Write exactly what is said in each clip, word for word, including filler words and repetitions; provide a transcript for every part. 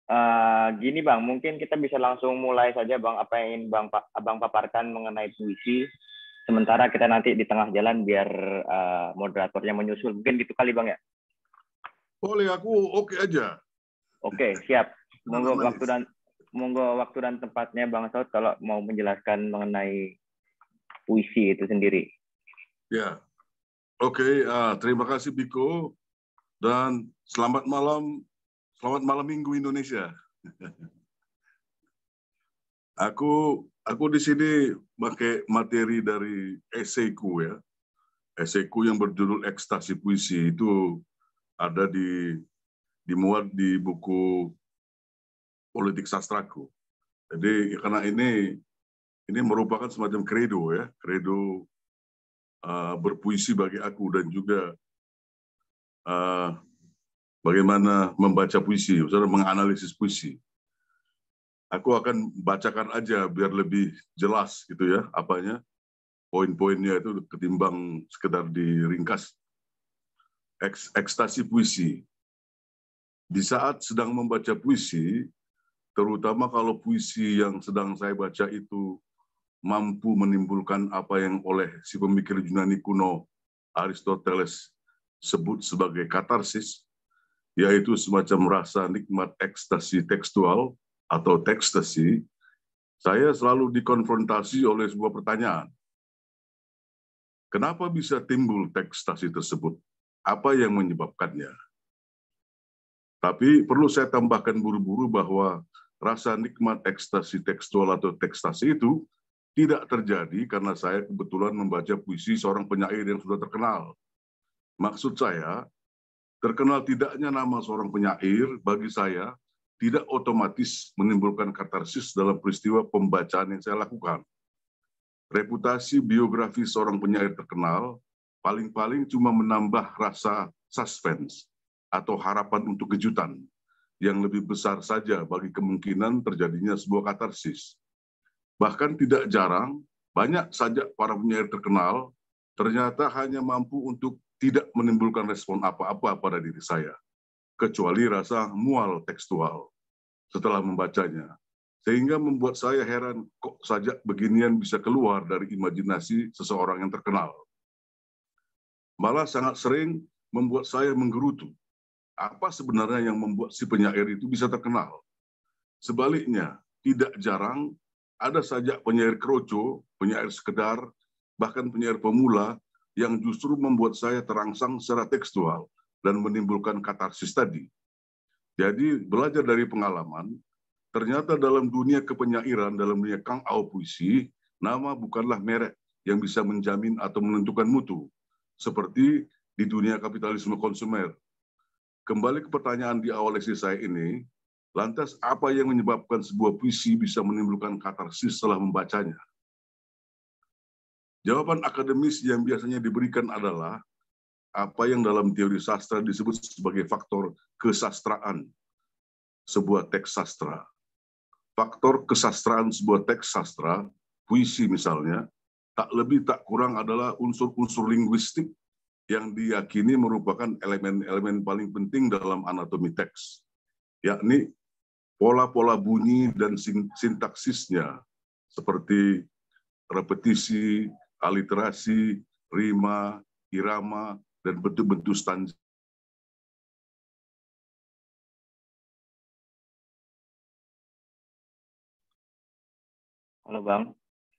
Uh, gini Bang, mungkin kita bisa langsung mulai saja Bang, apa yang ingin Bang Abang paparkan mengenai puisi. Sementara kita nanti di tengah jalan biar uh, moderatornya menyusul. Mungkin gitu kali Bang ya? Boleh, aku oke aja. Oke, siap. Monggo waktu dan monggo waktu dan tempatnya Bang Saud kalau mau menjelaskan mengenai puisi itu sendiri. Ya, oke. Uh, terima kasih Biko dan selamat malam, selamat malam Minggu Indonesia. Aku aku di sini pakai materi dari esaiku ya. Esaiku yang berjudul Ekstasi Puisi itu ada di dimuat di buku Politik Sastraku. Jadi karena ini ini merupakan semacam kredo ya, kredo uh, berpuisi bagi aku dan juga uh, bagaimana membaca puisi, misalnya menganalisis puisi. Aku akan bacakan aja biar lebih jelas gitu ya, apanya, poin-poinnya itu ketimbang sekedar diringkas. Eks, ekstasi puisi. Di saat sedang membaca puisi, terutama kalau puisi yang sedang saya baca itu mampu menimbulkan apa yang oleh si pemikir Yunani kuno Aristoteles sebut sebagai katarsis, yaitu semacam rasa nikmat ekstasi tekstual atau tekstasi, saya selalu dikonfrontasi oleh sebuah pertanyaan. Kenapa bisa timbul tekstasi tersebut? Apa yang menyebabkannya? Tapi perlu saya tambahkan buru-buru bahwa rasa nikmat ekstasi tekstual atau tekstasi itu tidak terjadi karena saya kebetulan membaca puisi seorang penyair yang sudah terkenal. Maksud saya, terkenal tidaknya nama seorang penyair bagi saya tidak otomatis menimbulkan katarsis dalam peristiwa pembacaan yang saya lakukan. Reputasi biografi seorang penyair terkenal paling-paling cuma menambah rasa suspense atau harapan untuk kejutan yang lebih besar saja bagi kemungkinan terjadinya sebuah katarsis. Bahkan tidak jarang, banyak saja para penyair terkenal ternyata hanya mampu untuk tidak menimbulkan respon apa-apa pada diri saya, kecuali rasa mual tekstual setelah membacanya. Sehingga membuat saya heran kok saja beginian bisa keluar dari imajinasi seseorang yang terkenal. Malah sangat sering membuat saya menggerutu. Apa sebenarnya yang membuat si penyair itu bisa terkenal? Sebaliknya, tidak jarang ada saja penyair kroco, penyair sekedar, bahkan penyair pemula yang justru membuat saya terangsang secara tekstual dan menimbulkan katarsis tadi. Jadi belajar dari pengalaman, ternyata dalam dunia kepenyairan, dalam dunia Kang Au puisi, nama bukanlah merek yang bisa menjamin atau menentukan mutu, seperti di dunia kapitalisme konsumer. Kembali ke pertanyaan di awal sesi saya ini, lantas apa yang menyebabkan sebuah puisi bisa menimbulkan katarsis setelah membacanya? Jawaban akademis yang biasanya diberikan adalah apa yang dalam teori sastra disebut sebagai faktor kesastraan sebuah teks sastra. Faktor kesastraan sebuah teks sastra, puisi misalnya, tak lebih tak kurang adalah unsur-unsur linguistik yang diyakini merupakan elemen-elemen paling penting dalam anatomi teks, yakni pola-pola bunyi dan sintaksisnya, seperti repetisi, aliterasi, rima, irama, dan bentuk-bentuk stanza. Halo Bang.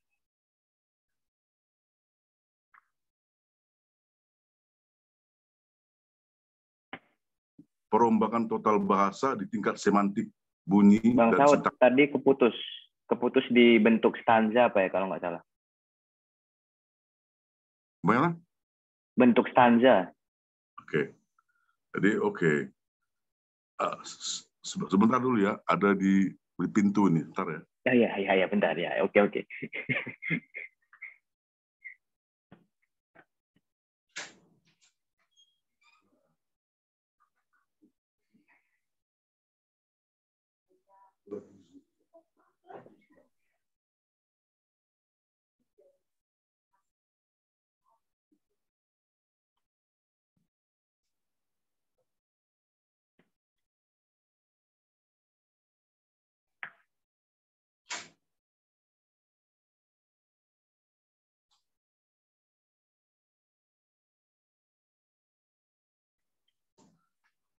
Perombakan total bahasa di tingkat semantik, bunyi, Bang dan Saud, sintaks. tadi keputus. Keputus di bentuk stanza apa ya kalau nggak salah? Bagaimana? Bentuk stanza. Oke. Jadi oke. Okay. Uh, sebentar dulu ya, ada di, di pintu nih, ntar ya. Ya, ya, ya, ya, bentar ya. Oke, oke.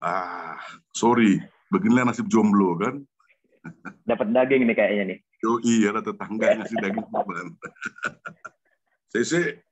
Ah, sorry, beginilah nasib jomblo kan. Dapat daging nih kayaknya nih. Oh iya, tetangga ngasih daging kurban. Sese.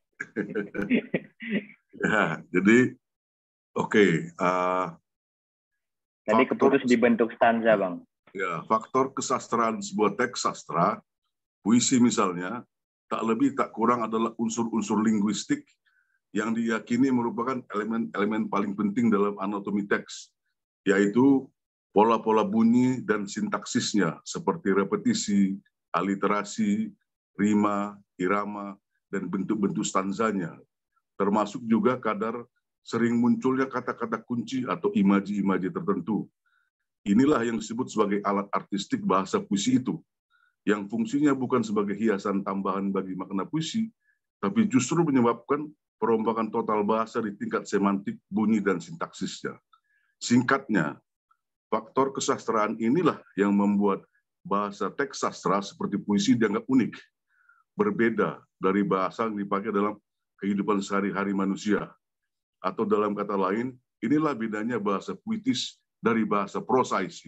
Ya, jadi oke. Okay, uh, Tadi faktor keputus dibentuk stanza, Bang. ya faktor kesastraan sebuah teks sastra, puisi misalnya, tak lebih tak kurang adalah unsur-unsur linguistik yang diyakini merupakan elemen-elemen paling penting dalam anatomi teks, yaitu pola-pola bunyi dan sintaksisnya seperti repetisi, aliterasi, rima, irama, dan bentuk-bentuk stanzanya, termasuk juga kadar sering munculnya kata-kata kunci atau imaji-imaji tertentu. Inilah yang disebut sebagai alat artistik bahasa puisi itu, yang fungsinya bukan sebagai hiasan tambahan bagi makna puisi, tapi justru menyebabkan perombakan total bahasa di tingkat semantik, bunyi, dan sintaksisnya. Singkatnya, faktor kesastraan inilah yang membuat bahasa teks sastra seperti puisi dianggap unik, berbeda dari bahasa yang dipakai dalam kehidupan sehari-hari manusia. Atau dalam kata lain, inilah bedanya bahasa puitis dari bahasa prosais.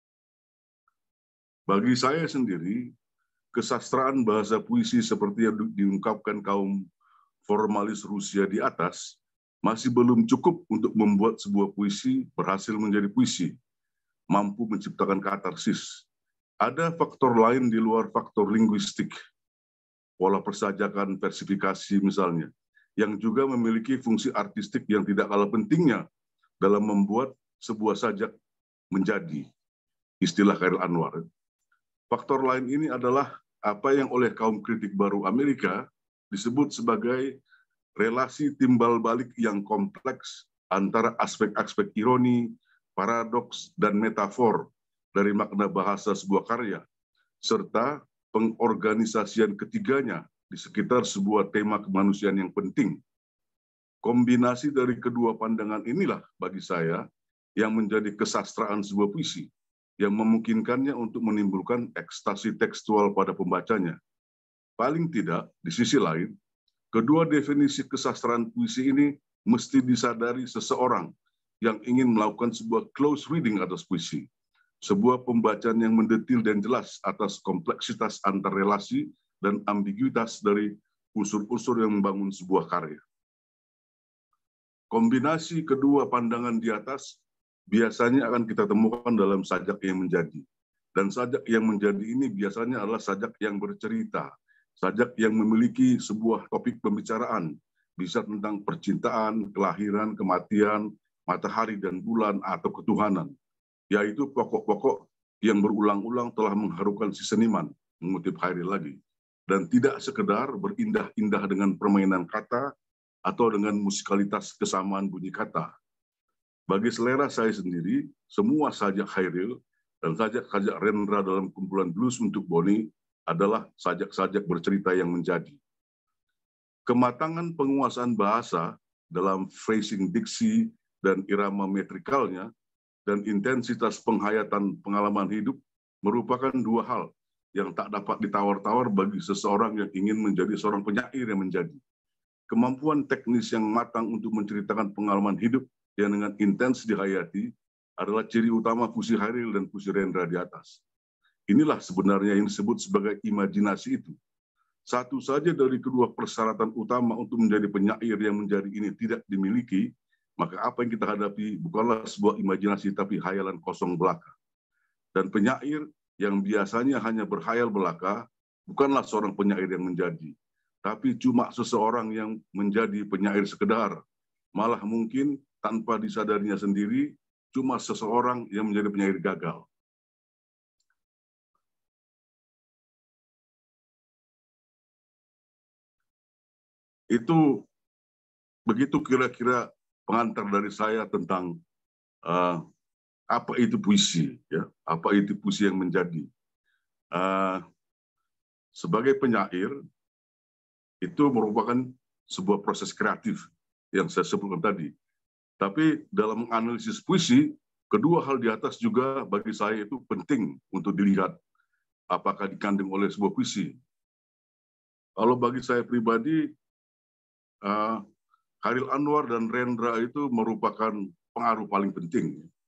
Bagi saya sendiri, kesastraan bahasa puisi seperti yang diungkapkan kaum formalis Rusia di atas masih belum cukup untuk membuat sebuah puisi berhasil menjadi puisi, mampu menciptakan katarsis. Ada faktor lain di luar faktor linguistik, pola persajakan, versifikasi misalnya, yang juga memiliki fungsi artistik yang tidak kalah pentingnya dalam membuat sebuah sajak menjadi, istilah Khairil Anwar. Faktor lain ini adalah apa yang oleh kaum kritik baru Amerika disebut sebagai relasi timbal balik yang kompleks antara aspek-aspek ironi, paradoks, dan metafor dari makna bahasa sebuah karya, serta pengorganisasian ketiganya di sekitar sebuah tema kemanusiaan yang penting. Kombinasi dari kedua pandangan inilah bagi saya yang menjadi kesastraan sebuah puisi, yang memungkinkannya untuk menimbulkan ekstasi tekstual pada pembacanya. Paling tidak, di sisi lain, kedua definisi kesastraan puisi ini mesti disadari seseorang yang ingin melakukan sebuah close reading atas puisi, sebuah pembacaan yang mendetil dan jelas atas kompleksitas antar relasi dan ambiguitas dari unsur-unsur yang membangun sebuah karya. Kombinasi kedua pandangan di atas biasanya akan kita temukan dalam sajak yang menjadi. Dan sajak yang menjadi ini biasanya adalah sajak yang bercerita, sajak yang memiliki sebuah topik pembicaraan, bisa tentang percintaan, kelahiran, kematian, matahari dan bulan, atau ketuhanan, yaitu pokok-pokok yang berulang-ulang telah mengharukan si seniman, mengutip Khairil lagi, dan tidak sekedar berindah-indah dengan permainan kata atau dengan musikalitas kesamaan bunyi kata. Bagi selera saya sendiri, semua sajak Khairil dan sajak-sajak Rendra dalam kumpulan blues untuk Boni adalah sajak-sajak bercerita yang menjadi. Kematangan penguasaan bahasa dalam phrasing diksi dan irama metrikalnya dan intensitas penghayatan pengalaman hidup merupakan dua hal yang tak dapat ditawar-tawar bagi seseorang yang ingin menjadi seorang penyair yang menjadi. Kemampuan teknis yang matang untuk menceritakan pengalaman hidup yang dengan intens dihayati adalah ciri utama puisi Khairil dan puisi Rendra di atas. Inilah sebenarnya yang disebut sebagai imajinasi itu. Satu saja dari kedua persyaratan utama untuk menjadi penyair yang menjadi ini tidak dimiliki, maka apa yang kita hadapi bukanlah sebuah imajinasi tapi hayalan kosong belaka. Dan penyair yang biasanya hanya berhayal belaka bukanlah seorang penyair yang menjadi, tapi cuma seseorang yang menjadi penyair sekedar, malah mungkin tanpa disadarinya sendiri, cuma seseorang yang menjadi penyair gagal. Itu begitu kira-kira pengantar dari saya tentang uh, apa itu puisi, ya, apa itu puisi yang menjadi. Uh, sebagai penyair, itu merupakan sebuah proses kreatif yang saya sebutkan tadi. Tapi dalam menganalisis puisi, kedua hal di atas juga bagi saya itu penting untuk dilihat apakah dikandung oleh sebuah puisi. Kalau bagi saya pribadi, uh, Khairil Anwar dan Rendra itu merupakan pengaruh paling penting.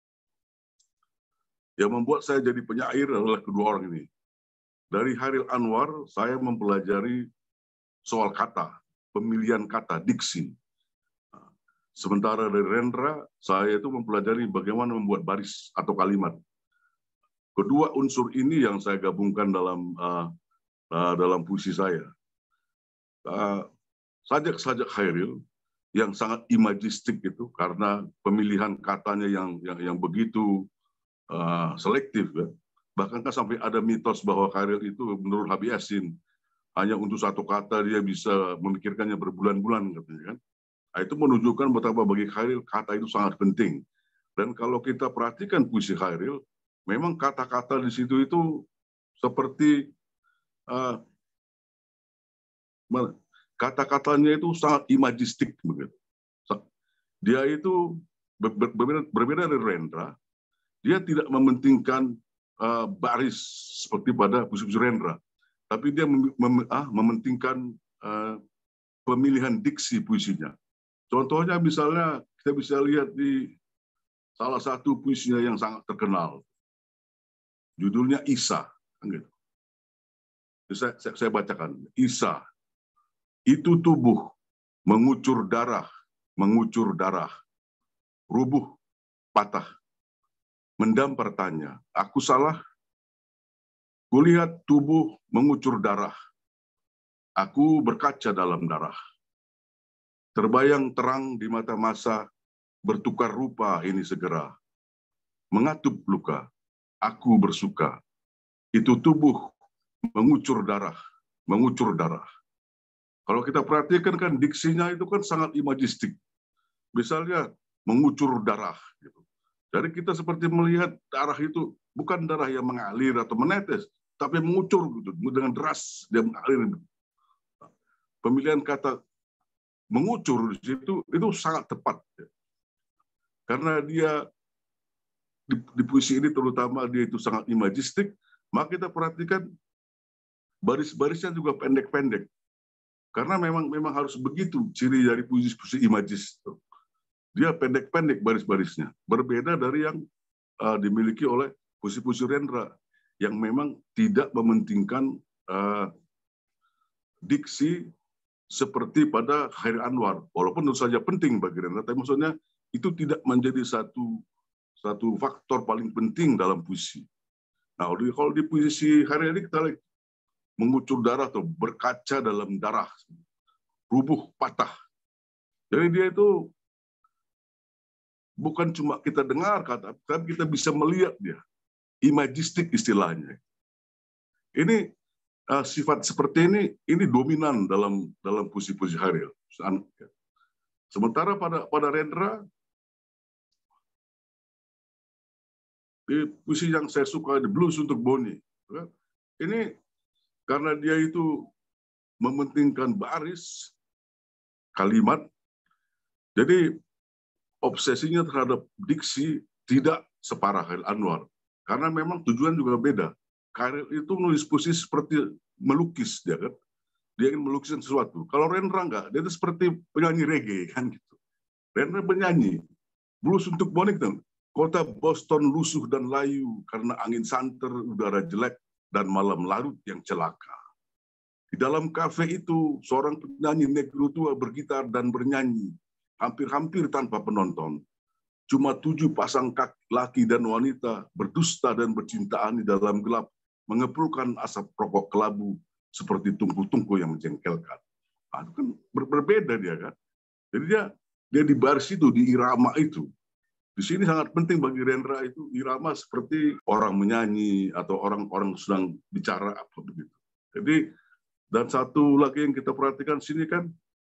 Yang membuat saya jadi penyair adalah kedua orang ini. Dari Chairil Anwar, saya mempelajari soal kata, pemilihan kata, diksi. Sementara dari Rendra, saya itu mempelajari bagaimana membuat baris atau kalimat. Kedua unsur ini yang saya gabungkan dalam uh, uh, dalam puisi saya. Uh, Sajak-sajak Chairil yang sangat imajistik itu karena pemilihan katanya yang yang, yang begitu uh, selektif, ya. Bahkan kan sampai ada mitos bahwa Chairil itu menurut Habib Yasin hanya untuk satu kata dia bisa memikirkannya berbulan-bulan, katanya kan. Nah, itu menunjukkan betapa bagi Chairil kata itu sangat penting. Dan kalau kita perhatikan puisi Chairil, memang kata-kata di situ itu seperti uh, kata-katanya itu sangat imajistik begitu. Dia itu berbeda, berbeda dari Rendra. Dia tidak mementingkan uh, baris seperti pada puisi-puisi Rendra, tapi dia mem mem ah, mementingkan uh, pemilihan diksi puisinya. Contohnya misalnya kita bisa lihat di salah satu puisinya yang sangat terkenal, judulnya Isa. Gitu. Saya, saya, saya bacakan. Isa, itu tubuh mengucur darah, mengucur darah, rubuh, patah. Mendampar tanya, aku salah? Kulihat tubuh mengucur darah. Aku berkaca dalam darah. Terbayang terang di mata masa, bertukar rupa ini segera. Mengatup luka, aku bersuka. Itu tubuh mengucur darah, mengucur darah. Kalau kita perhatikan kan diksinya itu kan sangat imajistik. Misalnya mengucur darah. Gitu. Jadi kita seperti melihat darah itu bukan darah yang mengalir atau menetes, tapi mengucur gitu, dengan deras dia mengalir. Pemilihan kata mengucur di situ itu sangat tepat. Karena dia di, di puisi ini terutama dia itu sangat imajistik, maka kita perhatikan baris-barisnya juga pendek-pendek. Karena memang memang harus begitu ciri dari puisi-puisi imajis. Dia pendek-pendek baris-barisnya, berbeda dari yang uh, dimiliki oleh puisi-puisi Rendra yang memang tidak mementingkan uh, diksi seperti pada Chairil Anwar, walaupun tentu saja penting bagi Rendra, tapi maksudnya itu tidak menjadi satu satu faktor paling penting dalam puisi. Nah, kalau di puisi Chairil ini kita lihat mengucur darah atau berkaca dalam darah, rubuh, patah. Jadi dia itu bukan cuma kita dengar kata, tapi kita bisa melihat dia, imajistik istilahnya. Ini uh, sifat seperti ini, ini dominan dalam dalam puisi-puisi Chairil. Sementara pada pada Rendra, di puisi yang saya suka di Blues untuk Boni, ini karena dia itu mementingkan baris, kalimat, jadi obsesinya terhadap diksi tidak separah Chairil Anwar. Karena memang tujuan juga beda. Chairil itu menulis puisi seperti melukis, dia kan. Dia ingin melukiskan sesuatu. Kalau Rendra enggak, dia itu seperti penyanyi reggae, kan gitu. Rendra penyanyi. Blues untuk Boni, kan. Kota Boston lusuh dan layu karena angin santer, udara jelek, dan malam larut yang celaka. Di dalam kafe itu, seorang penyanyi negro tua bergitar dan bernyanyi. Hampir-hampir tanpa penonton. Cuma tujuh pasang kaki laki dan wanita berdusta dan bercintaan di dalam gelap, mengepulkan asap rokok kelabu seperti tungku-tungku yang menjengkelkan. Nah, itu kan ber berbeda dia kan. Jadi dia dia di baris itu, di irama itu. Di sini sangat penting bagi Rendra itu irama seperti orang menyanyi atau orang-orang sedang bicara apa begitu. Jadi dan satu lagi yang kita perhatikan sini kan,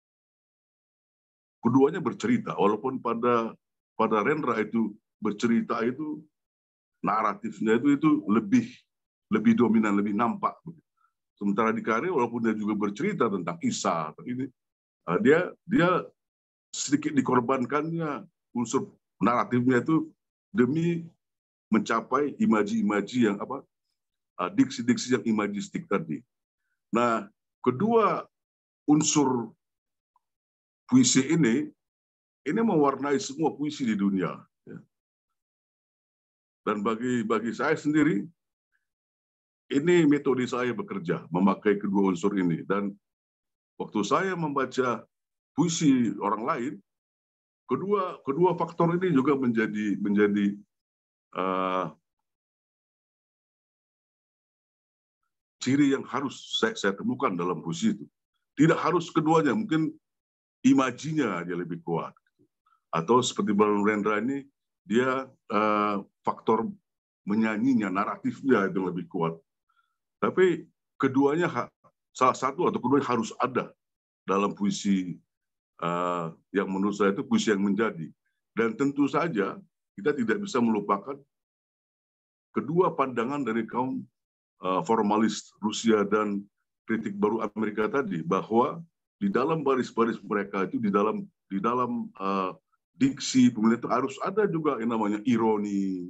keduanya bercerita, walaupun pada pada Rendra itu bercerita itu naratifnya itu itu lebih lebih dominan, lebih nampak. Sementara di Chairil walaupun dia juga bercerita tentang Isa, ini dia dia sedikit dikorbankannya unsur naratifnya itu demi mencapai imaji-imaji yang apa diksi-diksi yang imajistik tadi. Nah, kedua unsur puisi ini, ini mewarnai semua puisi di dunia. Dan bagi bagi saya sendiri, ini metode saya bekerja, memakai kedua unsur ini. Dan waktu saya membaca puisi orang lain, kedua kedua faktor ini juga menjadi menjadi uh, ciri yang harus saya, saya temukan dalam puisi itu. Tidak harus keduanya, mungkin imajinya aja lebih kuat. Atau seperti Bang Rendra ini, dia uh, faktor menyanyinya, naratifnya itu lebih kuat. Tapi keduanya, salah satu atau keduanya harus ada dalam puisi uh, yang menurut saya itu puisi yang menjadi. Dan tentu saja kita tidak bisa melupakan kedua pandangan dari kaum uh, formalis Rusia dan kritik baru Amerika tadi, bahwa di dalam baris-baris mereka itu, di dalam di dalam uh, diksi pemilihan itu harus ada juga yang namanya ironi,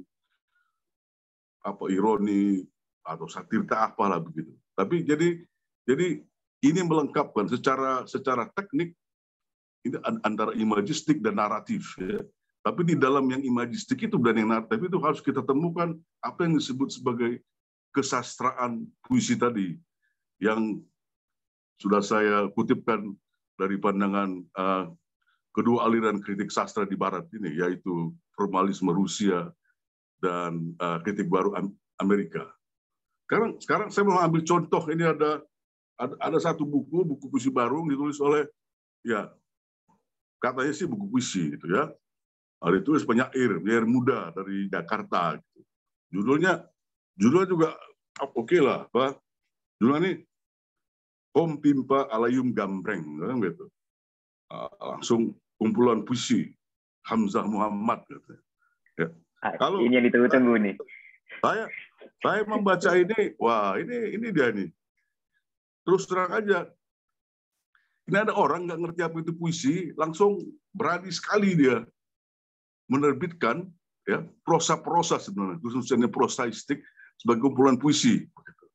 apa ironi atau satir tak apalah begitu. Tapi jadi jadi ini melengkapkan secara secara teknik ini antara imagistik dan naratif. Ya. Tapi di dalam yang imagistik itu dan yang naratif itu harus kita temukan apa yang disebut sebagai kesastraan puisi tadi, yang sudah saya kutipkan dari pandangan uh, kedua aliran kritik sastra di Barat ini, yaitu formalisme Rusia dan uh, kritik baru Amerika. Sekarang, sekarang saya mau ambil contoh, ini ada ada, ada satu buku, buku puisi baru ditulis oleh, ya katanya sih buku puisi gitu ya. Ada ditulis penyair, penyair muda dari Jakarta. Gitu. Judulnya, judulnya juga oke okay lah, apa? Judulnya ini Om Pimpa Alayum Gambreng, kan gitu. Uh, langsung kumpulan puisi Hamzah Muhammad gitu. Ya. Kalau ini yang ditunggu-tunggu nih. Saya saya membaca ini, wah ini ini dia nih. Terus terang aja, ini ada orang nggak ngerti apa itu puisi, langsung berani sekali dia menerbitkan ya prosa-prosa sebenarnya, khususnya prosaistik sebagai kumpulan puisi.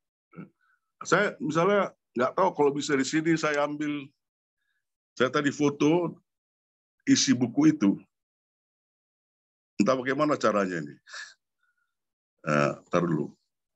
Saya misalnya nggak tahu kalau bisa di sini saya ambil, saya tadi foto isi buku itu. Entah bagaimana caranya ini. Nah, tar dulu.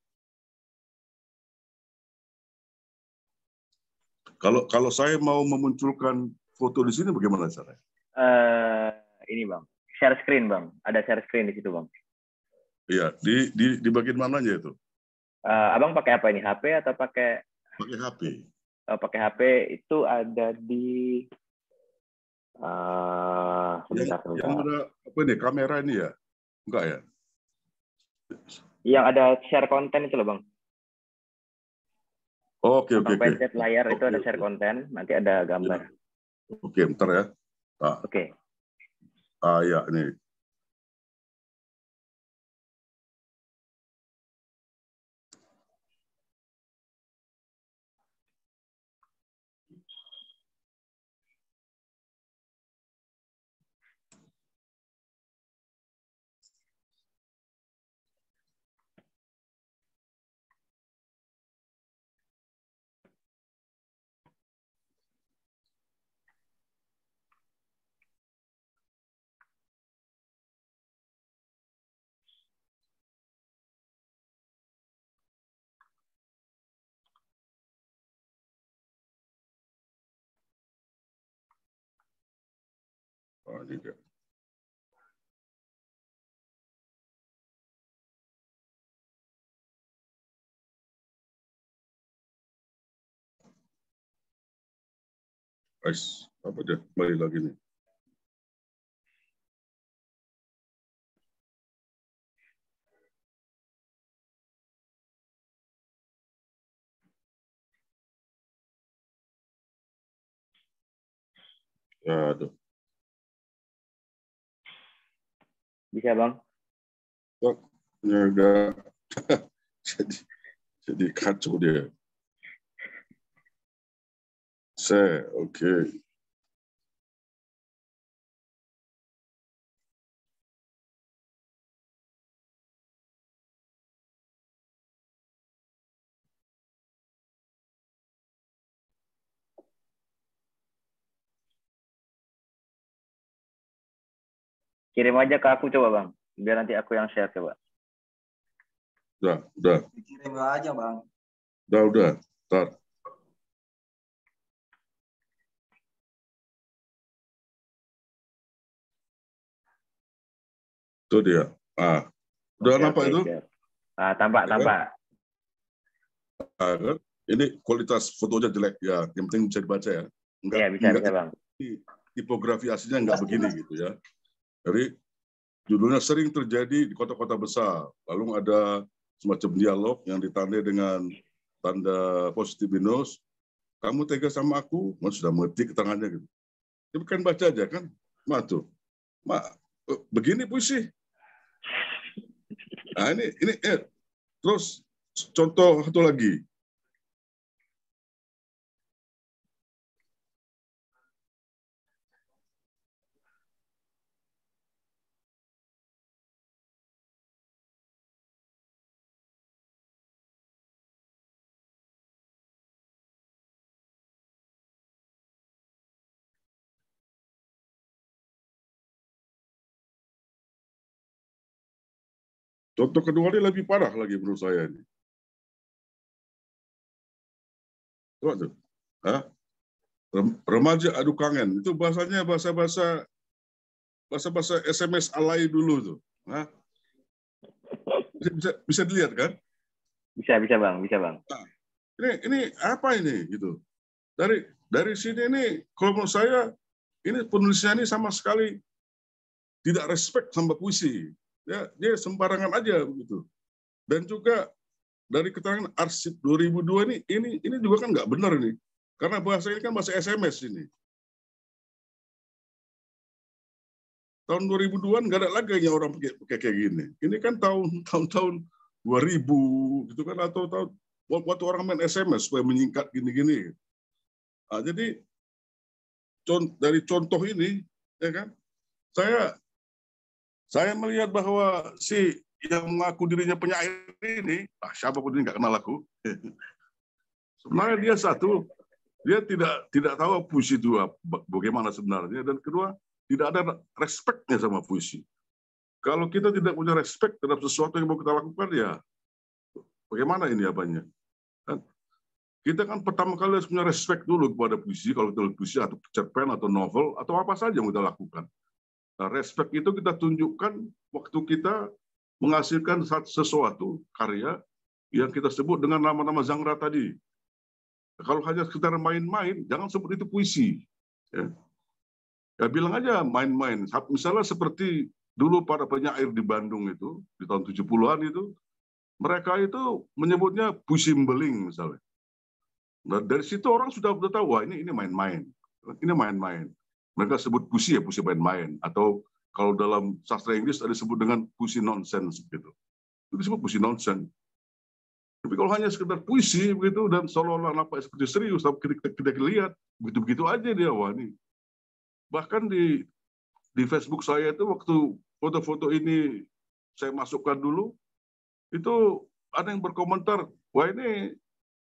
Kalau kalau saya mau memunculkan foto di sini bagaimana caranya? Uh, ini Bang, share screen Bang. Ada share screen di situ Bang. Iya, di di di bagian mananya itu? Uh, abang pakai apa ini? H P atau pakai? Pakai H P. Uh, pakai H P itu ada di. Uh, sebentar, yang, sebentar. yang ada apa ini? Kamera ini ya? Enggak ya? Yang ada share konten itu loh Bang. Oke, oke, oke. Pencet layar itu ada share konten, nanti ada gambar. Oke, bentar ya. Nah. Oke. Ah ya, ini. Oh, ini dia. Guys, apa dia? Kembali lagi nih. Aduh. Bisa Bang? Oh, ini agak jadi jadi kacau dia. Saya, oke. Okay. Kirim aja ke aku coba Bang, biar nanti aku yang share coba. Udah, udah. Dikirim aja, Bang. Udah, udah. Ntar. Itu dia. Ah, udah Oke, nampak oke, itu? siap. Ah, tampak, Ya, tampak. Ah, kan? Ini kualitas fotonya jelek ya. Yang penting bisa dibaca ya. Enggak, Iya, bisa, enggak bisa, Bang. tipografi aslinya enggak begini gitu ya. Jadi judulnya sering terjadi di kota-kota besar. Lalu ada semacam dialog yang ditandai dengan tanda positif minus. Kamu tega sama aku? Mas sudah mengerti keterangannya gitu. Ya bukan baca aja kan? Ma tuh. Ma, begini puisi. Nah ini, ini eh. Terus contoh satu lagi. Contoh kedua ini lebih parah lagi menurut saya ini. Coba tuh. Hah? Remaja adu kangen. Itu bahasanya bahasa-bahasa bahasa-bahasa S M S alay dulu tuh. Hah? Bisa, bisa, bisa dilihat kan? Bisa, bisa, Bang. Bisa, Bang. Nah, ini ini apa ini gitu. Dari dari sini ini kalau menurut saya ini penulisnya ini sama sekali tidak respect sama puisi. Ya, dia sembarangan aja begitu. Dan juga dari keterangan arsip dua ribu dua ini ini ini juga kan nggak benar nih. Karena bahasa ini kan bahasa S M S ini. Tahun dua ribu dua nggak ada lagi yang orang pakai, pakai kayak gini. Ini kan tahun tahun-tahun dua ribu gitu kan, atau tahun waktu orang main S M S supaya menyingkat gini-gini. Nah, jadi dari contoh ini ya kan, saya saya melihat bahwa si yang mengaku dirinya penyair ini, ah, siapapun ini nggak kenal aku. Sebenarnya dia satu, dia tidak tidak tahu puisi itu bagaimana sebenarnya, dan kedua tidak ada respectnya sama puisi. Kalau kita tidak punya respect terhadap sesuatu yang mau kita lakukan, ya bagaimana ini apanya? Kan? Kita kan pertama kali harus punya respect dulu kepada puisi, kalau kita puisi atau cerpen atau novel atau apa saja yang kita lakukan. Nah, respect itu kita tunjukkan waktu kita menghasilkan sesuatu karya yang kita sebut dengan nama-nama genre tadi. Kalau hanya sekedar main-main, jangan sebut itu puisi. Ya. Ya bilang aja main-main. Misalnya seperti dulu para penyair di Bandung itu, di tahun tujuh puluhan itu, mereka itu menyebutnya puisi mbeling misalnya. Nah, dari situ orang sudah sudah tahu, wah ini ini main-main. Ini main-main. Mereka sebut puisi ya puisi main-main. Atau kalau dalam sastra Inggris ada disebut dengan puisi nonsense gitu. Itu disebut puisi nonsense. Tapi kalau hanya sekedar puisi begitu dan seolah-olah nampak seperti serius, tapi kita tidak lihat begitu-begitu aja dia, wah ini. Bahkan di di Facebook saya itu waktu foto-foto ini saya masukkan dulu, itu ada yang berkomentar, wah ini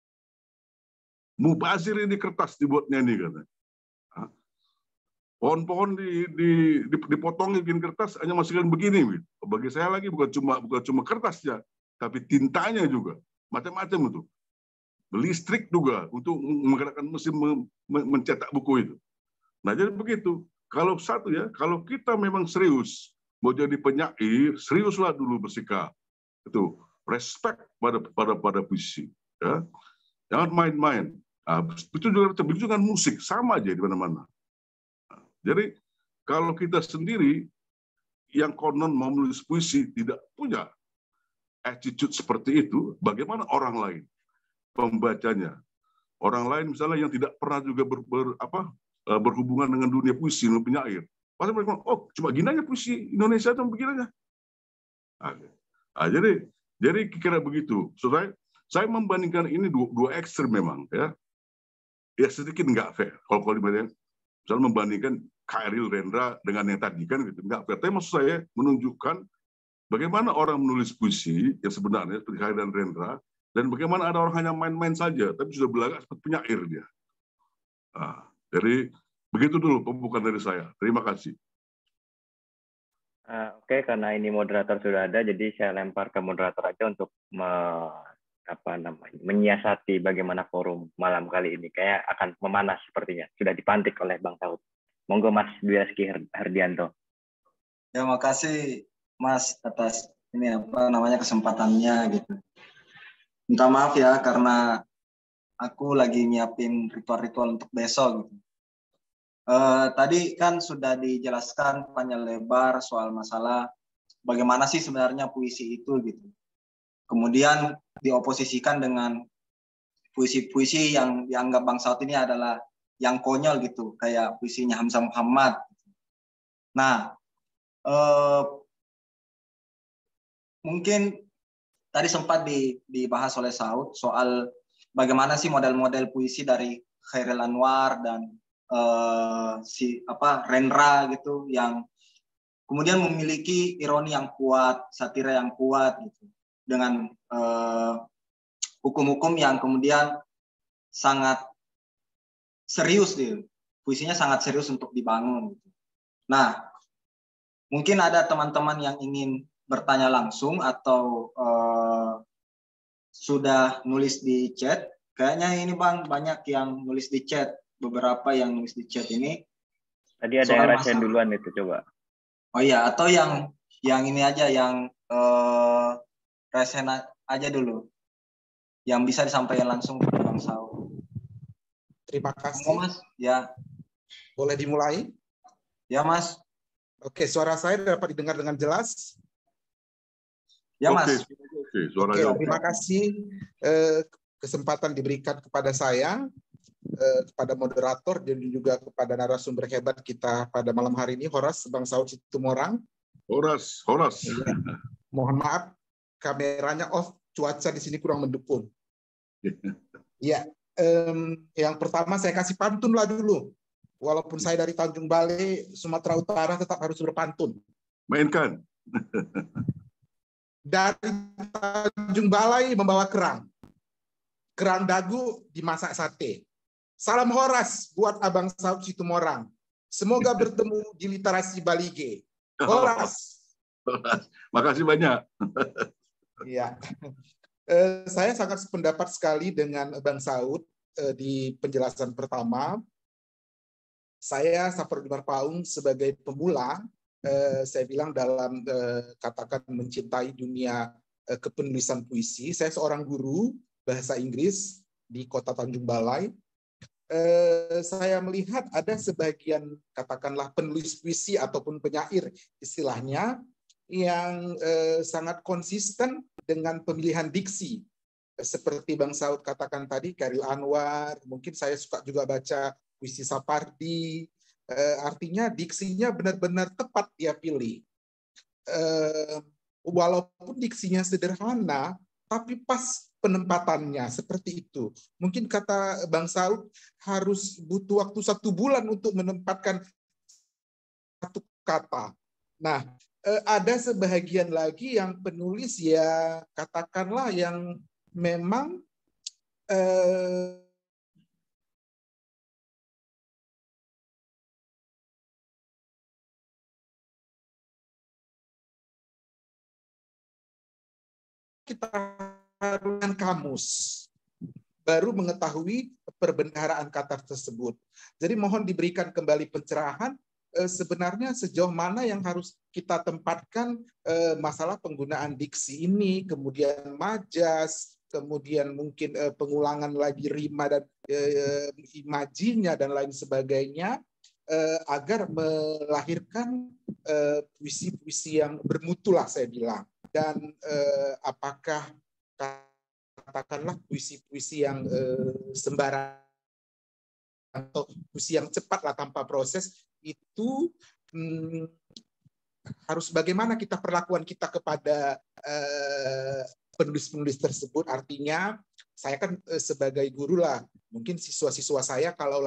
mubazir ini kertas dibuatnya ini katanya. Pohon-pohon di, di, dipotong bikin kertas hanya masukkan begini. Bagi saya lagi bukan cuma bukan cuma kertasnya, tapi tintanya juga macam-macam itu. Listrik juga untuk menggerakkan mesin mencetak buku itu. Nah jadi begitu. Kalau satu ya, kalau kita memang serius mau jadi penyair, seriuslah dulu bersikap. Itu respect pada pada pada puisi. Ya, jangan main-main. Nah, itu juga begitu dengan musik sama aja di mana-mana. Jadi kalau kita sendiri yang konon mau menulis puisi tidak punya attitude seperti itu, bagaimana orang lain pembacanya? Orang lain misalnya yang tidak pernah juga ber, ber, apa, berhubungan dengan dunia puisi, dengan penyair, pasti mereka, oh cuma gini aja puisi Indonesia itu begini aja. Nah, jadi jadi kira begitu. So, saya, saya membandingkan ini dua, dua ekstrem memang ya. Ya sedikit nggak fair kalau kalau dibandingkan. Misalnya membandingkan Khairil Rendra dengan yang tadi kan gitu, nggak fair. Tapi maksud saya menunjukkan bagaimana orang menulis puisi yang sebenarnya seperti Khairil dan Rendra, dan bagaimana ada orang hanya main-main saja, tapi sudah berlagak seperti penyair dia. Nah, jadi begitu dulu pembukaan dari saya. Terima kasih. Uh, Oke, okay, karena ini moderator sudah ada, jadi saya lempar ke moderator aja untuk me, apa namanya, menyiasati bagaimana forum malam kali ini. Kayak akan memanas sepertinya. Sudah dipantik oleh Bang Saud. Monggo Mas Dwi Reski Hardianto. Ya, makasih Mas atas ini apa namanya kesempatannya gitu. Minta maaf ya karena aku lagi nyiapin ritual-ritual untuk besok gitu. Uh, tadi kan sudah dijelaskan panjang lebar soal masalah bagaimana sih sebenarnya puisi itu gitu. Kemudian dioposisikan dengan puisi-puisi yang dianggap Bang Saud ini adalah yang konyol gitu, kayak puisinya Hamzah Muhammad. Nah, uh, mungkin tadi sempat dibahas oleh Saud soal bagaimana sih model-model puisi dari Chairil Anwar dan Uh, si apa Rendra gitu yang kemudian memiliki ironi yang kuat, satira yang kuat gitu dengan hukum-hukum uh, yang kemudian sangat serius gitu. Puisinya sangat serius untuk dibangun gitu. Nah, mungkin ada teman-teman yang ingin bertanya langsung atau uh, sudah nulis di chat. Kayaknya ini Bang banyak yang nulis di chat. Beberapa yang nulis di chat ini. Tadi ada yang rasain duluan itu, coba. Oh iya, atau yang yang ini aja, yang uh, rasain aja dulu. Yang bisa disampaikan langsung ke Bang Saud. Terima kasih. Oh, Mas, ya. Boleh dimulai? Ya, Mas. Oke, suara saya dapat didengar dengan jelas? Ya, Mas. Oke, Oke, suara Oke, terima kasih eh, kesempatan diberikan kepada saya. Kepada moderator dan juga kepada narasumber hebat kita pada malam hari ini, Horas Bang Saud Situmorang. Horas, Horas. Ya. Mohon maaf, kameranya off, cuaca di sini kurang mendukung. Ya, um, yang pertama saya kasih pantun lah dulu. Walaupun saya dari Tanjung Balai, Sumatera Utara, tetap harus berpantun. Mainkan. Dari Tanjung Balai membawa kerang. Kerang dagu dimasak sate. Salam Horas buat Abang Saud Situmorang. Semoga bertemu di literasi Balige. Horas. Makasih banyak. Iya. Eh, saya sangat sependapat sekali dengan Bang Saud eh, di penjelasan pertama. Saya Safar Dumar Paung sebagai pemula, eh, saya bilang dalam eh, katakan mencintai dunia eh, kepenulisan puisi. Saya seorang guru bahasa Inggris di Kota Tanjung Balai. Eh, saya melihat ada sebagian katakanlah penulis puisi ataupun penyair istilahnya yang eh, sangat konsisten dengan pemilihan diksi. Seperti Bang Saud katakan tadi, Chairil Anwar, mungkin saya suka juga baca puisi Sapardi, eh, artinya diksinya benar-benar tepat dia pilih. Eh, walaupun diksinya sederhana, tapi pas penempatannya seperti itu. Mungkin kata Bang Saud harus butuh waktu satu bulan untuk menempatkan satu kata. Nah, ada sebahagian lagi yang penulis ya katakanlah yang memang eh, kita harus kamus baru mengetahui perbendaharaan kata tersebut. Jadi mohon diberikan kembali pencerahan eh, sebenarnya sejauh mana yang harus kita tempatkan eh, masalah penggunaan diksi ini, kemudian majas, kemudian mungkin eh, pengulangan lagi rima dan eh, imajinya dan lain sebagainya eh, agar melahirkan eh, puisi-puisi yang bermutu lah saya bilang. Dan eh, apakah katakanlah puisi-puisi yang eh, sembarang atau puisi yang cepat lah tanpa proses itu hmm, harus bagaimana kita perlakuan kita kepada eh, penulis-penulis tersebut. Artinya saya kan eh, sebagai guru lah, mungkin siswa-siswa saya kalau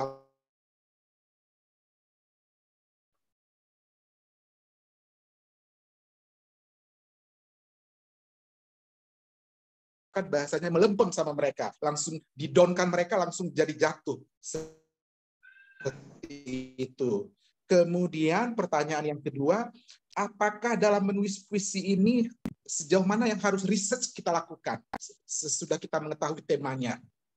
kan bahasanya melempem sama mereka, langsung didonkan mereka langsung jadi jatuh seperti itu. Kemudian pertanyaan yang kedua, apakah dalam menulis puisi ini sejauh mana yang harus research kita lakukan sesudah kita mengetahui temanya?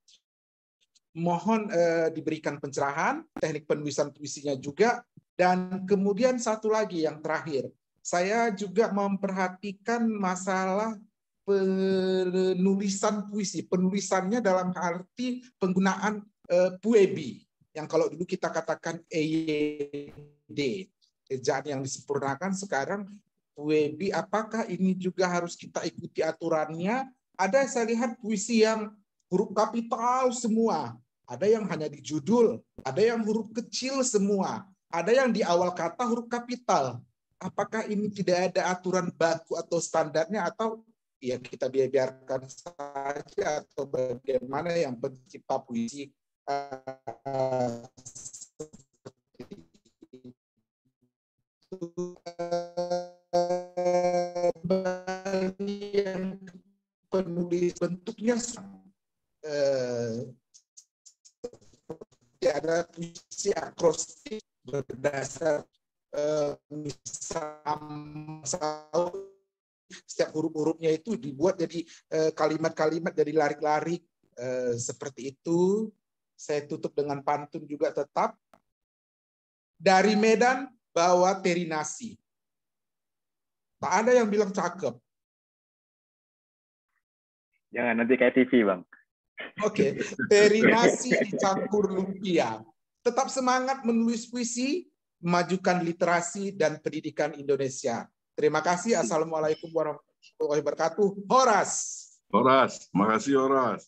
Mohon eh, diberikan pencerahan, teknik penulisan puisinya juga, dan kemudian satu lagi yang terakhir, saya juga memperhatikan masalah penulisan puisi, penulisannya dalam arti penggunaan eh, puebi, yang kalau dulu kita katakan E Y D, ejaan yang disempurnakan, sekarang puebi. Apakah ini juga harus kita ikuti aturannya? Ada saya lihat puisi yang huruf kapital semua. Ada yang hanya di judul, ada yang huruf kecil semua, ada yang di awal kata huruf kapital. Apakah ini tidak ada aturan baku atau standarnya, atau ya kita biarkan saja, atau bagaimana yang pencipta puisi uh, yang penulis bentuknya uh, ada puisi akrostik berdasar eh, misal setiap huruf-hurufnya itu dibuat jadi kalimat-kalimat eh, dari larik-larik eh, seperti itu. Saya tutup dengan pantun juga tetap. Dari Medan bawa terinasi. Tak ada yang bilang cakep. Jangan, nanti kayak T V, Bang. Oke, okay. Terinasi dicampur lumpia. Tetap semangat menulis puisi, memajukan literasi dan pendidikan Indonesia. Terima kasih. Assalamualaikum warahmatullahi wabarakatuh. Horas. Horas, makasih Horas.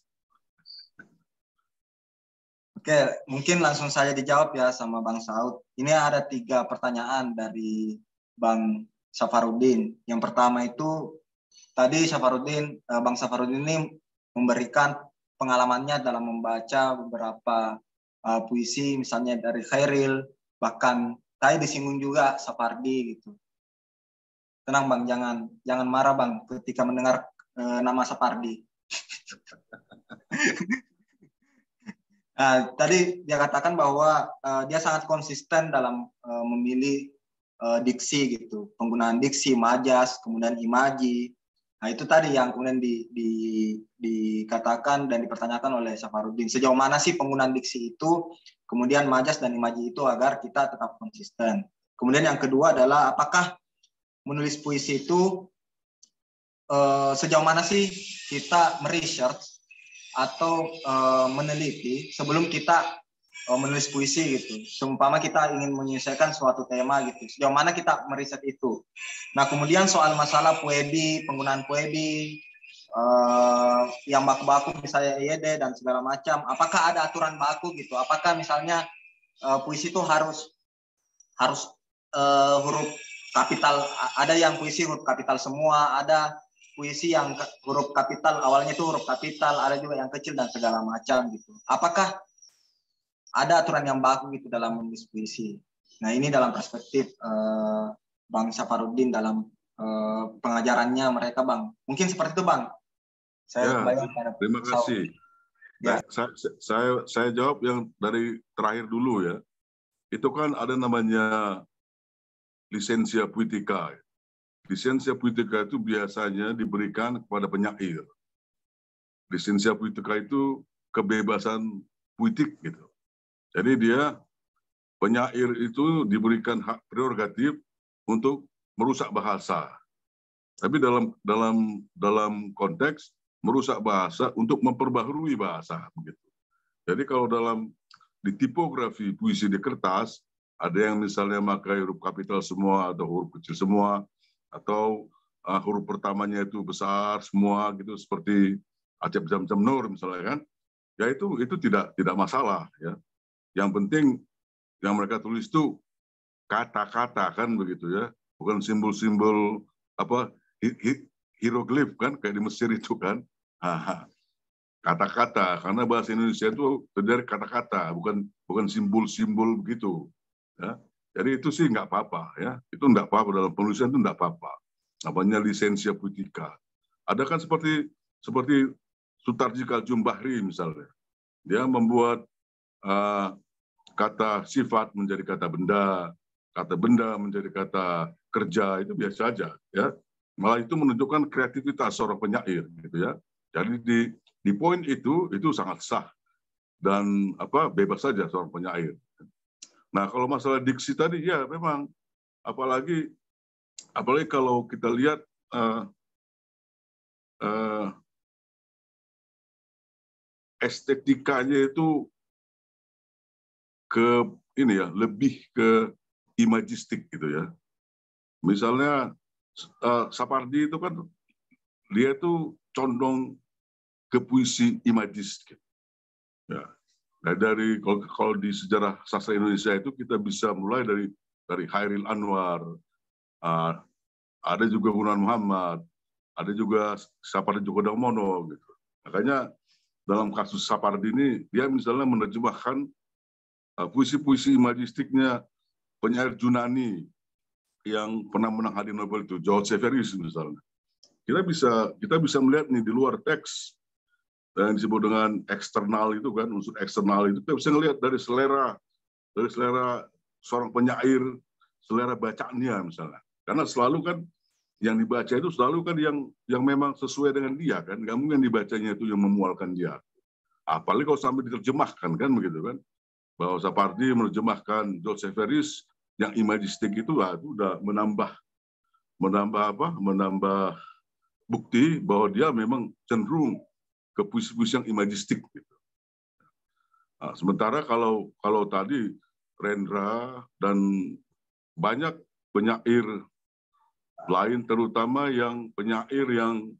Oke, mungkin langsung saya dijawab ya sama Bang Saud. Ini ada tiga pertanyaan dari Bang Safarudin. Yang pertama itu, tadi Safarudin, Bang Safarudin ini memberikan pengalamannya dalam membaca beberapa uh, puisi, misalnya dari Khairil, bahkan tadi disinggung juga Sapardi gitu. Tenang Bang, jangan jangan marah Bang ketika mendengar uh, nama Sapardi. Nah, tadi dia katakan bahwa uh, dia sangat konsisten dalam uh, memilih uh, diksi gitu, penggunaan diksi, majas, kemudian imaji. Nah, itu tadi yang kemudian di, di, dikatakan dan dipertanyakan oleh Safarudin. Sejauh mana sih penggunaan diksi itu, kemudian majas dan imaji itu agar kita tetap konsisten. Kemudian yang kedua adalah apakah menulis puisi itu eh, sejauh mana sih kita meresearch atau eh, meneliti sebelum kita menulis puisi gitu. Seumpama kita ingin menyelesaikan suatu tema gitu. Sejauh mana kita meriset itu. Nah, kemudian soal masalah puebi, penggunaan puebi, eh, yang baku-baku misalnya E Y D dan segala macam. Apakah ada aturan baku gitu? Apakah misalnya eh, puisi itu harus harus eh, huruf kapital? Ada yang puisi huruf kapital semua, ada puisi yang huruf kapital awalnya itu huruf kapital, ada juga yang kecil dan segala macam gitu. Apakah ada aturan yang baku gitu dalam menulis puisi? Nah, ini dalam perspektif eh, Bang Safarudin dalam eh, pengajarannya mereka, Bang. Mungkin seperti itu, Bang. Saya ya, terima kasih. Ya. Saya, saya saya jawab yang dari terakhir dulu ya. Itu kan ada namanya lisensia puitika. Lisensia puitika itu biasanya diberikan kepada penyair. Lisensia puitika itu kebebasan puitik gitu. Jadi dia, penyair itu diberikan hak prerogatif untuk merusak bahasa. Tapi dalam dalam dalam konteks merusak bahasa untuk memperbaharui bahasa begitu. Jadi kalau dalam di tipografi puisi di kertas, ada yang misalnya pakai huruf kapital semua atau huruf kecil semua, atau uh, huruf pertamanya itu besar semua gitu, seperti Acep Jam Jam Nur misalnya kan. Ya itu itu tidak tidak masalah ya. Yang penting yang mereka tulis itu kata-kata kan begitu ya, bukan simbol-simbol apa hieroglif kan kayak di Mesir itu kan. Kata-kata, karena bahasa Indonesia itu terdiri kata-kata, bukan bukan simbol-simbol begitu. Ya. Jadi itu sih nggak apa-apa ya, itu nggak apa-apa dalam penulisan itu nggak apa-apa. Namanya lisensia puitika. Ada kan seperti seperti Sutarji Kaljum Bahri misalnya, dia membuat uh, kata sifat menjadi kata benda, kata benda menjadi kata kerja itu biasa aja ya. Malah itu menunjukkan kreativitas seorang penyair gitu ya. Jadi di di poin itu itu sangat sah dan apa bebas saja seorang penyair. Nah, kalau masalah diksi tadi ya memang apalagi apalagi kalau kita lihat uh, uh, estetikanya itu ke ini ya, lebih ke imagistik gitu ya. Misalnya uh, Sapardi itu kan dia tuh condong ke puisi imagistik. Ya. Nah, dari kalau, kalau di sejarah sastra Indonesia itu kita bisa mulai dari dari Hairil Anwar, uh, ada juga Gunawan Muhammad, ada juga Sapardi Djoko Damono gitu. Makanya dalam kasus Sapardi ini dia misalnya menerjemahkan uh, puisi-puisi imagistiknya penyair Yunani yang pernah menang hadiah Nobel itu, George Severis misalnya. Kita bisa kita bisa melihat nih di luar teks yang disebut dengan eksternal itu kan, unsur eksternal itu kita bisa melihat dari selera dari selera seorang penyair, selera bacaannya misalnya. Karena selalu kan yang dibaca itu selalu kan yang yang memang sesuai dengan dia kan, nggak mungkin dibacanya itu yang memualkan dia. Apalagi kalau sampai diterjemahkan kan begitu kan, bahwa Sapardi menerjemahkan George Severis yang imagistik itu, ah, itu udah menambah menambah apa? Menambah bukti bahwa dia memang cenderung ke puisi-puisi yang imagistik. Gitu. Nah, sementara kalau kalau tadi Rendra dan banyak penyair lain, terutama yang penyair yang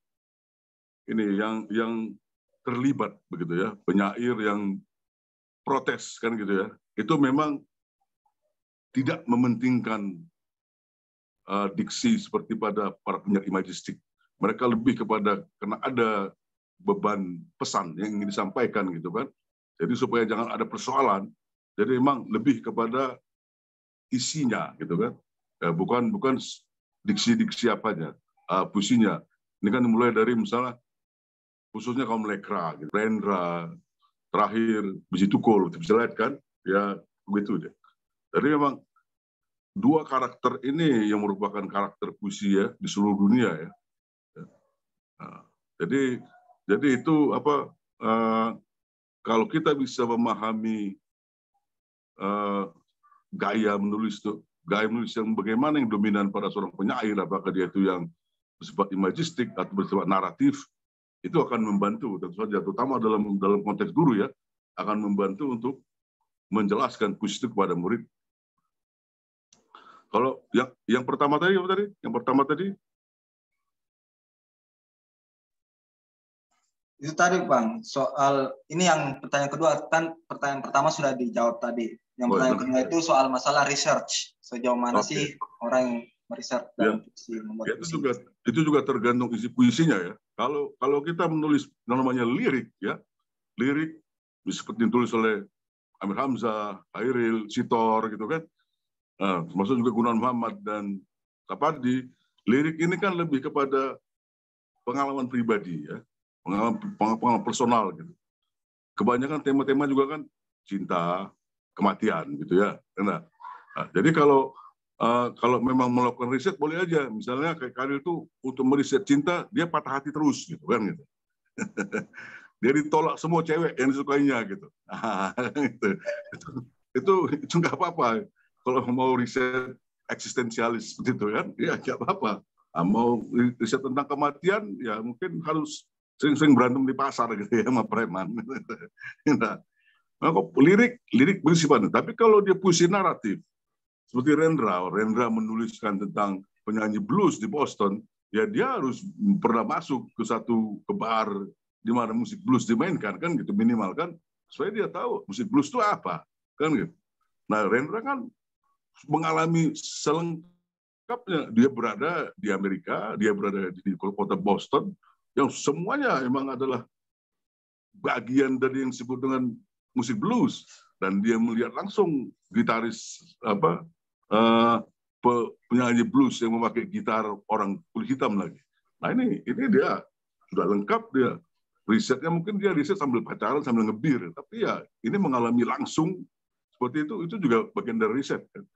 ini yang yang terlibat begitu ya, penyair yang protes kan gitu ya, itu memang tidak mementingkan uh, diksi seperti pada para penyair imagistik. Mereka lebih kepada karena ada beban pesan yang ingin disampaikan gitu kan. Jadi supaya jangan ada persoalan, jadi memang lebih kepada isinya gitu kan. Ya, bukan bukan diksi-diksi apanya, uh, puisinya. Ini kan mulai dari misalnya khususnya kaum lekra, gitu. Rendra, terakhir Biji Tukul, bisa lihat kan? Ya begitu deh. Jadi memang dua karakter ini yang merupakan karakter puisi ya di seluruh dunia ya. Nah, jadi jadi itu apa? Uh, kalau kita bisa memahami uh, gaya menulis itu, gaya menulis yang bagaimana yang dominan pada seorang penyair, apakah dia itu yang bersifat imagistik atau bersifat naratif, itu akan membantu tentu saja, terutama dalam dalam konteks guru ya, akan membantu untuk menjelaskan puisi itu kepada murid. Kalau yang yang pertama tadi apa tadi? Yang pertama tadi itu tadi Bang, soal ini yang pertanyaan kedua, kan pertanyaan pertama sudah dijawab tadi. Yang pertanyaan kedua itu soal masalah research. Sejauh mana okay. sih orang yang meriset dan ya. Ya, itu juga itu juga tergantung isi puisinya ya. Kalau kalau kita menulis namanya lirik ya, lirik seperti ditulis oleh Amir Hamzah, Hairil, Sitor gitu kan. Nah, termasuk juga Gunawan Muhammad dan Sapardi, lirik ini kan lebih kepada pengalaman pribadi ya. Pengalaman, pengalaman personal gitu. Kebanyakan tema-tema juga kan cinta, kematian gitu ya. Nah, nah, jadi kalau uh, kalau memang melakukan riset boleh aja. Misalnya kayak Karil itu untuk meriset cinta dia patah hati terus gitu kan gitu. Dia ditolak semua cewek yang disukainya gitu. Nah, itu itu itu, itu nggak apa-apa. Kalau mau riset eksistensialis seperti itu kan, ya nggak apa-apa. Nah, mau riset tentang kematian ya mungkin harus sering-sering berantem di pasar gitu ya sama preman. Nah, lirik, lirik bersifat. Tapi kalau dia puisi naratif, seperti Rendra, Rendra menuliskan tentang penyanyi blues di Boston, ya dia harus pernah masuk ke satu ke bar di mana musik blues dimainkan kan gitu minimal kan, supaya dia tahu musik blues itu apa kan gitu. Nah, Rendra kan mengalami selengkapnya, dia berada di Amerika, dia berada di kota Boston, yang semuanya memang adalah bagian dari yang disebut dengan musik blues, dan dia melihat langsung gitaris apa uh, penyanyi blues yang memakai gitar orang kulit hitam lagi. Nah ini ini dia sudah lengkap, dia risetnya mungkin dia riset sambil pacaran sambil ngebir, tapi ya ini mengalami langsung seperti itu, itu juga bagian dari riset.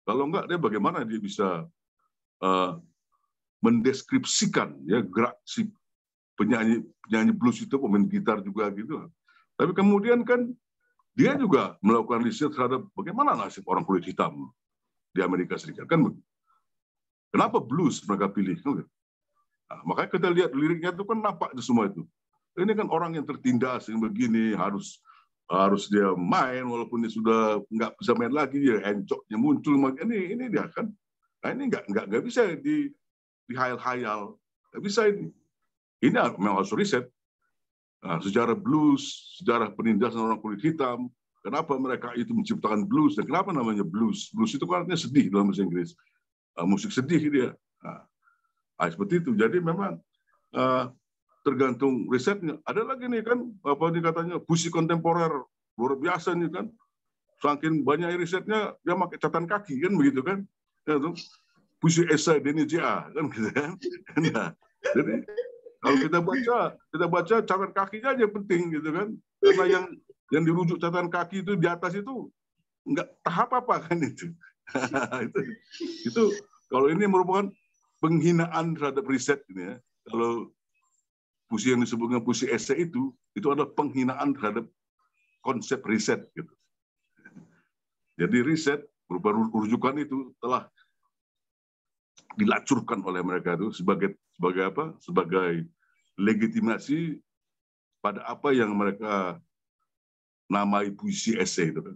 Kalau enggak, dia bagaimana dia bisa uh, mendeskripsikan ya gerak si penyanyi penyanyi blues itu, pemain gitar juga gitu. Tapi kemudian kan dia juga melakukan riset terhadap bagaimana nasib orang kulit hitam di Amerika Serikat kan. Kenapa blues mereka pilih? Nah, makanya kita lihat liriknya itu kan nampak itu semua itu. Ini kan orang yang tertindas yang begini harus harus dia main walaupun dia sudah nggak bisa main lagi, dia encoknya muncul. Ini ini dia kan. Nah ini nggak nggak nggak bisa di dihayal-hayal, nggak bisa ini. Ini memang harus riset. Nah, sejarah blues, sejarah penindasan orang kulit hitam, kenapa mereka itu menciptakan blues, dan kenapa namanya blues. Blues itu kan artinya sedih dalam bahasa Inggris. Uh, musik sedih dia. Nah, nah, seperti itu. Jadi memang uh, tergantung risetnya. Ada lagi nih kan, apa nih katanya, puisi kontemporer. Luar biasa nih kan. Saking banyak risetnya, dia pakai catatan kaki kan begitu kan. Ya, tuh. Puisi esai Denny J A kan gitu kan. Nah, jadi kalau kita baca, kita baca catatan kakinya aja penting gitu kan. Karena yang yang dirujuk catatan kaki itu di atas itu nggak tahap apa kan itu. itu. Itu kalau ini merupakan penghinaan terhadap riset ini ya. Kalau puisi yang disebutkan puisi esai itu, itu adalah penghinaan terhadap konsep riset gitu. Jadi riset berupa rujukan itu telah dilacurkan oleh mereka itu sebagai sebagai apa? Sebagai legitimasi pada apa yang mereka namai puisi esai itu kan.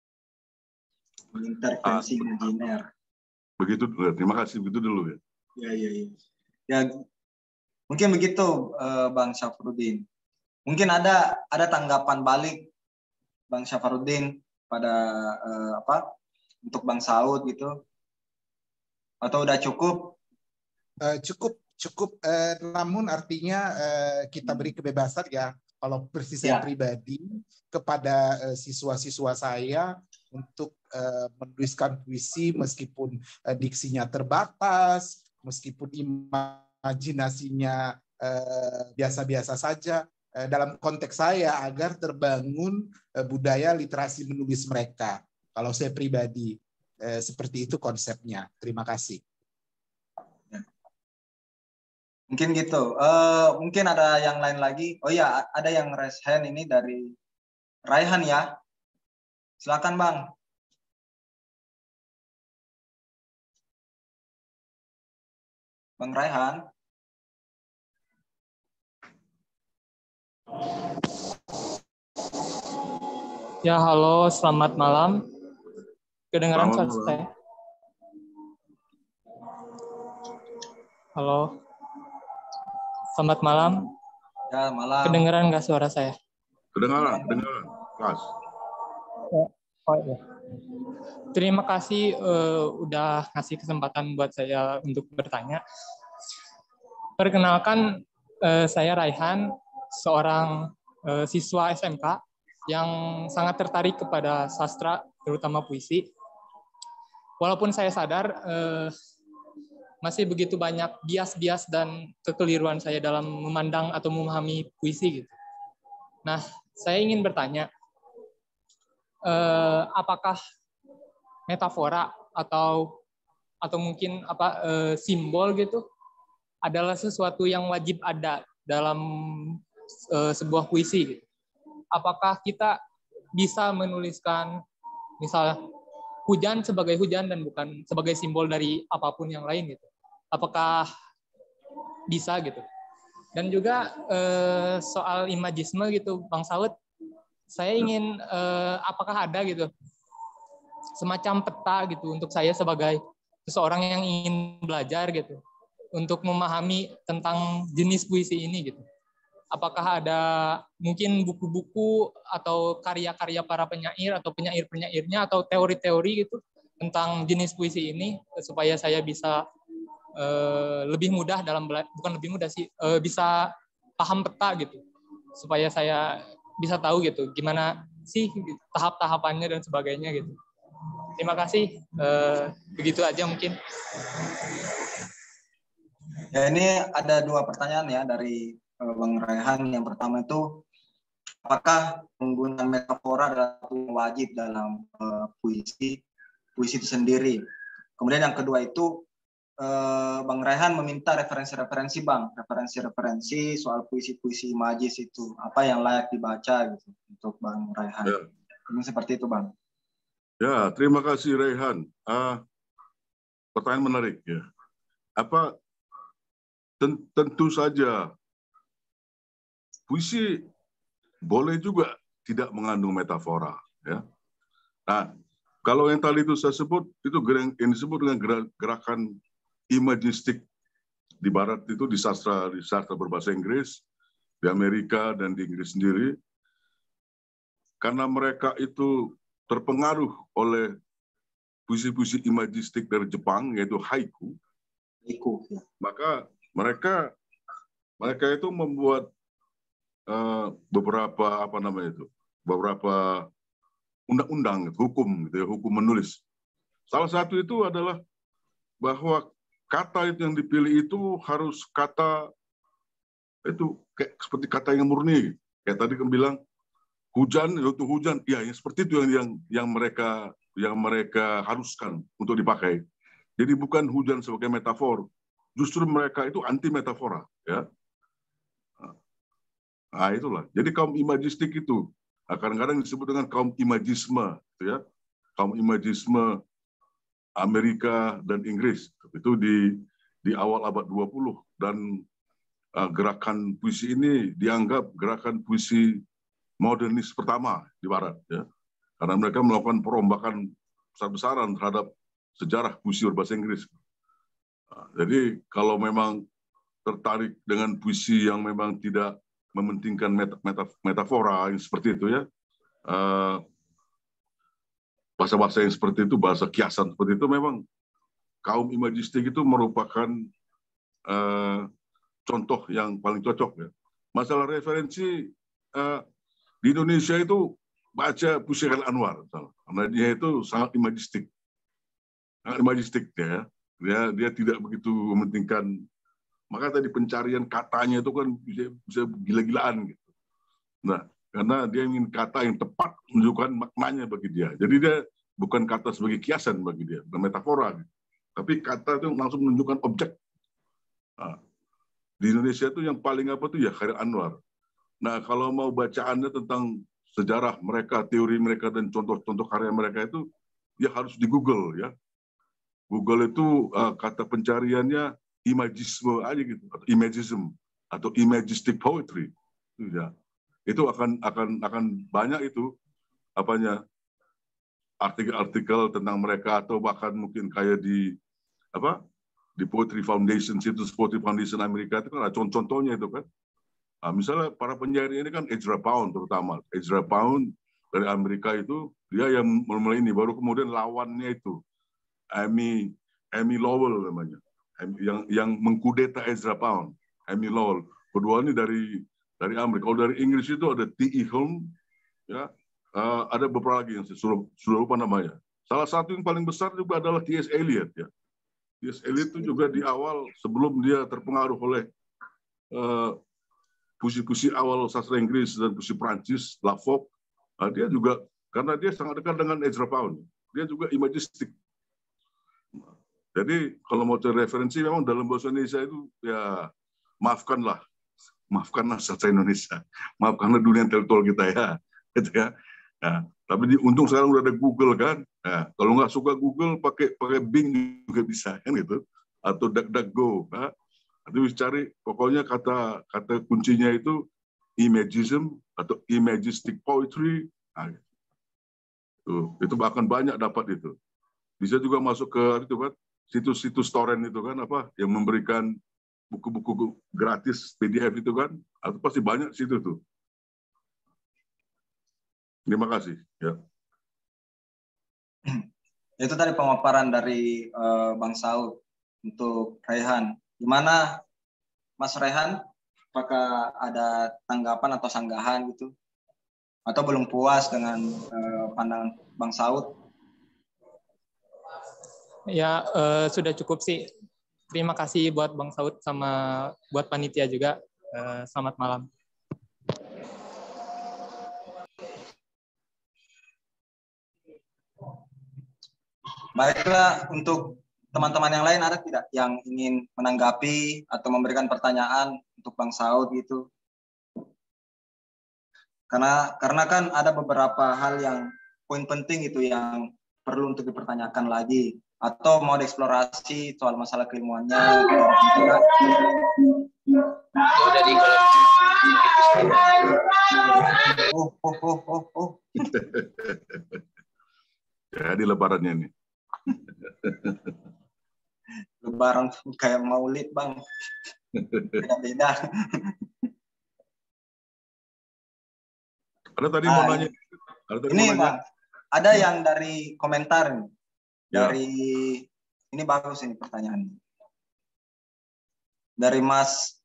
Intervensi imajiner. Begitu, terima kasih begitu dulu ya. Ya, ya, ya. Ya, mungkin begitu Bang Syafruddin. Mungkin ada ada tanggapan balik Bang Syafruddin pada eh, apa untuk Bang Saud gitu. Atau udah cukup? Uh, cukup, cukup. Uh, namun artinya uh, kita beri kebebasan ya. Kalau versi saya ya. pribadi kepada uh, siswa-siswa saya untuk uh, menuliskan puisi meskipun uh, diksinya terbatas, meskipun imajinasinya biasa-biasa uh, saja. Uh, dalam konteks saya agar terbangun uh, budaya literasi menulis mereka. Kalau saya pribadi. Eh, seperti itu konsepnya. Terima kasih. Mungkin gitu. Uh, mungkin ada yang lain lagi. Oh ya, ada yang raise hand ini dari Raihan ya. Silakan Bang. Bang Raihan. Ya, halo, selamat malam. Kedengaran suara saya? Halo. Selamat malam. Ya, malam. Kedengaran nggak suara saya? Kedengaran, kedengaran. Pas. Oh, ya. Terima kasih uh, udah ngasih kesempatan buat saya untuk bertanya. Perkenalkan, uh, saya Raihan, seorang uh, siswa S M K yang sangat tertarik kepada sastra, terutama puisi. Walaupun saya sadar eh, masih begitu banyak bias-bias dan kekeliruan saya dalam memandang atau memahami puisi gitu. Nah, saya ingin bertanya, eh, apakah metafora atau atau mungkin apa eh, simbol gitu adalah sesuatu yang wajib ada dalam eh, sebuah puisi gitu? Apakah kita bisa menuliskan misalnya hujan sebagai hujan dan bukan sebagai simbol dari apapun yang lain gitu? Apakah bisa gitu? Dan juga eh, soal imagisme gitu, Bang Saud, saya ingin eh, apakah ada gitu semacam peta gitu untuk saya sebagai seseorang yang ingin belajar gitu untuk memahami tentang jenis puisi ini gitu? Apakah ada mungkin buku-buku atau karya-karya para penyair atau penyair-penyairnya atau teori-teori gitu tentang jenis puisi ini supaya saya bisa uh, lebih mudah dalam bukan lebih mudah sih uh, bisa paham peta gitu supaya saya bisa tahu gitu gimana sih tahap-tahapannya dan sebagainya gitu. Terima kasih. Uh, begitu aja mungkin. Ya, ini ada dua pertanyaan ya dari Bang Raihan. Yang pertama itu, apakah penggunaan metafora adalah wajib dalam uh, puisi puisi itu sendiri? Kemudian yang kedua itu eh, Bang Raihan meminta referensi-referensi Bang, referensi-referensi soal puisi-puisi Imajis itu, apa yang layak dibaca gitu untuk Bang Raihan. Ya. Ini seperti itu Bang. Ya, terima kasih Raihan. Uh, pertanyaan menarik ya. Apa tentu saja puisi boleh juga tidak mengandung metafora, ya. Nah, kalau yang tadi itu saya sebut itu yang disebut dengan gerakan imagistik di Barat itu di sastra di sastra berbahasa Inggris, di Amerika dan di Inggris sendiri, karena mereka itu terpengaruh oleh puisi-puisi imagistik dari Jepang yaitu haiku. Haiku. Ya. Maka mereka mereka itu membuat uh, beberapa apa namanya itu beberapa undang-undang hukum gitu ya, hukum menulis. Salah satu itu adalah bahwa kata itu yang dipilih itu harus kata itu kayak seperti kata yang murni. Kayak tadi kan bilang hujan itu hujan, ya yang seperti itu yang yang yang mereka yang mereka haruskan untuk dipakai. Jadi bukan hujan sebagai metafor. Justru mereka itu anti metafora, ya. Nah, itulah. Jadi kaum imagistik itu kadang-kadang disebut dengan kaum imagisme, ya. Kaum imagisme Amerika dan Inggris itu di di awal abad dua puluh dan uh, gerakan puisi ini dianggap gerakan puisi modernis pertama di Barat, ya. Karena mereka melakukan perombakan besar-besaran terhadap sejarah puisi berbahasa Inggris. Nah, jadi kalau memang tertarik dengan puisi yang memang tidak mementingkan meta, meta, metafora yang seperti itu, ya, uh, bahasa-bahasa yang seperti itu, bahasa kiasan seperti itu, memang kaum imagistik itu merupakan uh, contoh yang paling cocok, ya. Masalah referensi uh, di Indonesia itu baca puisi Khairil Anwar, karena dia itu sangat imagistik, sangat imagistik, ya. Dia dia tidak begitu mementingkan. Maka tadi pencarian katanya itu kan bisa, bisa gila-gilaan gitu. Nah, karena dia ingin kata yang tepat menunjukkan maknanya bagi dia. Jadi dia bukan kata sebagai kiasan bagi dia, bukan metafora. Gitu. Tapi kata itu langsung menunjukkan objek. Nah, di Indonesia itu yang paling apa tuh ya Khairil Anwar. Nah, kalau mau bacaannya tentang sejarah mereka, teori mereka dan contoh-contoh karya mereka itu ya harus di Google, ya. Google itu uh, kata pencariannya imagisme aja gitu, atau imagism atau imagistic poetry, ya. Itu akan akan akan banyak itu apanya artikel-artikel tentang mereka atau bahkan mungkin kayak di apa di Poetry Foundation, situs Poetry Foundation Amerika itu kan ada contoh-contohnya itu kan. Nah, misalnya para penyair ini kan Ezra Pound terutama, Ezra Pound dari Amerika itu dia yang mulai ini, baru kemudian lawannya itu Amy Amy Lowell namanya, yang yang mengkudeta Ezra Pound, Amy Lowell. Kedua ini dari dari Amerika. Kalau dari Inggris itu ada T E Hulme, ya, uh, ada beberapa lagi yang sudah sudah lupa namanya. Salah satu yang paling besar juga adalah T S Eliot, ya. T S Eliot itu juga di awal sebelum dia terpengaruh oleh uh, puisi-puisi awal sastra Inggris dan puisi Prancis, La Fogue, uh, dia juga karena dia sangat dekat dengan Ezra Pound, dia juga imagistik. Jadi kalau mau cari referensi memang dalam bahasa Indonesia itu ya maafkanlah, maafkanlah sastra Indonesia, maafkanlah dunia intelektual kita, ya, gitu ya. Nah, tapi di, untung sekarang udah ada Google kan. Nah, kalau nggak suka Google pakai pakai Bing juga bisa kan gitu, atau DuckDuckGo. Nah, nanti bisa cari pokoknya kata kata kuncinya itu imagism atau imagistic poetry. Nah, itu, itu bahkan banyak dapat itu. Bisa juga masuk ke itu kan situs-situs torrent itu kan apa yang memberikan buku-buku gratis P D F itu kan, atau pasti banyak situ tuh. Terima kasih. Ya. Itu tadi pemaparan dari uh, Bang Saud untuk Raihan. Gimana Mas Raihan? Apakah ada tanggapan atau sanggahan gitu? Atau belum puas dengan uh, pandangan Bang Saud? Ya, uh, sudah cukup sih. Terima kasih buat Bang Saud sama buat panitia juga. Uh, selamat malam. Baiklah, untuk teman-teman yang lain ada tidak yang ingin menanggapi atau memberikan pertanyaan untuk Bang Saud gitu? Karena karena kan ada beberapa hal yang poin penting itu yang perlu untuk dipertanyakan lagi, atau mau dieksplorasi soal masalah keilmuannya. Oh, dari kalau oh oh oh oh oh. Jadi lebarannya nih. Lebaran kayak maulid, Bang. Beda-beda. Ada tadi Nah, mau nanya. Ada tadi ini mau nanya. Bang, ada yang dari komentar nih. Ya. Dari ini bagus ini pertanyaan. Dari Mas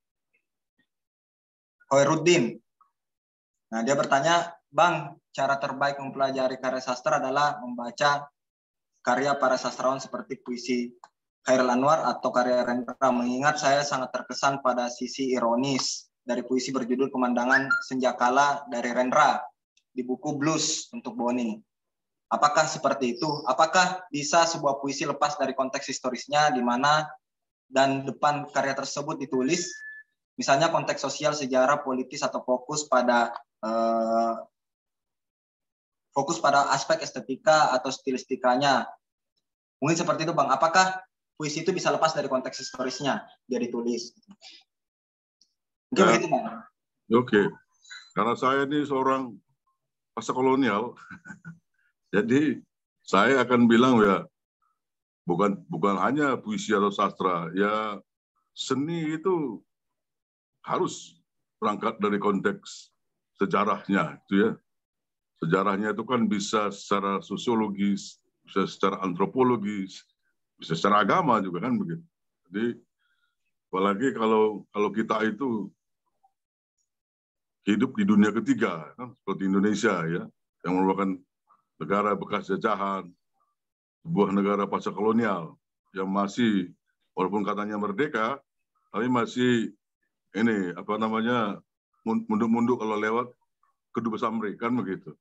Hoirudin. Nah, dia bertanya, Bang, cara terbaik mempelajari karya sastra adalah membaca karya para sastrawan seperti puisi Chairil Anwar atau karya Rendra, mengingat saya sangat terkesan pada sisi ironis dari puisi berjudul Pemandangan Senjakala dari Rendra di buku Blues untuk Boni. Apakah seperti itu? Apakah bisa sebuah puisi lepas dari konteks historisnya di mana dan depan karya tersebut ditulis, misalnya konteks sosial, sejarah, politis, atau fokus pada eh, fokus pada aspek estetika atau stilistikanya? Mungkin seperti itu, Bang. Apakah puisi itu bisa lepas dari konteks historisnya dia ditulis? Mungkin Ya. begitu, Bang. Oke, karena saya ini seorang masa kolonial, jadi saya akan bilang ya bukan bukan hanya puisi atau sastra, ya seni itu harus berangkat dari konteks sejarahnya, itu ya. Sejarahnya itu kan bisa secara sosiologis, bisa secara antropologis, bisa secara agama juga kan begitu. Jadi apalagi kalau kalau kita itu hidup di dunia ketiga, kan, seperti Indonesia ya, yang merupakan negara bekas jajahan, sebuah negara pasca kolonial yang masih walaupun katanya merdeka, tapi masih ini apa namanya munduk-munduk kalau lewat Kedubes Amrik kan begitu.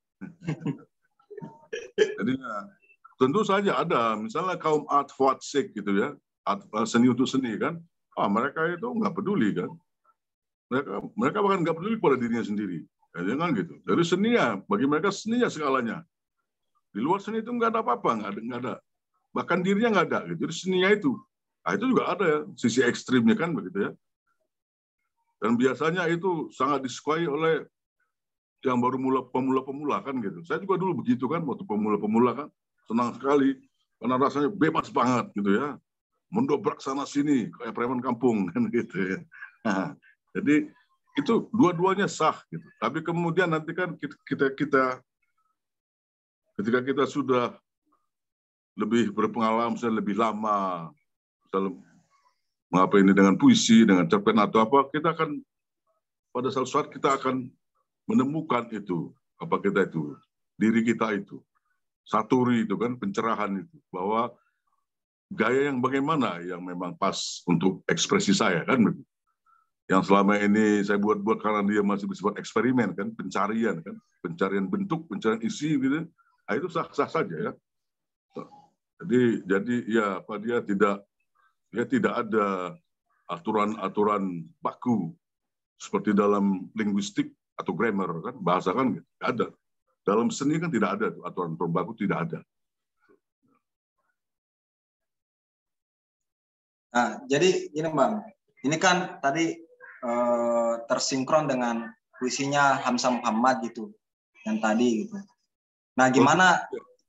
Jadi tentu saja ada, misalnya kaum art for art sake gitu ya, art, seni untuk seni kan, ah mereka itu nggak peduli kan, mereka mereka bahkan nggak peduli pada dirinya sendiri, ya kan gitu. Jadi seninya bagi mereka seninya segalanya. Di luar seni itu nggak ada apa-apa, nggak ada, nggak ada, bahkan dirinya nggak ada. Gitu. Jadi seninya itu, nah itu juga ada ya, sisi ekstrimnya kan begitu ya. Dan biasanya itu sangat disukai oleh yang baru mulai pemula-pemula kan gitu. Saya juga dulu begitu kan, waktu pemula-pemula kan, senang sekali karena rasanya bebas banget gitu ya, mendobrak sana sini kayak preman kampung kan gitu ya. Nah, jadi itu dua-duanya sah gitu. Tapi kemudian nanti kan kita kita, kita ketika kita sudah lebih berpengalaman, misalnya lebih lama, misalnya mengapa ini dengan puisi, dengan cerpen atau apa, kita akan pada suatu saat kita akan menemukan itu, apa kita itu, diri kita itu, saturi itu kan, pencerahan itu, bahwa gaya yang bagaimana yang memang pas untuk ekspresi saya kan, yang selama ini saya buat-buat karena dia masih bersifat eksperimen kan, pencarian kan, pencarian bentuk, pencarian isi gitu. Nah, itu sah-sah saja ya. Jadi jadi ya apa dia tidak dia tidak ada aturan-aturan baku seperti dalam linguistik atau grammar kan, bahasa kan nggak ada. Dalam seni kan tidak ada aturan-aturan baku, tidak ada. Nah, jadi ini Bang, ini kan tadi eh, tersinkron dengan puisinya Hamzah Muhammad gitu, yang tadi gitu. Nah, gimana?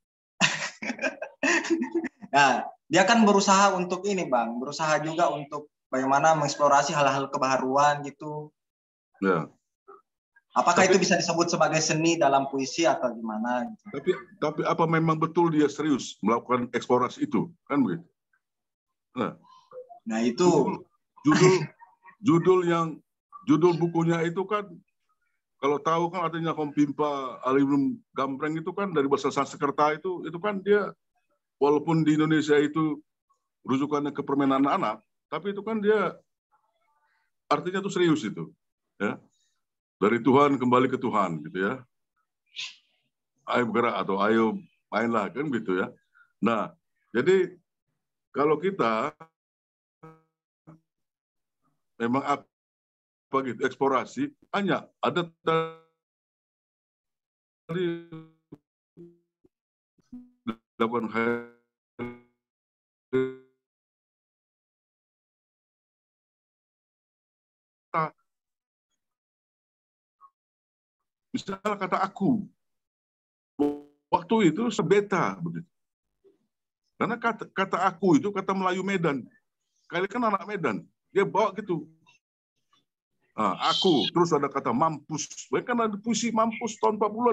Nah, dia kan berusaha untuk ini Bang, berusaha juga untuk bagaimana mengeksplorasi hal-hal kebaruan gitu. Ya. Apakah tapi, itu bisa disebut sebagai seni dalam puisi atau gimana? Gitu? Tapi tapi apa memang betul dia serius melakukan eksplorasi itu kan begitu? Nah, nah itu judul judul yang judul bukunya itu kan kalau tahu kan artinya Kompimpa Alibum Gambreng itu kan dari bahasa Sanskerta itu itu kan dia walaupun di Indonesia itu rujukannya ke permainan anak, tapi itu kan dia artinya itu serius itu, ya. Dari Tuhan kembali ke Tuhan gitu ya. Ayo bergerak atau ayo mainlah kan gitu ya. Nah, jadi kalau kita memang apa gitu eksplorasi, hanya ada tadi dilakukan misalnya kata aku waktu itu sebeta begitu. Karena kata, kata aku itu kata Melayu Medan. Kali kan anak Medan, dia bawa gitu. Nah, aku, terus ada kata mampus. Bahkan ada puisi mampus tahun empat puluhan.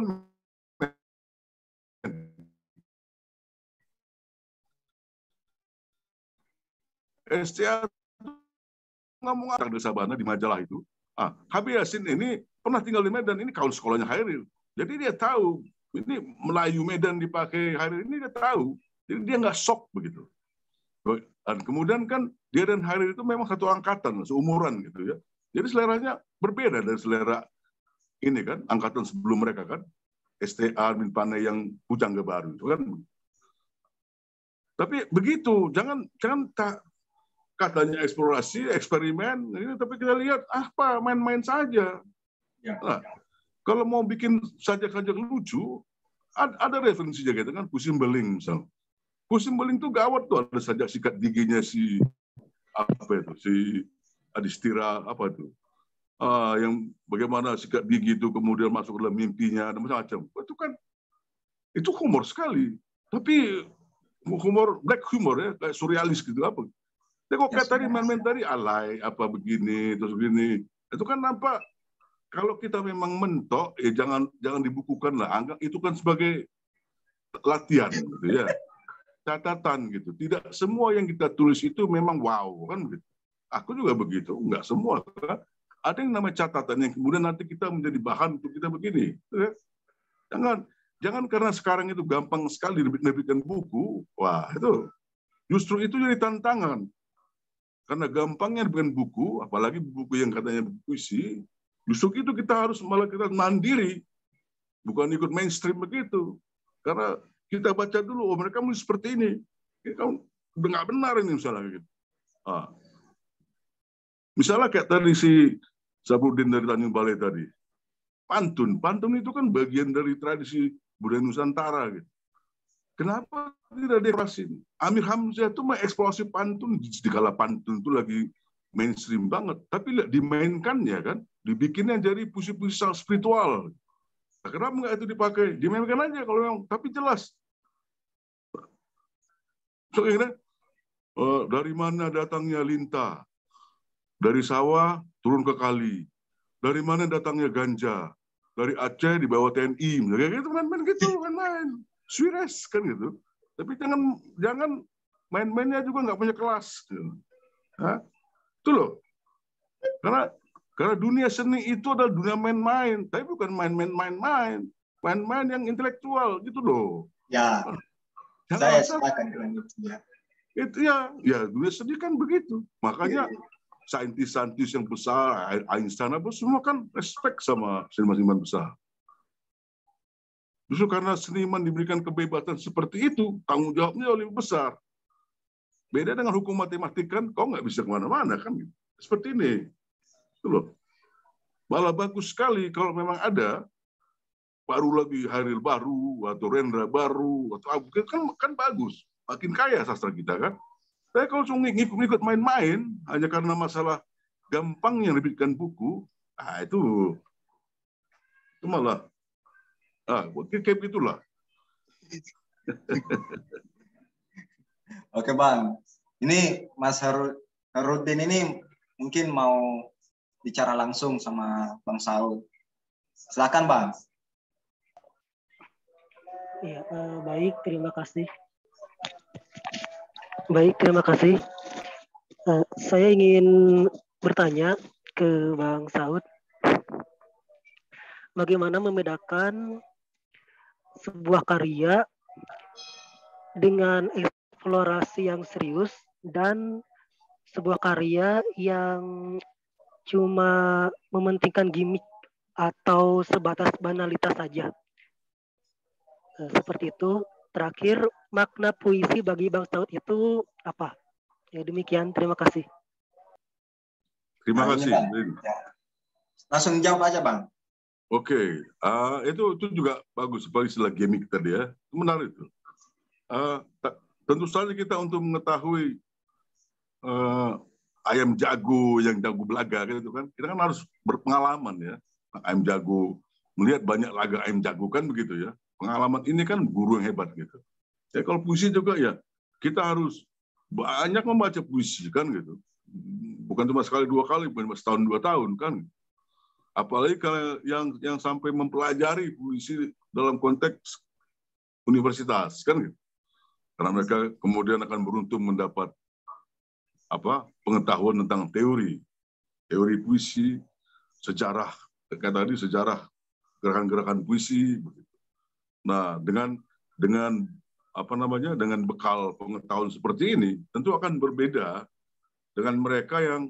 S T A ngomong apa di Sabana di majalah itu. Ah, Habib Yasin ini pernah tinggal di Medan, ini kawan sekolahnya Hairil. Jadi dia tahu, ini Melayu Medan dipakai Hairil, ini dia tahu. Jadi dia nggak shock begitu. Dan kemudian kan dia dan Hairil itu memang satu angkatan, seumuran gitu ya. Jadi seleranya berbeda dari selera ini kan, angkatan sebelum mereka kan. S T A Min Panai yang Pujangga Baru itu kan. Tapi begitu, jangan jangan tak katanya eksplorasi, eksperimen, ini, tapi kita lihat apa main-main saja. Ya. Nah, kalau mau bikin sajak-sajak lucu, ada, ada referensinya gitu kan, Pusim Beling misalnya. Pusim Beling tuh gawat tuh, ada sajak sikat giginya si apa itu, si Adistira apa itu, ah, yang bagaimana sikat gigi itu kemudian masuk dalam mimpinya dan macam-macam. Itu kan itu humor sekali, tapi humor black humor ya, kayak surrealis gitu apa. Tapi kok kayak tadi main-main tadi alay apa begini terus begini, itu kan nampak kalau kita memang mentok, ya jangan jangan dibukukan lah, anggap itu kan sebagai latihan gitu ya, catatan gitu. Tidak semua yang kita tulis itu memang wow kan begitu. Aku juga begitu, nggak semua kan. Ada yang namanya catatan yang kemudian nanti kita menjadi bahan untuk kita begini. Ya. Jangan jangan karena sekarang itu gampang sekali menerbitkan buku, wah itu justru itu jadi tantangan. Karena gampangnya bukan buku, apalagi buku yang katanya puisi, justru itu kita harus malah kita mandiri, bukan ikut mainstream begitu. Karena kita baca dulu, oh mereka mulai seperti ini, ini kan udah nggak benar ini misalnya. Gitu. Ah. Misalnya kayak tadi si Sabudin dari Tanjung Balai tadi, pantun, pantun itu kan bagian dari tradisi budaya Nusantara. Gitu. Kenapa tidak dieksplorasi? Amir Hamzah itu mengeksplorasi pantun di kala pantun itu lagi mainstream banget, tapi dimainkannya kan, dibikinnya jadi puisi-puisi spiritual. Nah, kenapa nggak itu dipakai? Dimainkan aja kalau yang, tapi jelas. So, ini, uh, dari mana datangnya lintah? Dari sawah turun ke kali. Dari mana datangnya ganja? Dari Aceh di bawah T N I. Kayak gitu main-main gitu, main-main. Swires kan gitu, tapi jangan jangan main-mainnya juga nggak punya kelas, gitu. Hah? Itu loh, karena karena dunia seni itu adalah dunia main-main, tapi bukan main-main main-main, main-main yang intelektual gitu loh. Ya, jangan saya sepakat dengan itu ya. Itu ya, ya dunia seni kan begitu, makanya ya. Saintis-saintis yang besar, Einstein apa semua kan respect sama seniman-seniman besar. Justru karena seniman diberikan kebebasan seperti itu, tanggung jawabnya lebih besar. Beda dengan hukum matematik kan, kau nggak bisa kemana-mana kan. Seperti ini. Itu loh. Malah bagus sekali kalau memang ada, baru lagi Hairil baru, atau Rendra baru, atau kan, kan bagus. Makin kaya sastra kita kan. Tapi kalau cuma ngikut-ngikut main-main, hanya karena masalah gampang yang diberikan buku, ah itu, itu malah ah, kayak begitulah. Oke Bang, ini Mas Harudin ini mungkin mau bicara langsung sama Bang Saud. Silakan Bang. Ya, uh, baik, terima kasih. Baik, terima kasih. Uh, saya ingin bertanya ke Bang Saud, bagaimana membedakan sebuah karya dengan eksplorasi yang serius dan sebuah karya yang cuma mementingkan gimmick atau sebatas banalitas saja. Seperti itu. terakhir, makna puisi bagi Bang Saud itu apa? Ya demikian, terima kasih. Terima Nah, kasih. Bang. Langsung jawab aja, Bang. Oke, okay. uh, itu itu juga bagus, sebagai istilah gimmick tadi ya, itu menarik itu. Uh, tentu saja kita untuk mengetahui uh, ayam jago yang jago belaga gitu kan, kita kan harus berpengalaman ya. Ayam jago, melihat banyak laga ayam jago kan begitu ya. Pengalaman ini kan guru yang hebat gitu. Ya kalau puisi juga ya, kita harus banyak membaca puisi kan gitu. Bukan cuma sekali dua kali, bukan cuma setahun dua tahun kan. Apalagi kalau yang yang sampai mempelajari puisi dalam konteks universitas kan gitu. Karena mereka kemudian akan beruntung mendapat apa pengetahuan tentang teori, teori puisi, sejarah, kayak tadi sejarah gerakan-gerakan puisi. Nah dengan dengan apa namanya dengan bekal pengetahuan seperti ini tentu akan berbeda dengan mereka yang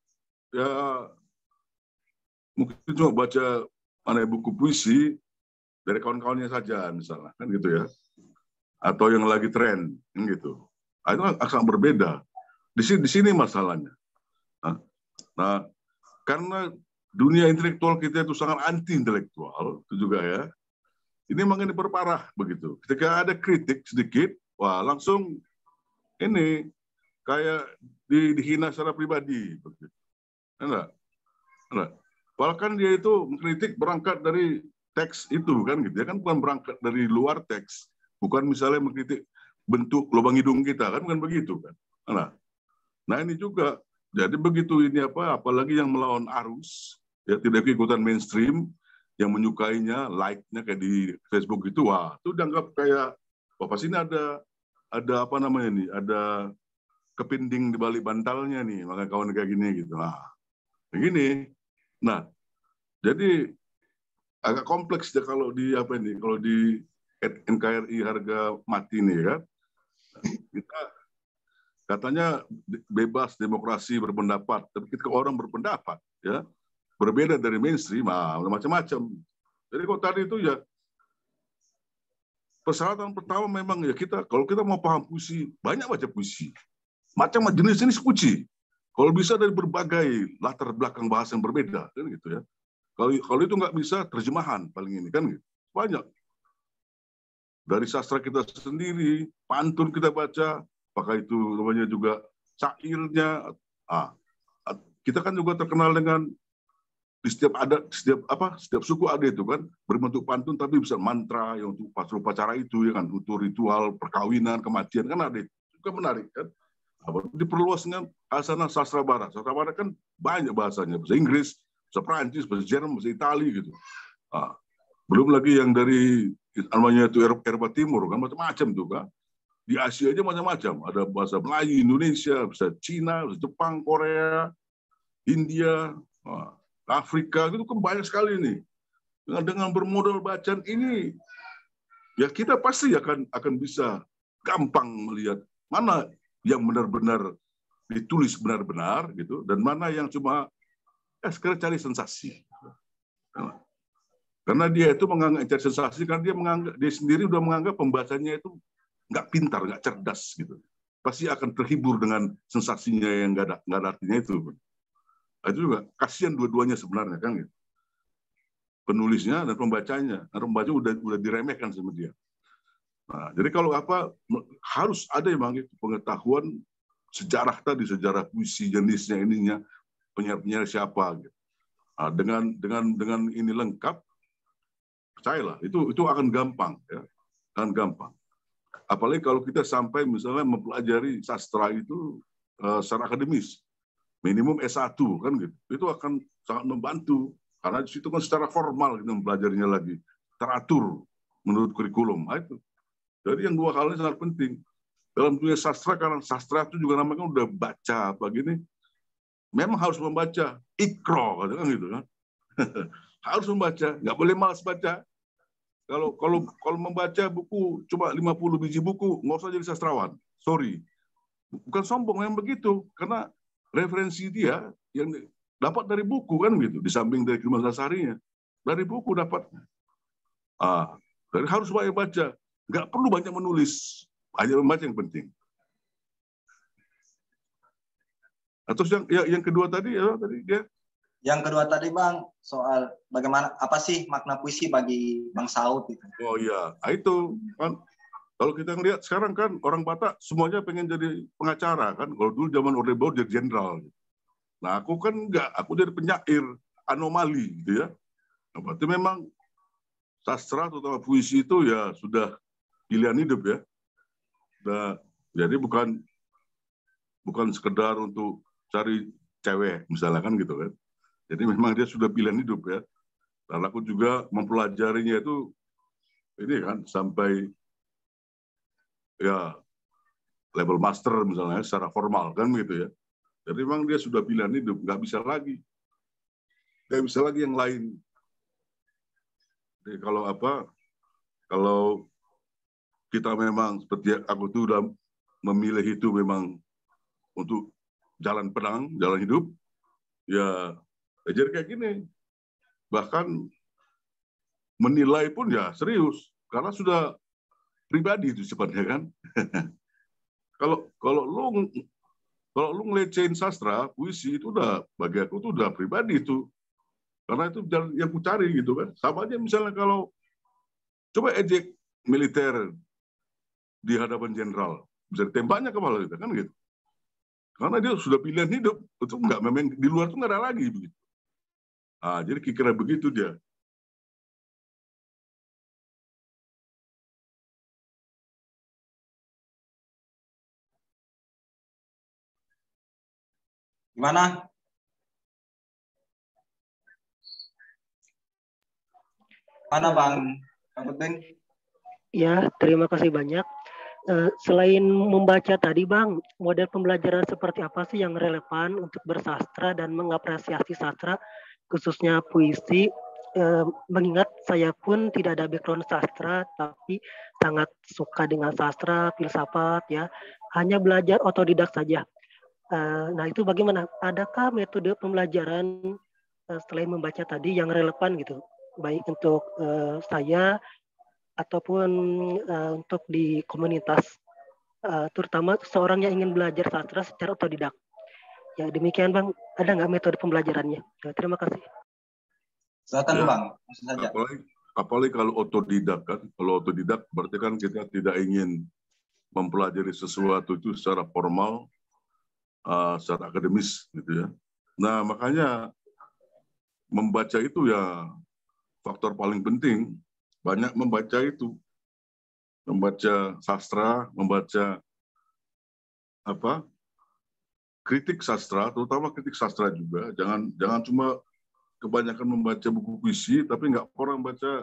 ya mungkin cuma baca mana buku puisi dari kawan-kawannya saja misalnya kan gitu ya, atau yang lagi tren kan gitu. Nah, itu akan berbeda di sini, di sini masalahnya. Nah, nah karena dunia intelektual kita itu sangat anti intelektual itu juga ya, ini makin diperparah begitu. Ketika ada kritik sedikit, wah langsung ini kayak di, dihina secara pribadi begitu. Enggak, enggak. Bahkan dia itu mengkritik berangkat dari teks itu kan gitu. Dia kan bukan berangkat dari luar teks. Bukan misalnya mengkritik bentuk lubang hidung kita kan bukan begitu kan. Nah, nah ini juga jadi begitu ini apa apalagi yang melawan arus ya tidak ikutan mainstream yang menyukainya, like-nya kayak di Facebook itu wah, itu dianggap kayak wah pasti ini ada ada apa namanya nih, ada kepinding di balik bantalnya nih, makanya kawan kayak gini gitu. Nah, begini. Nah, jadi agak kompleks ya kalau di apa ini, kalau di N K R I harga mati nih kan. Kita katanya bebas demokrasi berpendapat, tapi ketika orang berpendapat ya berbeda dari mainstream, ah, macam-macam. Jadi kalau tadi itu ya persyaratan pertama memang ya kita kalau kita mau paham puisi banyak baca puisi, macam jenis-jenis puisi. Kalau bisa dari berbagai latar belakang bahasa yang berbeda, kan gitu ya. Kalau kalau itu nggak bisa terjemahan paling ini kan gitu. Banyak. Dari sastra kita sendiri, pantun kita baca, apakah itu namanya juga syairnya. Ah, kita kan juga terkenal dengan di setiap adat, setiap apa, setiap suku ada itu kan berbentuk pantun tapi bisa mantra yang untuk upacara itu ya kan, untuk ritual perkawinan, kematian kan ada itu. Juga menarik kan. Diperluas dengan asana sastra barat. Sastra barat kan banyak bahasanya, bahasa Inggris, bahasa Prancis, bahasa Jerman, bahasa Itali gitu. Nah, belum lagi yang dari namanya itu Eropa, Eropa Timur kan macam-macam tuh kan. Di Asia aja macam-macam. Ada bahasa Melayu, Indonesia, bahasa Cina, bahasa Jepang, Korea, India, Afrika itu kan banyak sekali nih. Dengan, dengan bermodal bacaan ini, ya kita pasti akan akan bisa gampang melihat mana yang benar-benar ditulis benar-benar gitu dan mana yang cuma eh sekedar cari sensasi. Karena dia itu menganggap cari sensasi karena dia menganggap dia sendiri udah menganggap pembacanya itu nggak pintar, nggak cerdas gitu. Pasti akan terhibur dengan sensasinya yang nggak ada nggak ada artinya itu. Nah, itu juga kasihan dua-duanya sebenarnya kan gitu. Penulisnya dan pembacanya, nah, pembaca udah udah diremehkan sama dia. Nah, jadi kalau apa harus ada memang itu pengetahuan sejarah tadi, sejarah puisi jenisnya ininya, penyair-penyair siapa gitu. Nah, dengan dengan dengan ini lengkap, percayalah itu itu akan gampang ya, akan gampang. Apalagi kalau kita sampai misalnya mempelajari sastra itu uh, secara akademis, minimum S satu kan gitu, itu akan sangat membantu karena di situ kan secara formal kita mempelajarinya lagi, teratur menurut kurikulum. Nah, itu. Jadi yang dua hal ini sangat penting. Dalam dunia sastra, karena sastra itu juga namanya udah baca begini, memang harus membaca, ikro, kan gitu kan. Harus membaca, nggak boleh malas baca. Kalau kalau kalau membaca buku cuma lima puluh biji buku, nggak usah jadi sastrawan. Sorry. Bukan sombong, yang begitu. Karena referensi dia yang dapat dari buku kan gitu, di samping dari kehidupan sehari-harinya. Dari buku dapatnya. Ah, dari harus banyak baca. Nggak perlu banyak menulis, hanya membaca yang penting. Atau yang ya, yang kedua tadi ya tadi dia. Yang kedua tadi Bang soal bagaimana apa sih makna puisi bagi Bang Saud itu. Oh iya, nah, itu kan kalau kita ngelihat sekarang kan orang Batak semuanya pengen jadi pengacara kan. Kalau dulu zaman Orde Baru jadi jenderal. Nah aku kan enggak, aku jadi penyair anomali gitu ya. Nah, berarti memang sastra terutama puisi itu ya sudah pilihan hidup ya. Nah, jadi bukan bukan sekedar untuk cari cewek misalnya kan gitu kan. Jadi memang dia sudah pilihan hidup ya. Dan aku juga mempelajarinya itu ini kan sampai ya level master misalnya secara formal kan gitu ya. Jadi memang dia sudah pilihan hidup, nggak bisa lagi. Nggak bisa lagi yang lain. Jadi kalau apa, kalau kita memang seperti aku tuh udah memilih itu memang untuk jalan pedang, jalan hidup, ya, ya jadi kayak gini. Bahkan menilai pun ya serius, karena sudah pribadi itu sebenarnya kan. Kalau kalau lu kalau lu ngelecehin sastra, puisi itu udah bagi aku tuh udah pribadi itu. Karena itu jalan yang ku cari gitu kan. Sama aja misalnya kalau coba ejek militer di hadapan jenderal, bisa ditembaknya kepala kita kan gitu. Karena dia sudah pilihan hidup, itu enggak memang di luar tuh nggak ada lagi begitu. Ah, jadi kira-kira begitu dia. Gimana? Mana Bang? Bang Udin? Ya, terima kasih banyak. Uh, selain membaca tadi Bang, model pembelajaran seperti apa sih yang relevan untuk bersastra dan mengapresiasi sastra, khususnya puisi? Uh, mengingat saya pun tidak ada background sastra, tapi sangat suka dengan sastra, filsafat, ya. Hanya belajar otodidak saja. Uh, nah itu bagaimana? Adakah metode pembelajaran uh, selain membaca tadi yang relevan gitu, baik untuk uh, saya ataupun uh, untuk di komunitas, uh, terutama seorang yang ingin belajar sastra secara otodidak. Ya demikian Bang, ada nggak metode pembelajarannya? Ya, terima kasih. Silakan Ya, Bang, langsung saja. Apalagi, apalagi kalau otodidak kan, kalau otodidak berarti kan kita tidak ingin mempelajari sesuatu itu secara formal, uh, secara akademis gitu ya. Nah makanya membaca itu ya faktor paling penting. Banyak membaca itu, membaca sastra, membaca apa kritik sastra, terutama kritik sastra juga. Jangan jangan cuma kebanyakan membaca buku puisi, tapi nggak pernah membaca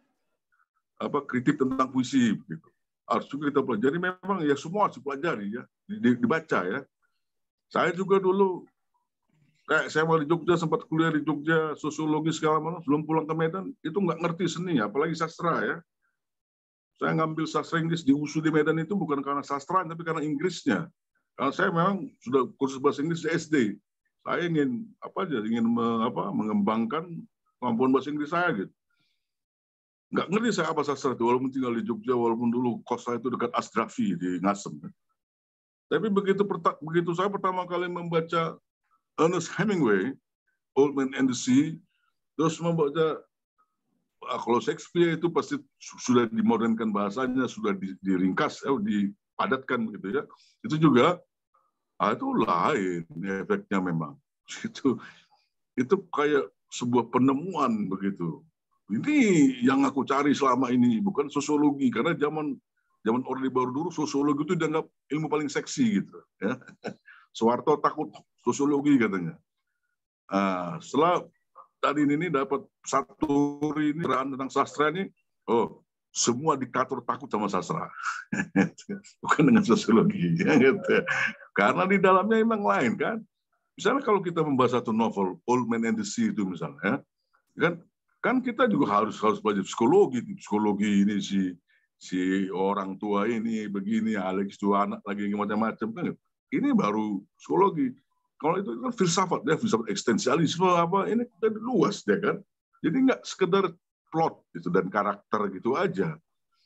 apa kritik tentang puisi. Gitu. Harus juga kita pelajari. Memang ya semua harus dipelajari ya, dibaca ya. Saya juga dulu kayak saya mau di Jogja, sempat kuliah di Jogja, sosiologi segala macam, sebelum pulang ke Medan, itu nggak ngerti seni, apalagi sastra ya. Saya ngambil sastra Inggris di U S U di Medan itu bukan karena sastra, tapi karena Inggrisnya. Karena saya memang sudah kursus bahasa Inggris di S D. Saya ingin apa aja, ingin me, apa, mengembangkan kemampuan bahasa Inggris saya gitu. Nggak ngerti saya apa sastra itu, walaupun tinggal di Jogja, walaupun dulu kos saya itu dekat Asdrafi di Ngasem. Tapi begitu begitu saya pertama kali membaca Ernest Hemingway, Old Man and the Sea, terus membaca, kalau Shakespeare itu pasti sudah dimodernkan bahasanya, sudah diringkas, eh, dipadatkan begitu ya. Itu juga, ah, itu lain efeknya memang. Itu, itu kayak sebuah penemuan begitu. Ini yang aku cari selama ini, bukan sosiologi, karena zaman zaman Orde Baru dulu sosiologi itu dianggap ilmu paling seksi gitu. Ya. Soeharto takut sosiologi katanya. Nah, setelah tadi ini dapat satu ini tentang sastra ini, oh semua diktator takut sama sastra, bukan dengan sosiologi, ya, gitu. Karena di dalamnya emang lain kan. Misalnya kalau kita membahas satu novel Old Man and the Sea itu misalnya, kan kan kita juga harus harus belajar psikologi, psikologi ini si si orang tua ini begini, Alex itu anak lagi macam-macam kan. Ini baru psikologi. Kalau itu kan filsafat, ya filsafat eksistensialisme apa ini kan luas ya kan. Jadi nggak sekedar plot itu dan karakter gitu aja.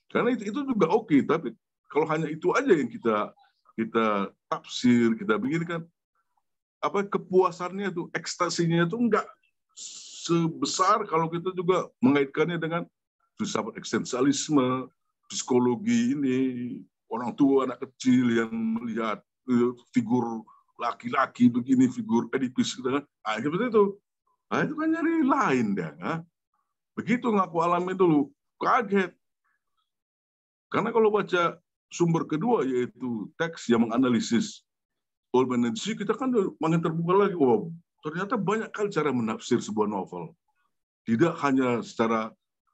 Karena itu, itu juga oke, okay, tapi kalau hanya itu aja yang kita kita tafsir, kita begini kan, apa kepuasannya itu, ekstasinya itu enggak sebesar kalau kita juga mengaitkannya dengan filsafat eksistensialisme, psikologi ini, orang tua, anak kecil yang melihat uh, figur laki-laki begini, figur Oedipus gitu kan, ah, seperti itu. Nah, itu kan nyari lain dah. Nah. Begitu ngaku alami dulu, kaget. Karena kalau baca sumber kedua, yaitu teks yang menganalisis Old Man and Sea, kita kan makin terbuka lagi. Oh, ternyata banyak kali cara menafsir sebuah novel. Tidak hanya secara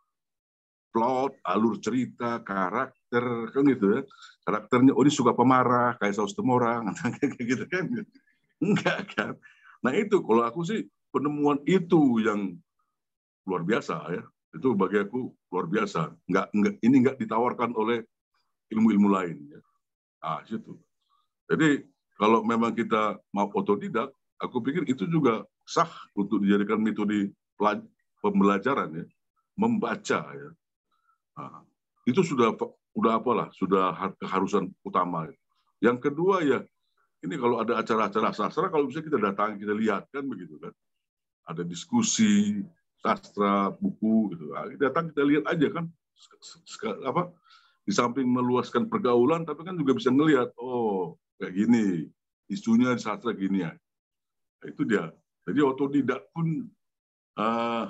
plot, alur cerita, karakter, kan gitu ya. Karakternya, oh ini suka pemarah, kayak Saus Temorang, kayak gitu kan. Enggak kan. Nah itu, kalau aku sih, penemuan itu yang luar biasa ya. Itu bagi aku luar biasa. Enggak, enggak, ini enggak ditawarkan oleh ilmu-ilmu lain. Ya. Ah, situ. Jadi, kalau memang kita mau otodidak, aku pikir itu juga sah untuk dijadikan metode pembelajaran ya. Membaca ya. Nah, itu sudah udah apalah, sudah keharusan utama. Yang kedua ya, ini kalau ada acara-acara sastra, kalau bisa kita datang, kita lihat kan begitu kan. Ada diskusi sastra, buku gitu. Nah, datang kita lihat aja kan, apa di samping meluaskan pergaulan, tapi kan juga bisa ngelihat, oh kayak gini, isunya di sastra gini ya. Nah, itu dia. Jadi otodidak pun uh,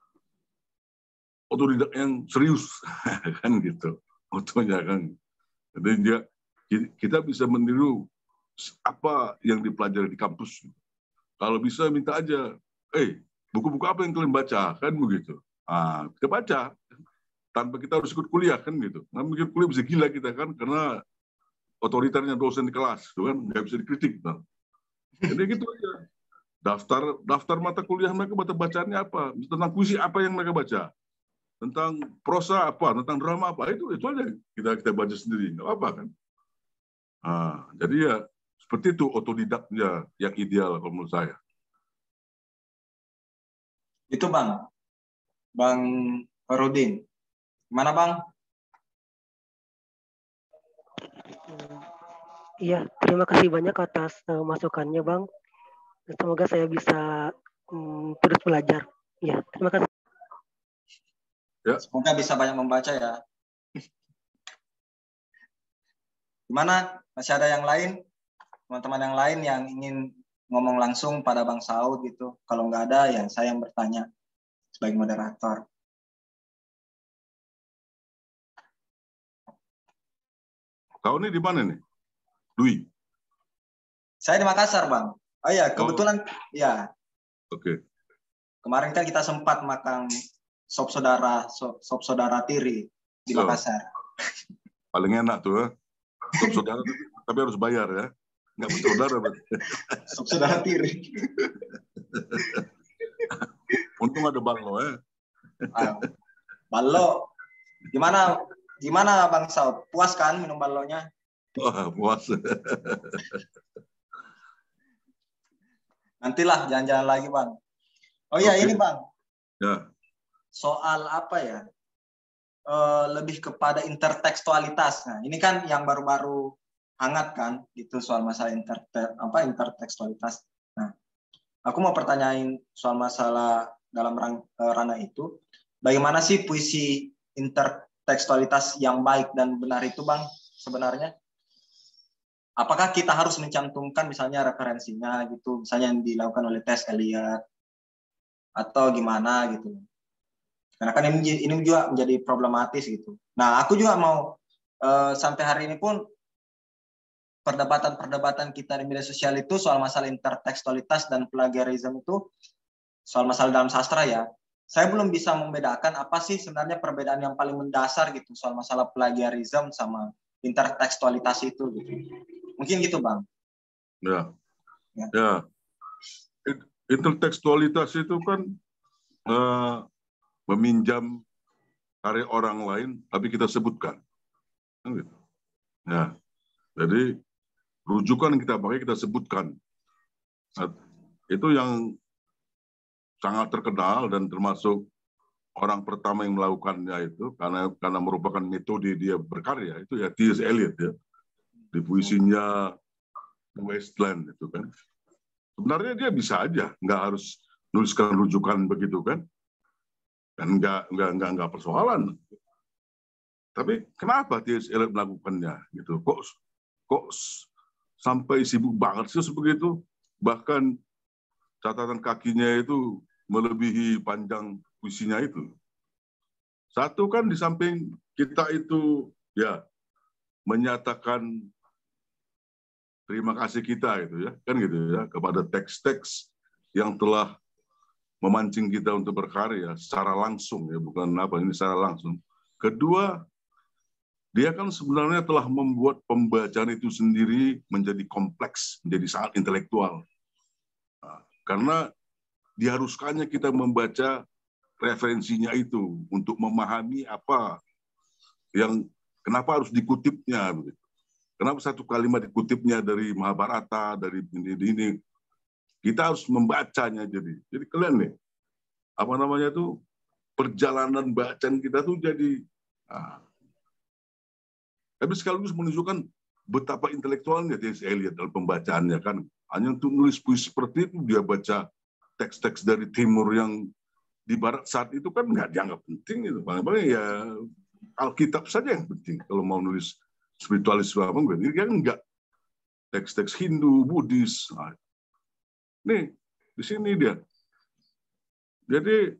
otodidak yang serius kan gitu motonya kan. Jadi dia kita bisa meniru apa yang dipelajari di kampus. Kalau bisa minta aja, eh buku-buku apa yang kalian baca kan begitu. Ah, kita baca tanpa kita harus ikut kuliah kan gitu. Nah, mikir kuliah bisa gila kita kan karena otoritarnya dosen di kelas, kan nggak bisa dikritik. Kan. Jadi gitu aja. Daftar daftar mata kuliah mereka baca bacaannya apa, tentang puisi apa yang mereka baca. Tentang prosa apa, tentang drama apa, itu itu aja kita kita baca sendiri, nggak apa kan? Nah, jadi ya seperti itu otodidaknya yang ideal kalau menurut saya. Itu Bang, Bang Farudin, gimana Bang? Iya, terima kasih banyak atas uh, masukannya Bang. Semoga saya bisa um, terus belajar. Iya, terima kasih. Ya. Semoga bisa banyak membaca ya. Gimana? Masih ada yang lain? Teman-teman yang lain yang ingin ngomong langsung pada Bang Saud gitu. Kalau nggak ada, ya saya yang bertanya sebagai moderator. Kau ini di mana nih? Dwi? Saya di Makassar, Bang. Oh iya, kebetulan, oh. ya. Oke. Okay. Kemarin kan kita sempat makan sop saudara, sop, sop saudara tiri di so, Makassar. Paling enak tuh, ya. Sop saudara tapi harus bayar ya. Nggak bersaudara. Sop saudara tiri. Untung ada ballo ya. Ayo. Ballo. Gimana gimana Bang Saud? Puas kan minum ballonya? Wah, puas. Nantilah jalan-jalan lagi, Bang. Oh iya, okay. Ini Bang. Ya. Soal apa ya? E, lebih kepada intertekstualitas. Nah, ini kan yang baru-baru hangat kan, gitu soal masalah inter apa intertekstualitas. Nah, aku mau pertanyain soal masalah dalam rang, ranah itu, bagaimana sih puisi intertekstualitas yang baik dan benar itu, Bang, sebenarnya? Apakah kita harus mencantumkan misalnya referensinya gitu, misalnya yang dilakukan oleh T S Eliot, atau gimana gitu? Karena kan ini, ini juga menjadi problematis gitu. Nah, aku juga mau uh, sampai hari ini pun perdebatan-perdebatan kita di media sosial itu soal masalah intertekstualitas dan plagiarisme itu soal masalah dalam sastra ya. Saya belum bisa membedakan apa sih sebenarnya perbedaan yang paling mendasar gitu soal masalah plagiarisme sama intertekstualitas itu gitu. Mungkin gitu, Bang. Ya. Ya. Ya. Intertekstualitas itu kan uh, meminjam karya orang lain tapi kita sebutkan. Kan gitu. Ya. Jadi rujukan yang kita pakai kita sebutkan. Nah, itu yang sangat terkenal dan termasuk orang pertama yang melakukannya itu karena karena merupakan metode dia berkarya itu ya T S Eliot ya di puisinya The Wasteland itu kan. Sebenarnya dia bisa aja, nggak harus nuliskan rujukan begitu kan, dan nggak nggak nggak nggak persoalan. Tapi kenapa T S Eliot melakukannya gitu? Kok kok sampai sibuk banget sih begitu? Bahkan catatan kakinya itu melebihi panjang puisinya itu. Satu kan di samping kita itu ya menyatakan terima kasih kita itu ya, kan gitu ya, kepada teks-teks yang telah memancing kita untuk berkarya secara langsung ya, bukan apa ini secara langsung. Kedua, dia kan sebenarnya telah membuat pembacaan itu sendiri menjadi kompleks, menjadi sangat intelektual. Nah, karena diharuskannya kita membaca referensinya itu untuk memahami apa yang kenapa harus dikutipnya begitu. Kenapa satu kalimat dikutipnya dari Mahabharata, dari ini ini. Kita harus membacanya jadi. Jadi kalian nih apa namanya tuh perjalanan bacaan kita tuh jadi nah, tapi sekaligus menunjukkan betapa intelektualnya T S Eliot dalam pembacaannya kan. Hanya untuk nulis puisi seperti itu dia baca teks-teks dari timur yang di barat saat itu kan nggak dianggap penting itu. Paling-paling ya Alkitab saja yang penting kalau mau nulis spiritualis apa enggak. Ini kan enggak teks-teks Hindu, Buddhis. Nah, nih di sini dia. Jadi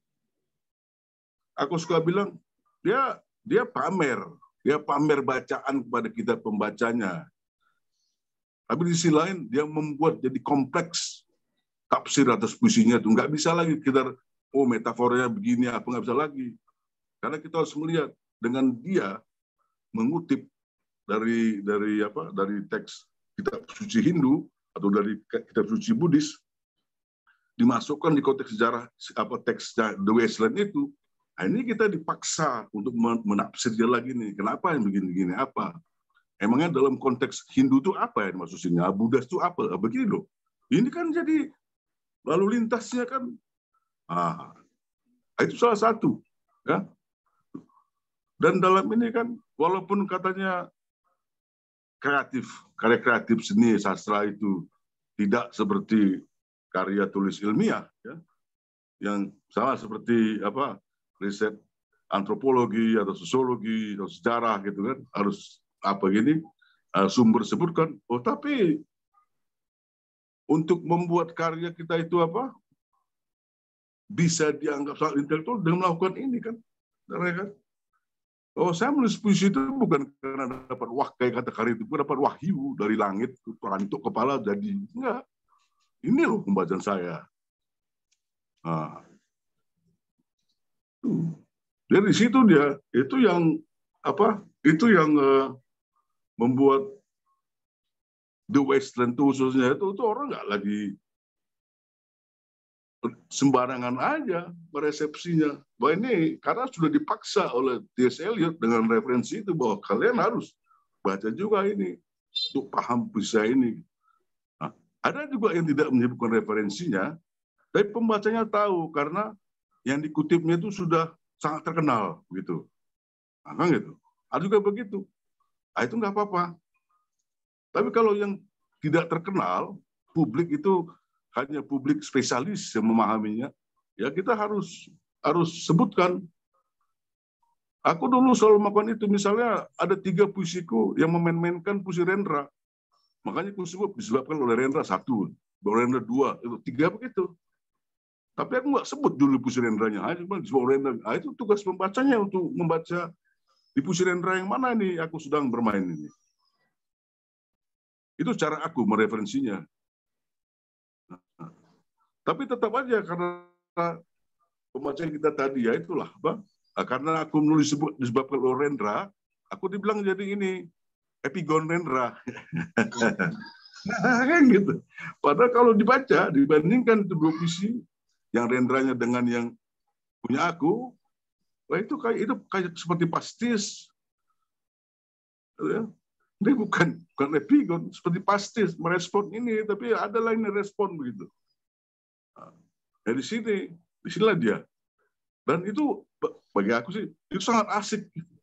aku suka bilang dia dia pamer, dia pamer bacaan kepada kita pembacanya. Tapi di sisi lain dia membuat jadi kompleks tafsir atas puisinya itu nggak bisa lagi kita oh metaforanya begini apa nggak bisa lagi karena kita harus melihat dengan dia mengutip dari dari apa dari teks kitab suci Hindu atau dari kitab suci Buddhis dimasukkan di konteks sejarah apa teksnya The Wasteland itu. Nah, ini kita dipaksa untuk menafsir dia lagi nih kenapa yang begini-begini apa emangnya dalam konteks Hindu itu apa yang maksudnya Buddha itu apa begini loh ini kan jadi lalu lintasnya kan, ah, itu salah satu, ya. Dan dalam ini kan, walaupun katanya kreatif, karya kreatif seni sastra itu tidak seperti karya tulis ilmiah, ya, yang sama seperti apa riset antropologi atau sosiologi atau sejarah gitu kan, harus apa gini sumber sebutkan. Oh tapi untuk membuat karya kita itu apa bisa dianggap sangat intelektual dengan melakukan ini kan, kan? Oh saya menulis puisi itu bukan karena dapat wah kayak kata karya itu, dapat wahyu dari langit, rantuk kepala jadi enggak. Ini loh pembacaan saya. Nah, dari situ dia itu yang apa? Itu yang uh, membuat The Wasteland itu khususnya itu, itu orang nggak lagi sembarangan aja meresepsinya. Bahwa ini karena sudah dipaksa oleh T S Eliot dengan referensi itu bahwa kalian harus baca juga ini untuk paham puisi ini. Nah, ada juga yang tidak menyebutkan referensinya, tapi pembacanya tahu karena yang dikutipnya itu sudah sangat terkenal gitu. Nah, kan gitu. Ada juga begitu. Nah, itu nggak apa-apa. Tapi kalau yang tidak terkenal, publik itu hanya publik spesialis yang memahaminya, ya kita harus harus sebutkan. Aku dulu selalu melakukan itu. Misalnya ada tiga puisiku yang memain-mainkan puisi Rendra. Makanya aku sebut disebabkan oleh Rendra satu, oleh Rendra dua, itu tiga begitu. Tapi aku nggak sebut dulu puisi Rendranya. Hanya cuma disebut Rendra. Nah, itu tugas pembacanya untuk membaca di puisi Rendra yang mana ini aku sedang bermain ini. Itu cara aku mereferensinya. Nah, tapi tetap aja karena pembacaan kita tadi ya itulah apa? Nah, karena aku menulis disebabkan oleh Rendra, aku dibilang jadi ini epigon Rendra. Nah, kan gitu. Padahal kalau dibaca dibandingkan itu dua puisi yang Rendranya dengan yang punya aku, wah itu kayak itu kayak seperti pastis. Ya. Ini bukan bukan epigon, seperti pastis merespon ini, tapi ada lain yang respon begitu. Nah, dari sini, disinilah dia. Dan itu bagi aku sih itu sangat asik.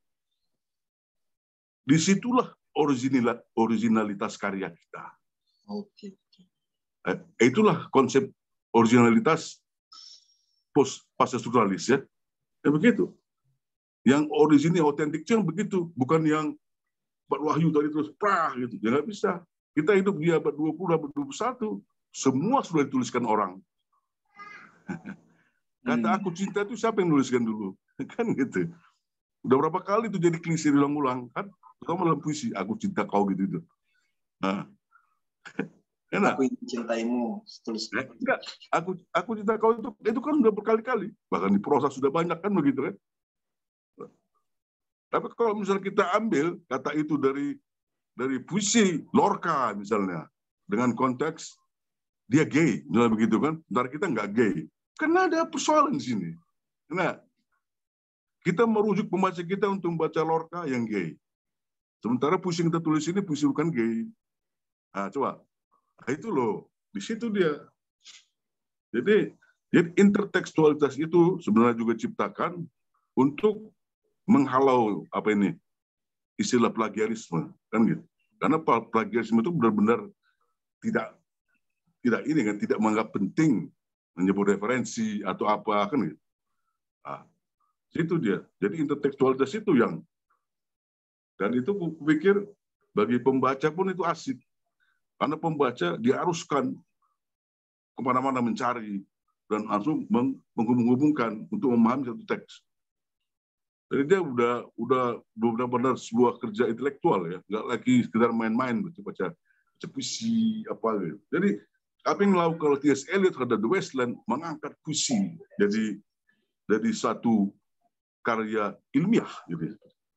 Disitulah original, originalitas karya kita. Oke. Eh, itulah konsep originalitas post pastoralalis ya. Ya begitu. Yang original, otentik yang begitu, bukan yang Pak Wahyu tadi terus prah gitu. Ya nggak bisa. Kita hidup di abad dua puluh, abad dua puluh satu, semua sudah dituliskan orang. Kata aku cinta itu siapa yang nuliskan dulu? Kan gitu. Udah berapa kali itu jadi klise diulang-ulang kan? Terutama dalam puisi, aku cinta kau gitu itu. Nah, enak. Aku ingin cintaimu, tulis. Eh, enggak, aku aku cinta kau itu itu kan udah berkali-kali, bahkan di prosa sudah banyak kan begitu kan. Tapi kalau misalnya kita ambil kata itu dari dari puisi Lorca misalnya, dengan konteks dia gay, misalnya begitu kan, sementara kita nggak gay. Karena ada persoalan di sini. Nah, kita merujuk pembaca kita untuk membaca Lorca yang gay. Sementara puisi yang kita tulis ini puisi bukan gay. Nah, coba. Nah, itu loh. Di situ dia. Jadi, jadi intertekstualitas itu sebenarnya juga diciptakan untuk menghalau apa ini istilah plagiarisme, kan gitu. Karena plagiarisme itu benar-benar tidak tidak ini kan, tidak menganggap penting menyebut referensi atau apa kan gitu. Nah, itu dia. Jadi intertekstualitas itu yang dan itu kupikir bagi pembaca pun itu asik. Karena pembaca diaruskan kemana-mana mencari dan langsung menghubung-hubungkan untuk memahami satu teks. Jadi dia udah udah benar-benar sebuah kerja intelektual ya, nggak lagi sekedar main-main baca-baca puisi apa gitu. Jadi apa yang dilakukan kalau T S Eliot terhadap The Wasteland mengangkat puisi jadi jadi satu karya ilmiah gitu.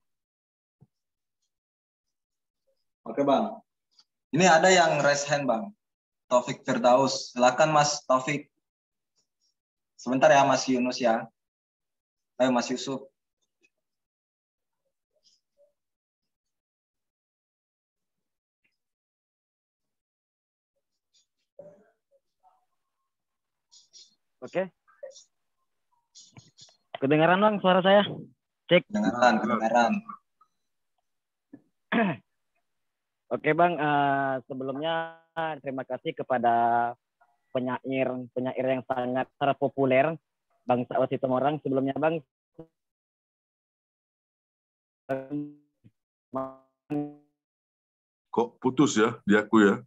Oke Bang, ini ada yang raise hand Bang, Taufik Firdaus. Silakan Mas Taufik. Sebentar ya Mas Yunus ya. Ayo Mas Yusuf. Oke. Kedengaran Bang suara saya? Cek. Kedengaran, kedengaran. Oke Bang, uh, sebelumnya terima kasih kepada penyair penyair yang sangat terpopuler Bang Saud Sitomorang. Sebelumnya Bang, kok putus ya di aku ya?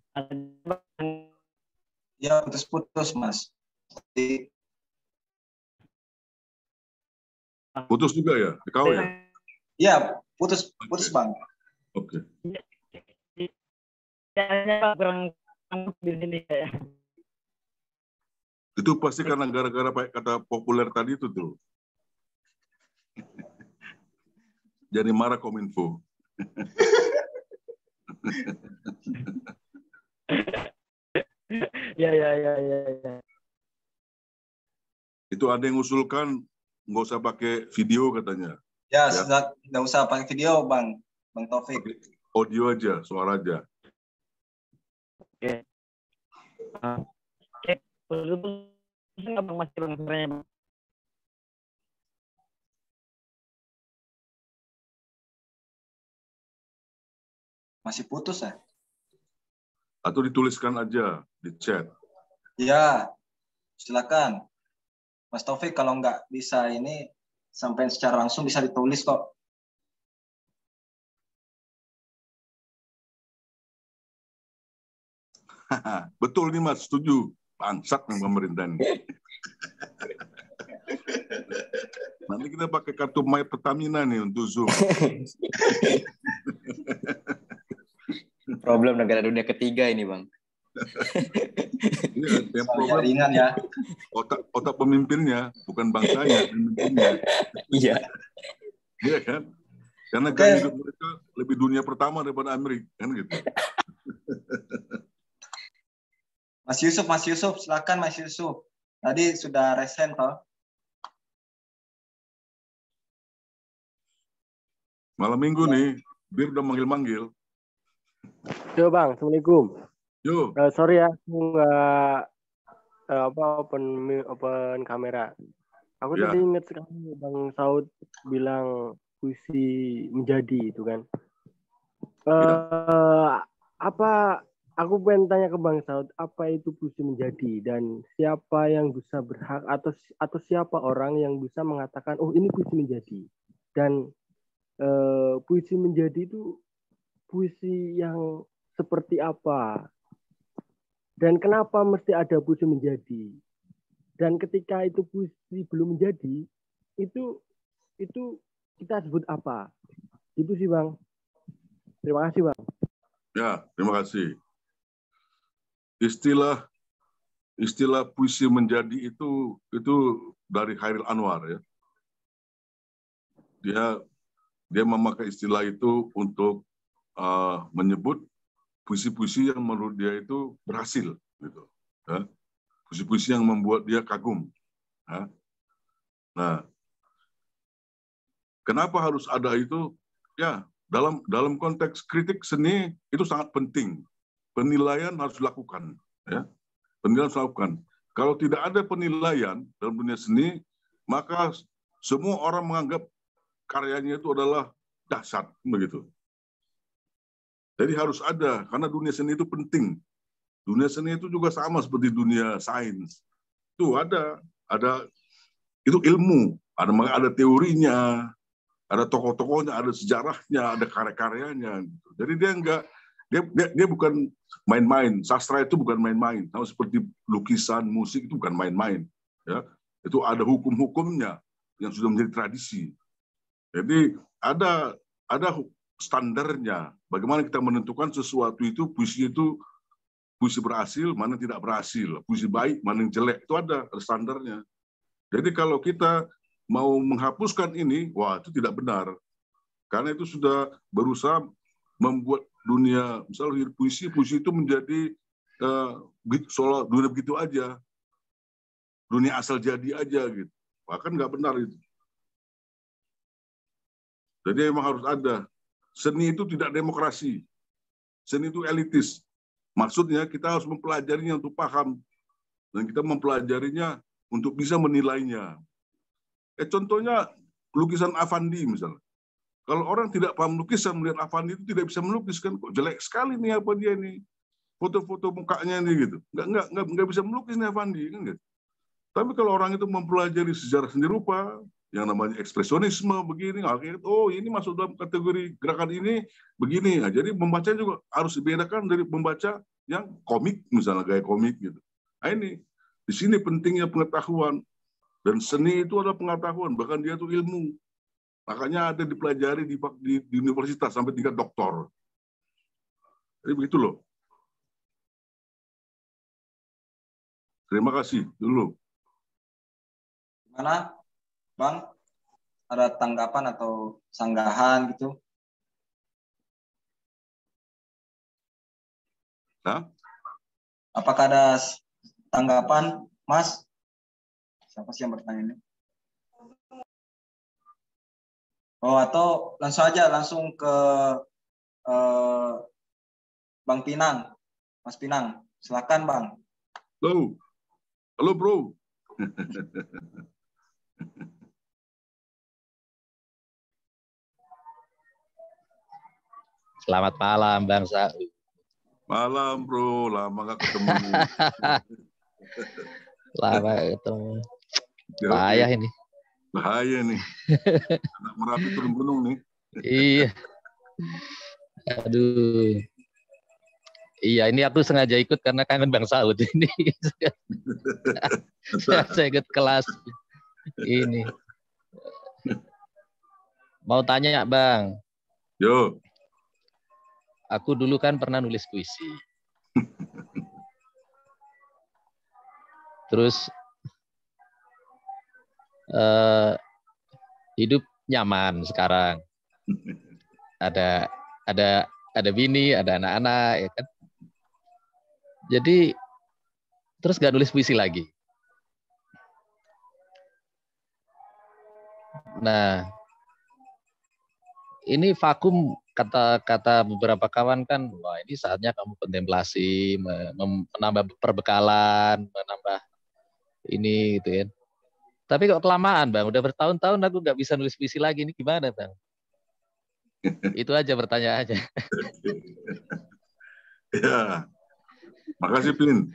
Ya putus-putus Mas. Putus juga ya? Kau ya? Iya, putus putus okay. Bang. Oke. Okay. Kurang di sini ya. Itu pasti karena gara-gara kata populer tadi itu tuh. Jadi marah Kominfo. Ya ya ya ya ya. Itu ada yang usulkan nggak usah pakai video katanya. Ya, ya. Sudah nggak usah pakai video Bang, Bang Taufik. Audio aja, suara aja. Oke. Oke, nggak Bang masih Bang suaranya Bang? Masih putus ya? Atau dituliskan aja di chat. Ya, silakan. Mas Taufik kalau nggak bisa ini sampai secara langsung bisa ditulis kok. Betul nih Mas, setuju. Bangsat dengan pemerintah ini. Nanti kita pakai kartu My Pertamina nih untuk Zoom. Problem negara dunia ketiga ini Bang. Iya, yang problem ringan ya. Otak otak pemimpinnya, bukan bangsanya, pemimpinnya. Iya. Iya kan? Karena gaya hidup mereka lebih dunia pertama daripada Amerika, kan gitu. Mas Yusuf, Mas Yusuf, silakan Mas Yusuf. Tadi sudah resen toh. Malam minggu nih, Bir udah manggil-manggil. Yo Bang, Assalamualaikum. Yo. Uh, sorry ya, aku nggak uh, apa open open kamera. Aku Ya. tadi ingat sekali Bang Saud bilang puisi menjadi itu kan. Ya. Eh, apa aku pengen tanya ke Bang Saud, apa itu puisi menjadi dan siapa yang bisa berhak atau atau siapa orang yang bisa mengatakan oh ini puisi menjadi dan eh, puisi menjadi itu puisi yang seperti apa dan kenapa mesti ada puisi menjadi dan ketika itu puisi belum menjadi itu itu kita sebut apa itu sih Bang. Terima kasih Bang. Ya, terima kasih. Istilah istilah puisi menjadi itu itu dari Hairil Anwar ya. Dia dia memakai istilah itu untuk uh, menyebut puisi-puisi yang menurut dia itu berhasil gitu. Ya. Puisi-puisi yang membuat dia kagum. Ya. Nah, kenapa harus ada itu? Ya, dalam dalam konteks kritik seni itu sangat penting. Penilaian harus dilakukan. Ya. Penilaian harus dilakukan. Kalau tidak ada penilaian dalam dunia seni, maka semua orang menganggap karyanya itu adalah dahsyat begitu. Jadi harus ada, karena dunia seni itu penting. Dunia seni itu juga sama seperti dunia sains. Itu ada, ada itu ilmu, ada ada teorinya, ada tokoh-tokohnya, ada sejarahnya, ada karya-karyanya. Gitu. Jadi dia enggak, dia, dia dia bukan main-main. Sastra itu bukan main-main. Sama seperti lukisan, musik itu bukan main-main. Ya, itu ada hukum-hukumnya yang sudah menjadi tradisi. Jadi ada ada standarnya. Bagaimana kita menentukan sesuatu itu, puisi itu puisi berhasil, mana tidak berhasil, puisi baik, mana yang jelek, itu ada, ada standarnya. Jadi kalau kita mau menghapuskan ini, wah itu tidak benar. Karena itu sudah berusaha membuat dunia, misalnya puisi, puisi itu menjadi uh, soal dunia begitu aja. Dunia asal jadi aja gitu. Bahkan nggak benar itu. Jadi memang harus ada. Seni itu tidak demokrasi. Seni itu elitis. Maksudnya kita harus mempelajarinya untuk paham. Dan kita mempelajarinya untuk bisa menilainya. Eh, contohnya lukisan Avandi misalnya. Kalau orang tidak paham lukisan, melihat Avandi itu tidak bisa melukiskan. Kok jelek sekali nih apa dia nih. Foto-foto mukanya nih gitu. Nggak, nggak, nggak, nggak bisa melukis nih Avandi. Kan, gitu. Tapi kalau orang itu mempelajari sejarah seni rupa, yang namanya ekspresionisme begini, akhirnya oh ini masuk dalam kategori gerakan ini begini. Nah, jadi membaca juga harus dibedakan dari membaca yang komik misalnya gaya komik gitu. Nah, ini di sini pentingnya pengetahuan dan seni itu adalah pengetahuan, bahkan dia itu ilmu. Makanya ada dipelajari di, di, di universitas sampai tingkat doktor. Jadi begitu loh. Terima kasih dulu. Gimana? Bang, ada tanggapan atau sanggahan gitu? Hah? Apakah ada tanggapan, Mas? Siapa sih yang bertanya ini? Oh, atau langsung aja langsung ke eh, Bang Pinang, Mas Pinang. Silakan, Bang. Halo, halo bro. Selamat malam, Bang Saud. Malam, bro. Lama nggak ketemu. Lama ketemu. Bahaya ini. Bahaya nih. Anak Merapi turun gunung nih. Iya. Aduh. Iya, ini aku sengaja ikut karena kangen Bang Saud ini. Saya ikut kelas ini. Mau tanya, Bang. Yo. Aku dulu kan pernah nulis puisi. Terus eh, hidup nyaman sekarang. Ada ada ada bini, ada anak-anak, ya kan. Jadi terus gak nulis puisi lagi. Nah, ini vakum. Kata-kata beberapa kawan kan, wah ini saatnya kamu kontemplasi, menambah perbekalan, menambah ini gitu ya. Tapi kok kelamaan, Bang? Udah bertahun-tahun aku nggak bisa nulis puisi lagi. Ini gimana, Bang? Itu aja pertanyaannya. Ya, makasih, Pin.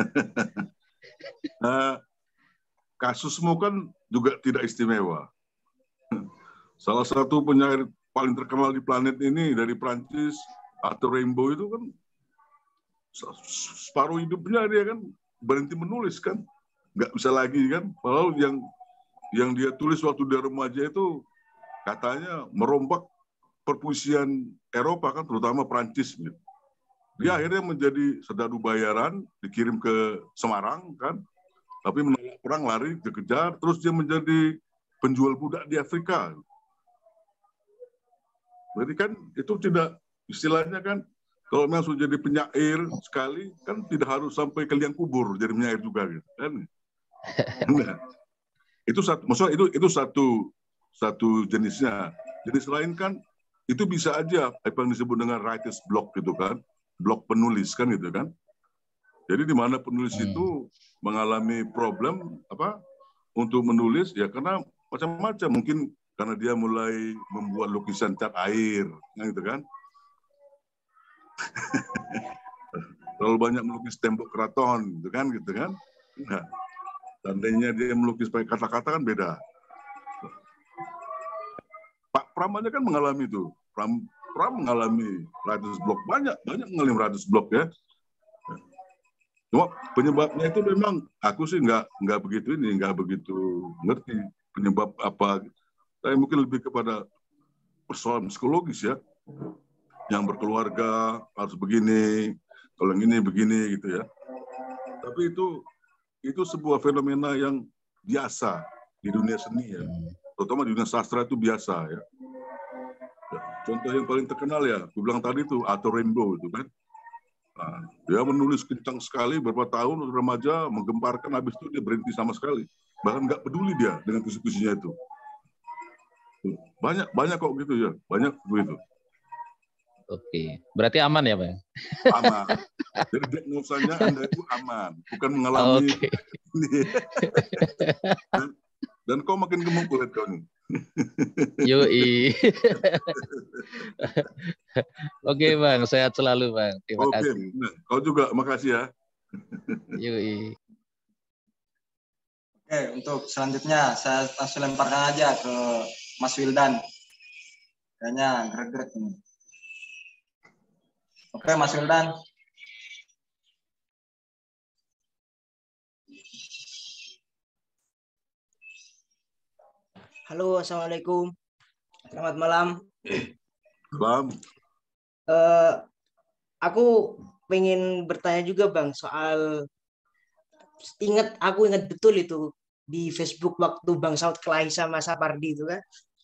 Nah, kasusmu kan juga tidak istimewa. Salah satu penyair paling terkenal di planet ini dari Prancis, Arthur Rimbaud itu kan separuh hidupnya dia kan berhenti menulis kan. Nggak bisa lagi kan, padahal yang yang dia tulis waktu dia remaja itu katanya merombak perpuisian Eropa kan, terutama Prancis gitu. Dia akhirnya menjadi serdadu bayaran, dikirim ke Semarang kan, tapi menolak perang, lari dikejar, terus dia menjadi penjual budak di Afrika. Berarti kan itu tidak, istilahnya kan kalau memang sudah jadi penyair sekali kan tidak harus sampai ke liang kubur jadi penyair juga gitu kan. Nah, itu satu, maksudnya itu itu satu satu jenisnya. Jenis lain kan itu bisa aja apa yang disebut dengan writer's block gitu kan, blok penulis kan gitu kan. Jadi di mana penulis hmm. itu mengalami problem apa untuk menulis ya karena macam-macam, mungkin karena dia mulai membuat lukisan cat air gitu kan. Terlalu banyak melukis tembok keraton gitu kan gitu kan. Nah, tandanya dia melukis pakai kata-kata kan beda. Pak Pram aja kan mengalami itu. Pram, Pram mengalami writer's block. Banyak, banyak mengalami writer's block ya. Cuma penyebabnya itu memang aku sih nggak nggak begitu ini, nggak begitu ngerti penyebab apa. Saya mungkin lebih kepada persoalan psikologis ya. Yang berkeluarga harus begini, kalau yang ini begini gitu ya. Tapi itu itu sebuah fenomena yang biasa di dunia seni ya, terutama di dunia sastra itu biasa ya. Contoh yang paling terkenal ya, aku bilang tadi itu Arthur Rimbaud itu kan. Nah, dia menulis kencang sekali beberapa tahun remaja, menggemparkan, habis itu dia berhenti sama sekali, bahkan nggak peduli dia dengan puisi-puisinya itu. Banyak banyak kok gitu ya, banyak begitu. Oke, berarti aman ya, Pak? Aman. Jadi diagnosanya Anda itu aman, bukan mengalami okay. ini. Dan, dan kau makin gemuk kulit kau nih. Yoi. Oke, Bang, sehat selalu, Bang. Terima Oke. kasih. Nah, kau juga makasih ya. Yoi. Oke, untuk selanjutnya saya langsung lemparkan aja ke Mas Wildan. Kayaknya gerak-gerak ini. Oke, Mas Wildan. Halo, Assalamualaikum. Selamat malam. Malam. Uh, aku pengen bertanya juga, Bang, soal ingat aku ingat betul itu di Facebook waktu Bang Saud kelahi sama Sapardi itu kan.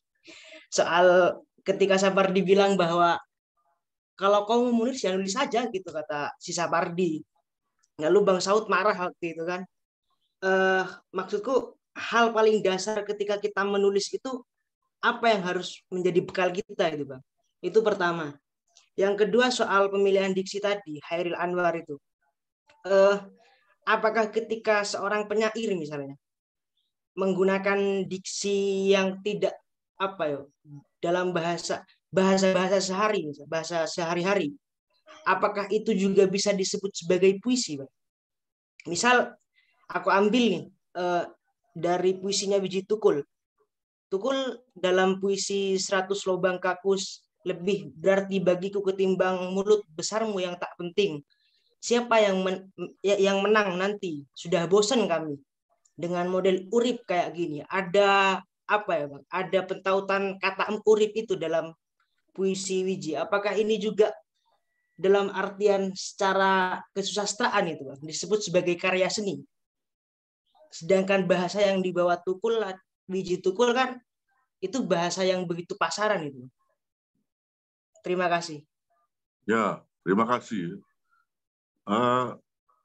Soal ketika Sapardi bilang bahwa kalau kau mau menulis ya nulis saja gitu kata si Sapardi. Lalu Bang Saud marah waktu itu kan. Uh, maksudku hal paling dasar ketika kita menulis itu apa yang harus menjadi bekal kita itu, Bang. Itu pertama. Yang kedua soal pemilihan diksi tadi, Hairil Anwar itu. Uh, apakah ketika seorang penyair misalnya menggunakan diksi yang tidak apa ya dalam bahasa bahasa-bahasa sehari, bahasa sehari-hari, apakah itu juga bisa disebut sebagai puisi, Bang? Misal aku ambil nih uh, dari puisinya Wiji Tukul. Tukul dalam puisi seratus lobang kakus lebih berarti bagiku ketimbang mulut besarmu yang tak penting. Siapa yang men, yang menang nanti? Sudah bosan kami dengan model urip kayak gini. Ada apa ya, Bang? Ada pentautan kata urip itu dalam puisi Wiji. Apakah ini juga dalam artian secara kesusastraan itu, Bang, disebut sebagai karya seni? Sedangkan bahasa yang dibawa Tukul, Wiji Tukul kan itu bahasa yang begitu pasaran itu. Terima kasih. Ya, terima kasih. Uh,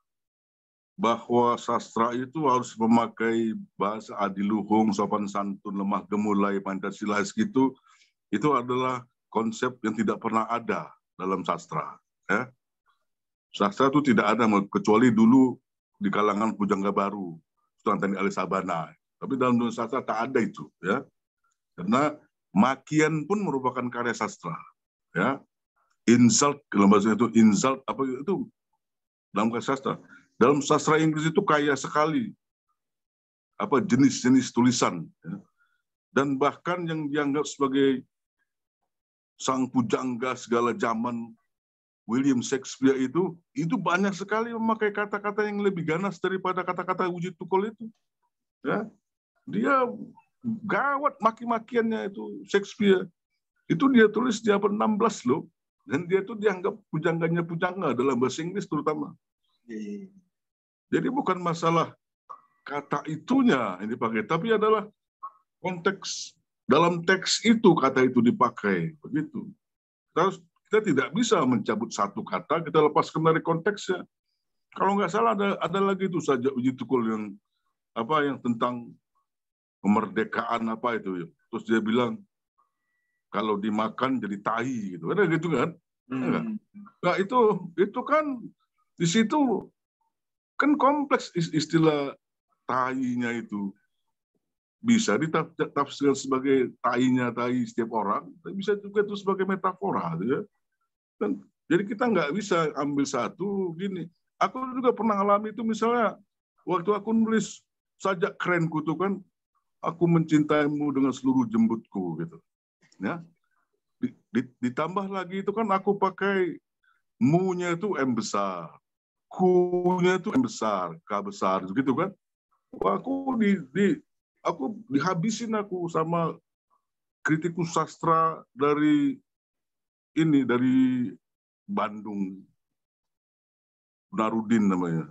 bahwa sastra itu harus memakai bahasa adiluhung, sopan santun, lemah gemulai, Pancasila gitu, itu adalah konsep yang tidak pernah ada dalam sastra. Ya. Sastra itu tidak ada, kecuali dulu di kalangan pujangga baru, Sultan Tani Ali Sabana. Tapi dalam dunia sastra tak ada itu, ya. Karena makian pun merupakan karya sastra, ya. Insult, dalam bahasa itu insult apa itu dalam karya sastra. Dalam sastra Inggris itu kaya sekali apa jenis-jenis tulisan, ya. Dan bahkan yang dianggap sebagai sang pujangga segala zaman William Shakespeare itu itu banyak sekali memakai kata-kata yang lebih ganas daripada kata-kata Wujud Tukul itu, ya. Dia gawat maki-makiannya itu Shakespeare. Itu dia tulis di abad enam belas loh. Dan dia itu dianggap pujangganya pujangga dalam bahasa Inggris terutama. Jadi bukan masalah kata itunya yang dipakai, tapi adalah konteks dalam teks itu kata itu dipakai. Begitu. Terus kita tidak bisa mencabut satu kata, kita lepaskan dari konteksnya. Kalau nggak salah ada ada lagi itu saja Uji Tukul yang apa yang tentang kemerdekaan apa itu. Terus dia bilang kalau dimakan jadi tai gitu. Ada gitu kan? Hmm. Nah, itu itu kan di situ kan kompleks istilah tainya itu. Bisa ditafsirkan sebagai tainya tai setiap orang, tapi bisa juga itu sebagai metafora gitu ya. Dan jadi kita nggak bisa ambil satu gini. Aku juga pernah alami itu misalnya waktu aku nulis Sajak Kerenku tuh kan aku mencintaimu dengan seluruh jembutku gitu. Ya. Ditambah lagi itu kan aku pakai mu-nya itu M besar, ku-nya itu M besar, K besar gitu kan. Wah, aku di, di aku dihabisin aku sama kritikus sastra dari ini dari Bandung, Narudin namanya.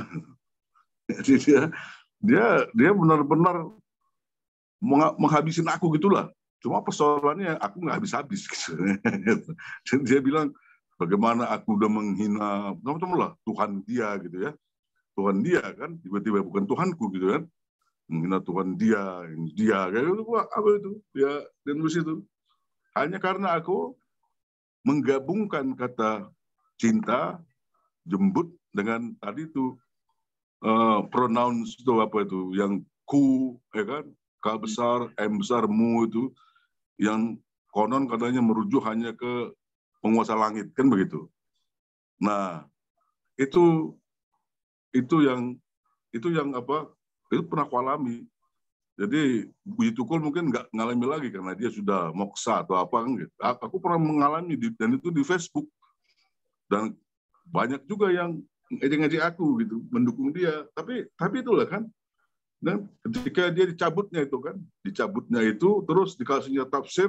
Jadi dia dia dia benar-benar menghabisin aku gitulah. Cuma persoalannya aku nggak habis-habis gitu. Dan dia bilang bagaimana aku udah menghina, kamu lah Tuhan dia gitu ya. Tuhan dia kan tiba-tiba bukan Tuhanku gitu kan. Menghina Tuhan dia, dia kayak gitu. Wah, apa itu? Ya, dan itu hanya karena aku menggabungkan kata cinta, jembut dengan tadi itu uh, pronouns itu apa itu yang ku, ya kan, K besar, M besar, mu itu yang konon katanya merujuk hanya ke penguasa langit kan begitu. Nah itu itu yang itu yang apa itu pernah aku alami. Jadi Uji Tukul mungkin nggak ngalami lagi karena dia sudah moksa atau apa kan gitu. Aku pernah mengalami di, dan itu di Facebook dan banyak juga yang ngejek-ngejek aku gitu mendukung dia. Tapi tapi itulah kan. Dan ketika dia dicabutnya itu kan, dicabutnya itu terus dikasihnya tafsir,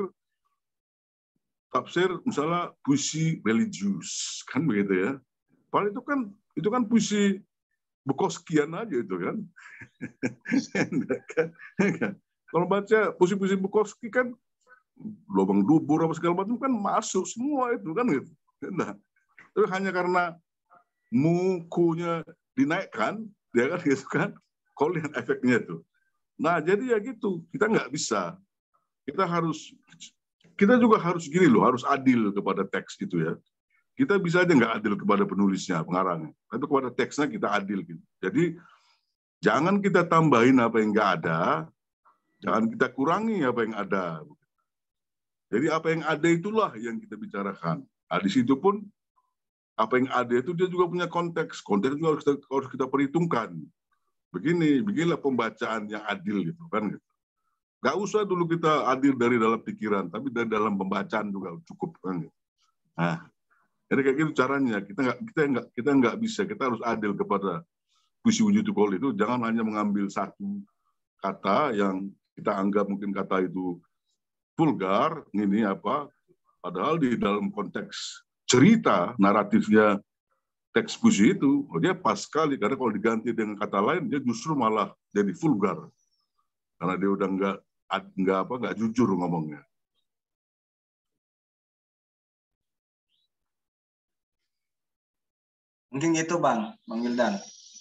tafsir misalnya puisi religius kan begitu ya. Padahal itu kan itu kan puisi Bukowskian aja itu kan. Kalau baca puisi-puisi Bukowski kan lubang dubur apa segala macam kan masuk semua itu kan gitu. Nah, itu hanya karena mukunya dinaikkan, dia kan gitu kan. Kau lihat efeknya itu. Nah, jadi ya gitu. Kita nggak bisa. Kita harus, kita juga harus gini loh, harus adil kepada teks itu ya. Kita bisa aja nggak adil kepada penulisnya, pengarangnya. Tapi kepada teksnya kita adil gitu. Jadi jangan kita tambahin apa yang nggak ada, jangan kita kurangi apa yang ada. Jadi apa yang ada itulah yang kita bicarakan. Nah, di situ pun apa yang ada itu dia juga punya konteks. Konteks juga harus kita, harus kita perhitungkan. Begini, beginilah pembacaan yang adil gitu kan. Gitu. Gak usah dulu kita adil dari dalam pikiran, tapi dari dalam pembacaan juga cukup kan. Gitu. Nah, jadi kayak gitu caranya. Kita nggak kita nggak kita nggak bisa. Kita harus adil kepada puisi Uji Tukul itu. Jangan hanya mengambil satu kata yang kita anggap mungkin kata itu vulgar, ini apa. Padahal di dalam konteks cerita naratifnya teks puisi itu, dia pas sekali karena kalau diganti dengan kata lain dia justru malah jadi vulgar karena dia udah nggak nggak apa nggak jujur ngomongnya. Mungkin gitu bang, bang Wildan.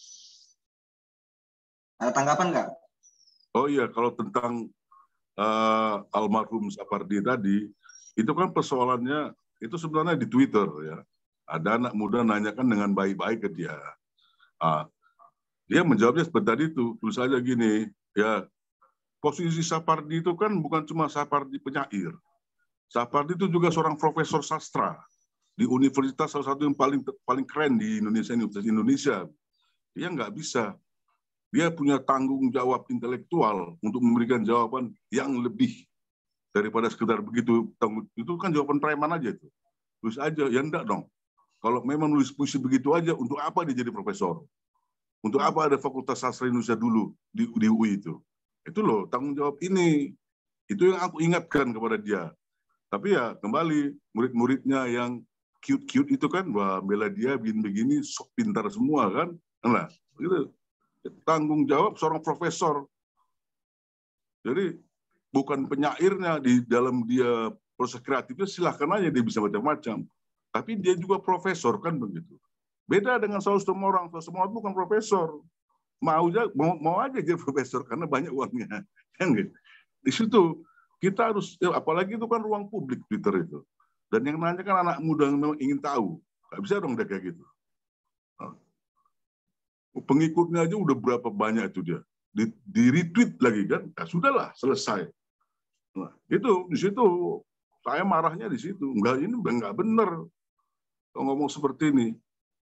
Ada tanggapan nggak? Oh iya, kalau tentang uh, almarhum Sapardi tadi, itu kan persoalannya itu sebenarnya di Twitter ya. Ada anak muda nanyakan dengan baik-baik ke dia. Ah, dia menjawabnya seperti tadi itu, tulis saja gini, ya posisi Sapardi itu kan bukan cuma Sapardi penyair. Sapardi itu juga seorang profesor sastra di universitas salah satu yang paling paling keren di Indonesia, Universitas Indonesia. Dia nggak bisa. Dia punya tanggung jawab intelektual untuk memberikan jawaban yang lebih daripada sekedar begitu. Itu kan jawaban preman aja itu. Tulis aja, ya enggak dong. Kalau memang nulis puisi begitu aja, untuk apa dia jadi profesor? Untuk apa ada Fakultas Sastra Indonesia dulu di, di U I itu? Itu loh, tanggung jawab ini. Itu yang aku ingatkan kepada dia. Tapi ya kembali, murid-muridnya yang cute-cute itu kan, wah bela dia, begini-begini, sok pintar semua kan. Nah, gitu. Tanggung jawab seorang profesor. Jadi bukan penyairnya di dalam dia proses kreatifnya, silahkan aja dia bisa macam-macam. Tapi dia juga profesor kan begitu. Beda dengan Saud Sitomorang. Saud Sitomorang bukan profesor. Mau aja mau, mau aja jadi profesor karena banyak uangnya. Kan gitu. Di situ kita harus, ya, apalagi itu kan ruang publik Twitter itu. Dan yang nanya kan anak muda yang memang ingin tahu. Nggak bisa dong dia kayak gitu. Nah, pengikutnya aja udah berapa banyak itu dia. Di, di retweet lagi kan. Ya sudahlah, selesai. Nah, itu di situ saya marahnya di situ. Enggak, ini udah nggak benar kalau ngomong seperti ini.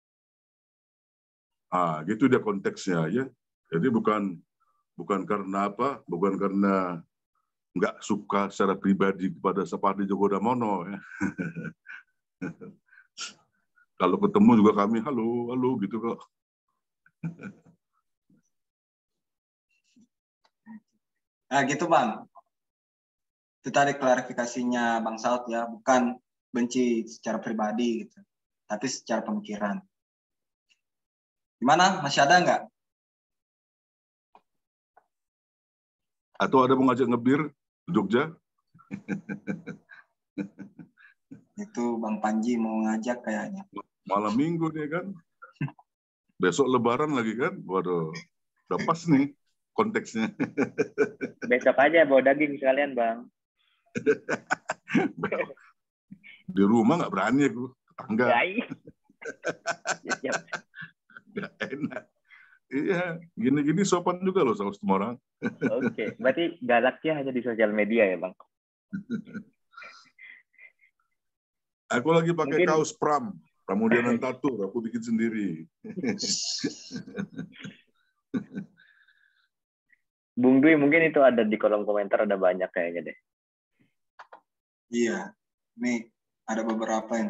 Ah, gitu dia konteksnya ya. Jadi bukan bukan karena apa? Bukan karena nggak suka secara pribadi kepada Sapardi Djoko Damono ya. Kalau ketemu juga kami halo, halo gitu kok. Nah gitu Bang. Itu tadi klarifikasinya Bang Saud ya, bukan benci secara pribadi gitu, tapi secara pemikiran. Gimana? Masih ada nggak? Atau ada mau ngajak ngebir di Jogja? Itu Bang Panji mau ngajak kayaknya. Malam minggu nih kan. Besok lebaran lagi kan. Waduh, udah pas nih konteksnya. Besok aja bawa daging sekalian, Bang. Di rumah nggak berani aku. Tangga. Nggak enak. Iya, gini-gini sopan juga loh sama semua orang. Oke, berarti galaknya hanya di sosial media ya, Bang? Aku lagi pakai Mungkin... kaos Pram, Pramudian Tatur, aku bikin sendiri. Bung Dwi, mungkin itu ada di kolom komentar, ada banyak kayaknya deh. Iya, nih ada beberapa ini.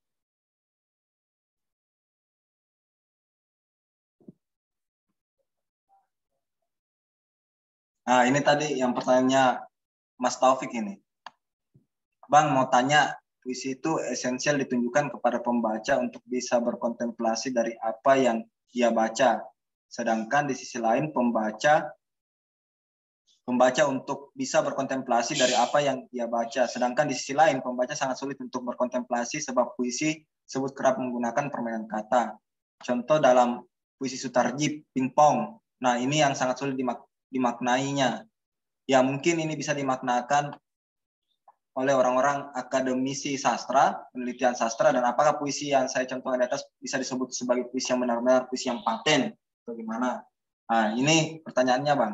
Nah, ini tadi yang pertanyaannya Mas Taufik ini. Bang, mau tanya, puisi itu esensial ditunjukkan kepada pembaca untuk bisa berkontemplasi dari apa yang dia baca. Sedangkan di sisi lain pembaca Pembaca untuk bisa berkontemplasi dari apa yang dia baca. Sedangkan di sisi lain, pembaca sangat sulit untuk berkontemplasi sebab puisi sebut kerap menggunakan permainan kata. Contoh dalam puisi Sutarji, Pingpong. Nah, ini yang sangat sulit dimak dimaknainya. Ya, mungkin ini bisa dimaknakan oleh orang-orang akademisi sastra, penelitian sastra, dan apakah puisi yang saya contohkan di atas bisa disebut sebagai puisi yang benar-benar puisi yang paten? Atau gimana? Nah, ini pertanyaannya, Bang.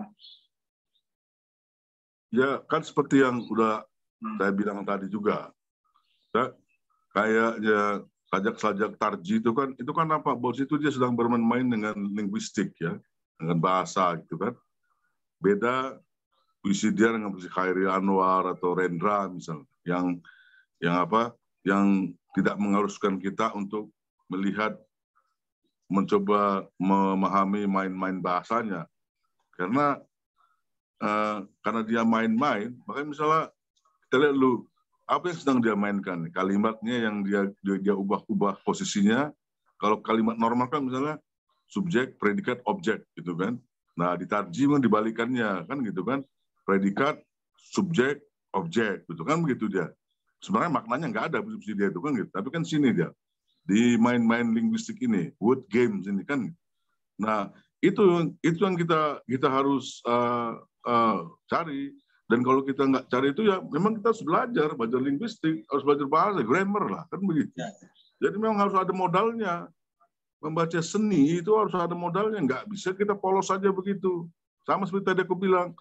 Ya, kan seperti yang udah hmm. saya bilang tadi juga. Ya, kayaknya sajak-sajak Tarji itu kan, itu kan apa? Bos itu dia sedang bermain-main dengan linguistik ya, dengan bahasa gitu kan. Beda puisi dia dengan puisi Khairi Anwar atau Rendra misalnya, yang yang apa? Yang tidak mengharuskan kita untuk melihat, mencoba memahami main-main bahasanya. Karena Uh, karena dia main-main, makanya misalnya kita lihat dulu apa yang sedang dia mainkan, kalimatnya yang dia dia, dia ubah-ubah posisinya. Kalau kalimat normal kan misalnya subjek, predikat, objek gitu kan. Nah di Tarji memang dibalikannya kan gitu kan, predikat, subjek, objek gitu kan begitu dia. Sebenarnya maknanya nggak ada posisi dia itu kan gitu, tapi kan sini dia di main-main linguistik ini, word games ini kan. Nah itu itu yang kita kita harus uh, Uh, cari, dan kalau kita nggak cari itu ya memang kita harus belajar, belajar linguistik, harus belajar bahasa, grammar lah, kan begitu. Jadi memang harus ada modalnya. Membaca seni itu harus ada modalnya, nggak bisa kita polos saja begitu. Sama seperti tadi aku bilang,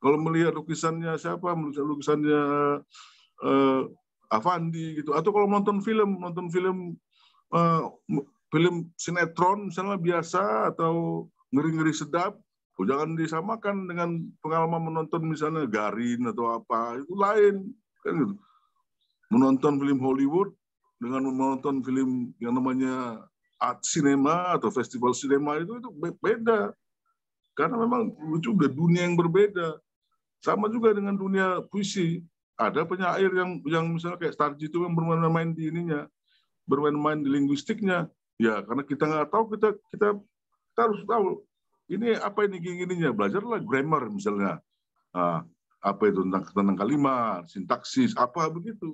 Kalau melihat lukisannya siapa, melihat lukisannya uh, Avandi gitu, atau kalau nonton film, nonton film uh, film sinetron misalnya biasa atau ngeri-ngeri sedap, oh, jangan disamakan dengan pengalaman menonton misalnya Garin atau apa, itu lain kan gitu. Menonton film Hollywood dengan menonton film yang namanya art cinema atau festival sinema itu itu beda. Karena memang itu udah dunia yang berbeda. Sama juga dengan dunia puisi. Ada penyair yang yang misalnya kayak Starji itu yang bermain-main di ininya, bermain-main di linguistiknya. Ya, karena kita nggak tahu, kita kita kita harus tahu ini apa ini gini-gininya. Belajarlah grammar misalnya. Nah, apa itu tentang tentang kalimat, sintaksis, apa begitu.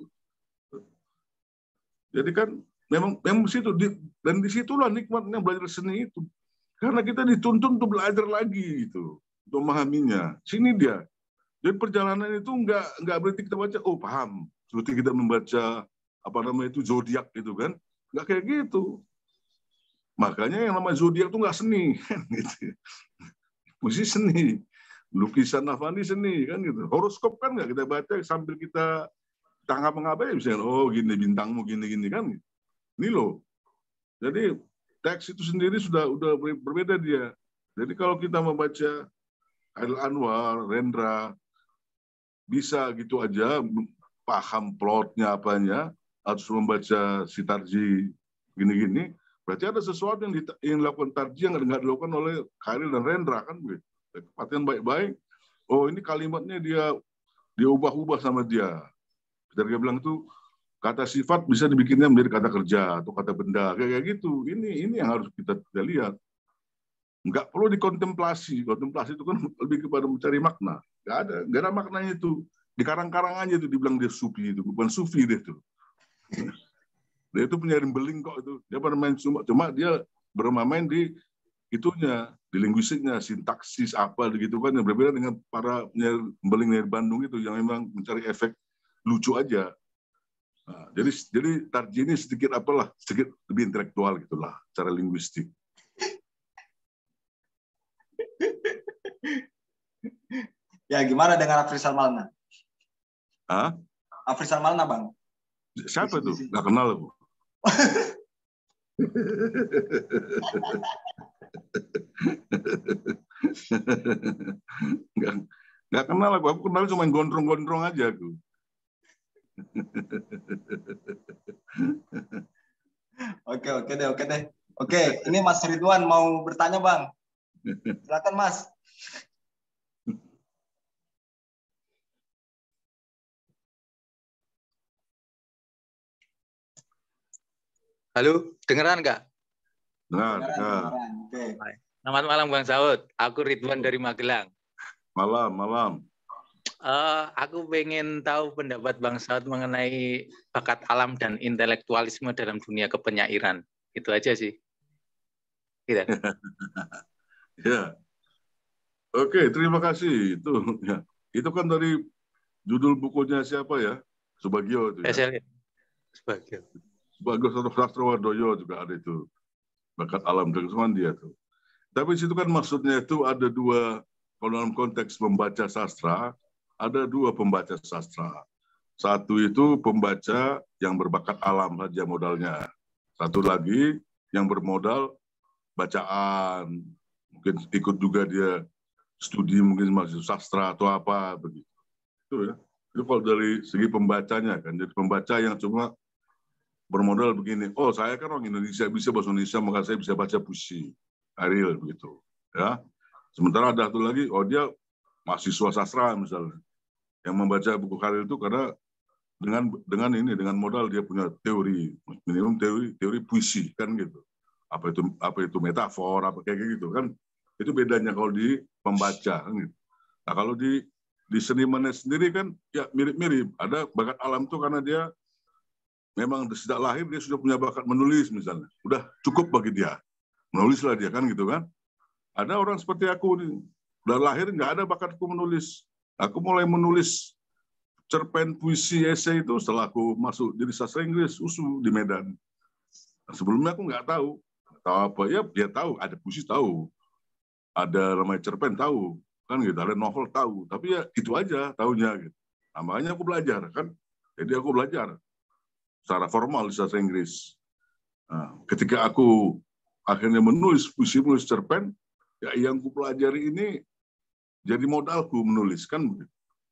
Jadi kan memang memang situ di, dan disitulah nikmatnya belajar seni itu. Karena kita dituntun untuk belajar lagi gitu, untuk memahaminya. Sini dia. Jadi perjalanan itu nggak nggak berarti kita baca, oh paham. Seperti kita membaca apa namanya itu zodiak gitu kan, nggak kayak gitu. Makanya yang namanya zodiak itu nggak seni, kan gitu. Puisi seni, lukisan Avandi seni kan gitu. Horoskop kan nggak kita baca sambil kita tangkap mengabai misalnya, oh gini bintangmu gini-gini kan. Ini loh. Jadi teks itu sendiri sudah udah berbeda dia. Jadi kalau kita membaca Hairil Anwar, Rendra, bisa gitu aja paham plotnya apanya, harus membaca si Tarji gini-gini, berarti ada sesuatu yang, yang dilakukan Tarji yang nggak dilakukan oleh Hairil dan Rendra kan begitu. Perhatian baik-baik. Oh ini kalimatnya dia dia ubah-ubah sama dia. Dia bilang itu kata sifat bisa dibikinnya menjadi kata kerja atau kata benda kayak gitu. Ini ini yang harus kita, kita lihat. Nggak perlu dikontemplasi. Kontemplasi itu kan lebih kepada mencari makna. Nggak ada, nggak ada maknanya itu. Di karang-karangannya itu dibilang dia sufi itu, bukan sufi dia itu. Dia itu penyair beling kok itu. Dia bermain cuma, cuma dia bermain di itunya, di linguistiknya, sintaksis apa gitu kan yang berbeda dengan para penyair beling dari Bandung itu yang memang mencari efek lucu aja. Nah, jadi jadi Tarji ini sedikit apalah, sedikit lebih intelektual gitulah, cara linguistik. Ya, gimana dengan Afrizal Malna? Hah? Afrizal Malna, Bang. Siapa itu? Nggak kenal aku. nggak, nggak kenal aku. Aku kenal cuma gondrong-gondrong aja aku. Oke, oke deh, oke deh. Oke, ini Mas Ridwan mau bertanya, Bang. Silakan, Mas. Halo, dengeran nggak? Dengar, dengar. Oke. Selamat malam Bang Saud. Aku Ridwan dari Magelang. Malam, malam. Uh, aku pengen tahu pendapat Bang Saud mengenai bakat alam dan intelektualisme dalam dunia kepenyairan. Itu aja sih. Gitu. Ya. Oke, terima kasih. Itu ya. Itu kan dari judul bukunya siapa ya? Subagio itu ya. Ya, Subagio. Bagus atau Sastrowardoyo juga ada itu. Bakat alam dan semua dia tuh. Tapi situ kan maksudnya itu ada dua, kalau dalam konteks membaca sastra, ada dua pembaca sastra. Satu itu pembaca yang berbakat alam saja modalnya. Satu lagi yang bermodal bacaan. Mungkin ikut juga dia studi mungkin masih sastra atau apa begitu. Itu ya. Itu kalau dari segi pembacanya kan. Jadi pembaca yang cuma bermodal begini, oh saya kan orang Indonesia, bisa bahasa Indonesia, maka saya bisa baca puisi Hairil begitu, ya. Sementara ada satu lagi, oh dia mahasiswa sastra misalnya, yang membaca buku Hairil itu karena dengan dengan ini, dengan modal dia punya teori, minimum teori teori puisi kan gitu. Apa itu apa itu metafor, apa kayak gitu kan? Itu bedanya kalau di pembaca kan gitu. Nah kalau di di senimannya sendiri kan ya mirip-mirip. Ada bakat alam tuh karena dia memang sejak lahir dia sudah punya bakat menulis misalnya. Udah cukup bagi dia. Menulislah dia kan gitu kan. Ada orang seperti aku nih. Udah lahir nggak ada bakatku menulis. Aku mulai menulis cerpen, puisi, esai itu setelah aku masuk jadi sastra Inggris, U S U di Medan. Nah, sebelumnya aku nggak tahu. Tahu apa? Ya dia tahu. Ada puisi tahu. Ada namanya cerpen tahu. kan gitu. Ada novel tahu, tapi ya itu aja tahunya gitu. Nah, makanya aku belajar kan. Jadi aku belajar secara formal di bahasa Inggris. Nah, ketika aku akhirnya menulis puisi, menulis cerpen, ya yang aku pelajari ini jadi modalku menulis kan begitu.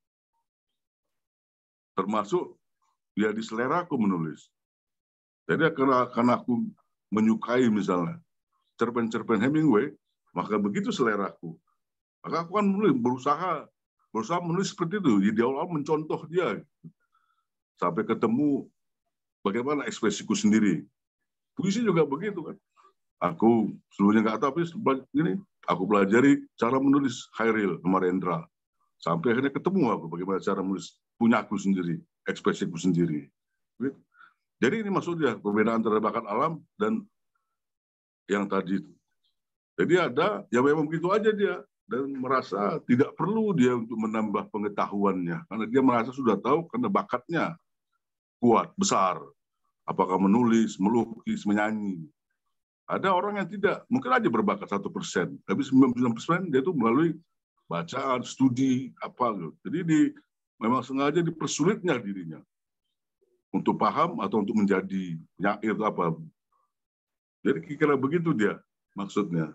Termasuk ya di selera aku menulis. Jadi karena, karena aku menyukai misalnya cerpen-cerpen Hemingway, maka begitu seleraku. Maka aku kan menulis, berusaha berusaha menulis seperti itu. Di awal mencontoh dia. Sampai ketemu bagaimana ekspresiku sendiri. Puisi juga begitu kan. Aku sebelumnya nggak tahu, tapi ini aku pelajari cara menulis Khairil Narendra. Sampai akhirnya ketemu aku bagaimana cara menulis punya aku sendiri, ekspresiku sendiri. Jadi ini maksudnya perbedaan antara bakat alam dan yang tadi itu. Jadi ada yang memang begitu aja dia. Dan merasa tidak perlu dia untuk menambah pengetahuannya. Karena dia merasa sudah tahu karena bakatnya kuat, besar. Apakah menulis, melukis, menyanyi. Ada orang yang tidak, mungkin aja berbakat satu persen. Tapi sembilan puluh sembilan persen dia itu melalui bacaan, studi, apa gitu. Jadi di, memang sengaja dipersulitnya dirinya. Untuk paham atau untuk menjadi penyair atau apa. Jadi kira-kira begitu dia maksudnya.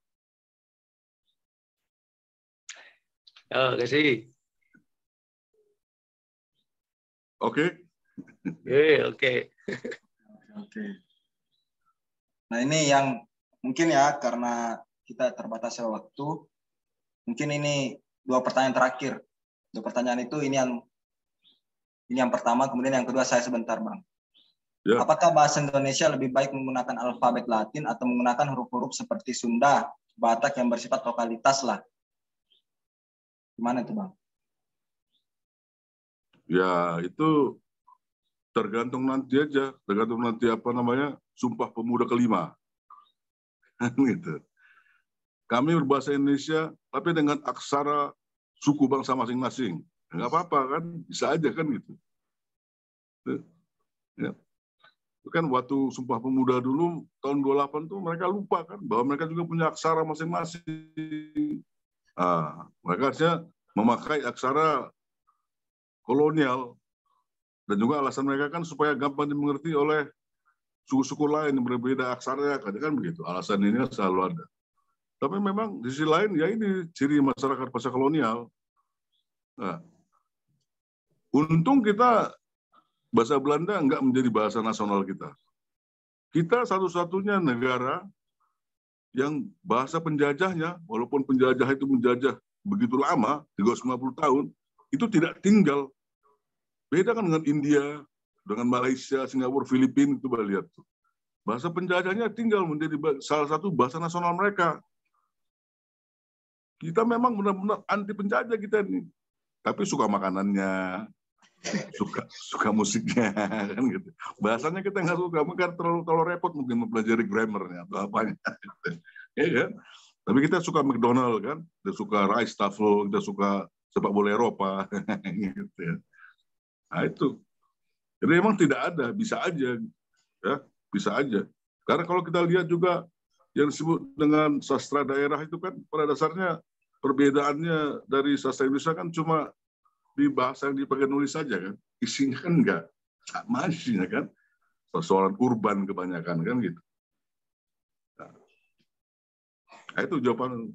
Oh, kasih. Oke. Oke, oke. Oke. Nah ini yang mungkin ya karena kita terbatas waktu, mungkin ini dua pertanyaan terakhir. Dua pertanyaan itu ini yang ini yang pertama, kemudian yang kedua saya sebentar bang. Ya. Apakah bahasa Indonesia lebih baik menggunakan alfabet Latin atau menggunakan huruf-huruf seperti Sunda, Batak yang bersifat lokalitas lah? Gimana itu bang? Ya itu tergantung nanti aja, tergantung nanti apa namanya Sumpah Pemuda kelima, gitu. Kami berbahasa Indonesia, tapi dengan aksara suku bangsa masing-masing, nggak apa-apa kan, bisa aja kan gitu. Ya. Kan waktu Sumpah Pemuda dulu tahun dua puluh delapan tuh mereka lupa kan bahwa mereka juga punya aksara masing-masing. Nah, mereka harusnya memakai aksara kolonial dan juga alasan mereka kan supaya gampang dimengerti oleh suku-suku lain yang berbeda aksaranya, kan begitu. Alasan ini selalu ada. Tapi memang di sisi lain ya ini ciri masyarakat pasca kolonial. Nah, untung kita bahasa Belanda enggak menjadi bahasa nasional kita. Kita satu-satunya negara yang bahasa penjajahnya, walaupun penjajah itu menjajah begitu lama, tiga ratus lima puluh tahun, itu tidak tinggal. Beda kan dengan India, dengan Malaysia, Singapura, Filipina, itu boleh lihat. Bahasa penjajahnya tinggal menjadi salah satu bahasa nasional mereka. Kita memang benar-benar anti penjajah kita ini. Tapi suka makanannya, suka suka musiknya, kan gitu. Bahasanya kita nggak suka, mungkin terlalu terlalu repot mungkin mempelajari grammarnya atau apanya. Ya kan? Tapi kita suka McDonald kan, kita suka rice tafel, kita suka sepak bola Eropa, gitu ya. Nah itu. Jadi memang tidak ada, bisa aja, ya, bisa aja. Karena kalau kita lihat juga yang disebut dengan sastra daerah itu kan pada dasarnya perbedaannya dari sastra Indonesia kan cuma di bahasa yang dipakai nulis saja kan, isinya kan enggak sama isinya kan, persoalan urban kebanyakan kan gitu. Nah, itu jawaban.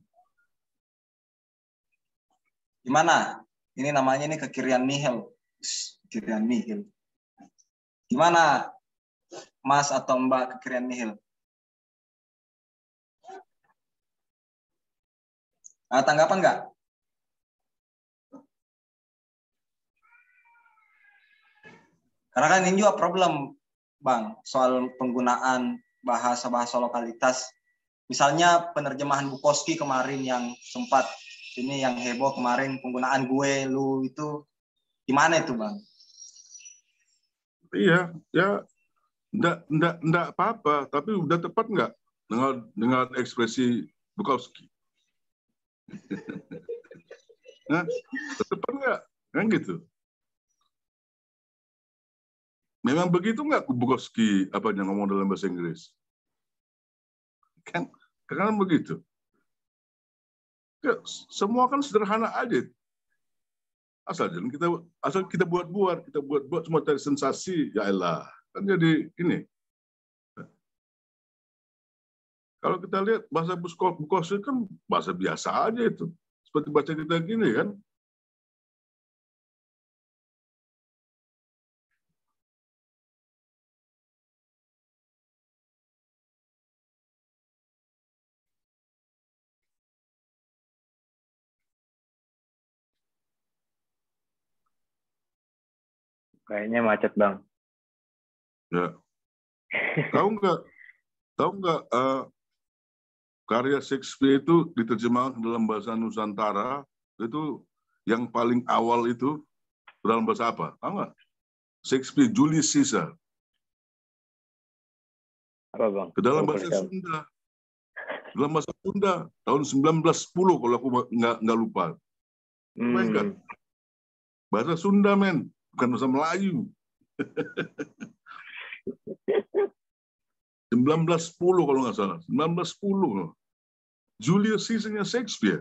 Gimana? Ini namanya ini kekirian nihil. Kekirian nihil. Gimana Mas atau Mbak kekirian nihil? Nah, tanggapan nggak? Karena kan ini juga problem, Bang, soal penggunaan bahasa-bahasa lokalitas. Misalnya penerjemahan Bukowski kemarin yang sempat ini yang heboh kemarin, penggunaan gue, lu itu gimana itu, Bang? Iya, ya enggak enggak enggak apa-apa, tapi udah tepat enggak dengan dengan ekspresi Bukowski? Nah, tepat enggak? Kan gitu. Memang begitu enggak Bukowski apa yang ngomong dalam bahasa Inggris? Kan karena begitu. Ya, semua kan sederhana aja. Asal jangan kita asal kita buat-buat, kita buat-buat semua cari sensasi, ya elah. Kan jadi ini. Kalau kita lihat bahasa Bukowski kan bahasa biasa aja itu. Seperti baca kita gini kan. Kayaknya macet, Bang. Ya. Tahu nggak? Tahu nggak? Uh, karya Shakespeare itu diterjemahkan dalam bahasa Nusantara itu yang paling awal itu dalam bahasa apa? Tahu nggak? Shakespeare Julius Caesar. Apa, Bang? Ke dalam Kalau bahasa boleh tahu. Sunda. Dalam bahasa Sunda tahun sembilan belas sepuluh kalau aku nggak nggak lupa. Hmm. Bahasa Sunda, men, bukan bahasa Melayu. sembilan belas sepuluh kalau nggak salah. sembilan belas sepuluh. Julius Caesar-nya Shakespeare.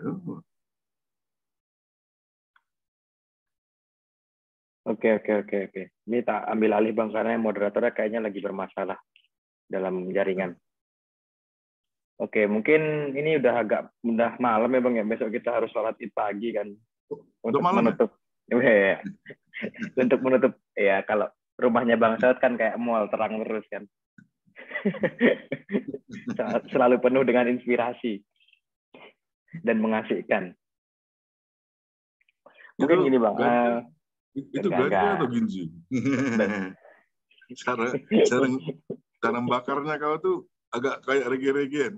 Oke, oke, oke, oke. Ini tak ambil alih, Bang, karena moderatornya kayaknya lagi bermasalah dalam jaringan. Oke, mungkin ini udah agak udah malam ya, Bang, ya. Besok kita harus sholat id pagi kan. Untuk malam, menutup ya? Untuk menutup ya, kalau rumahnya Bang Saud kan kayak mall, terang terus kan. Selalu penuh dengan inspirasi dan mengasihkan. Mungkin itu gini, Bang. ganja, Uh, itu ganja atau ginji? cara cara cara bakarnya kau tuh agak kayak rege-regen.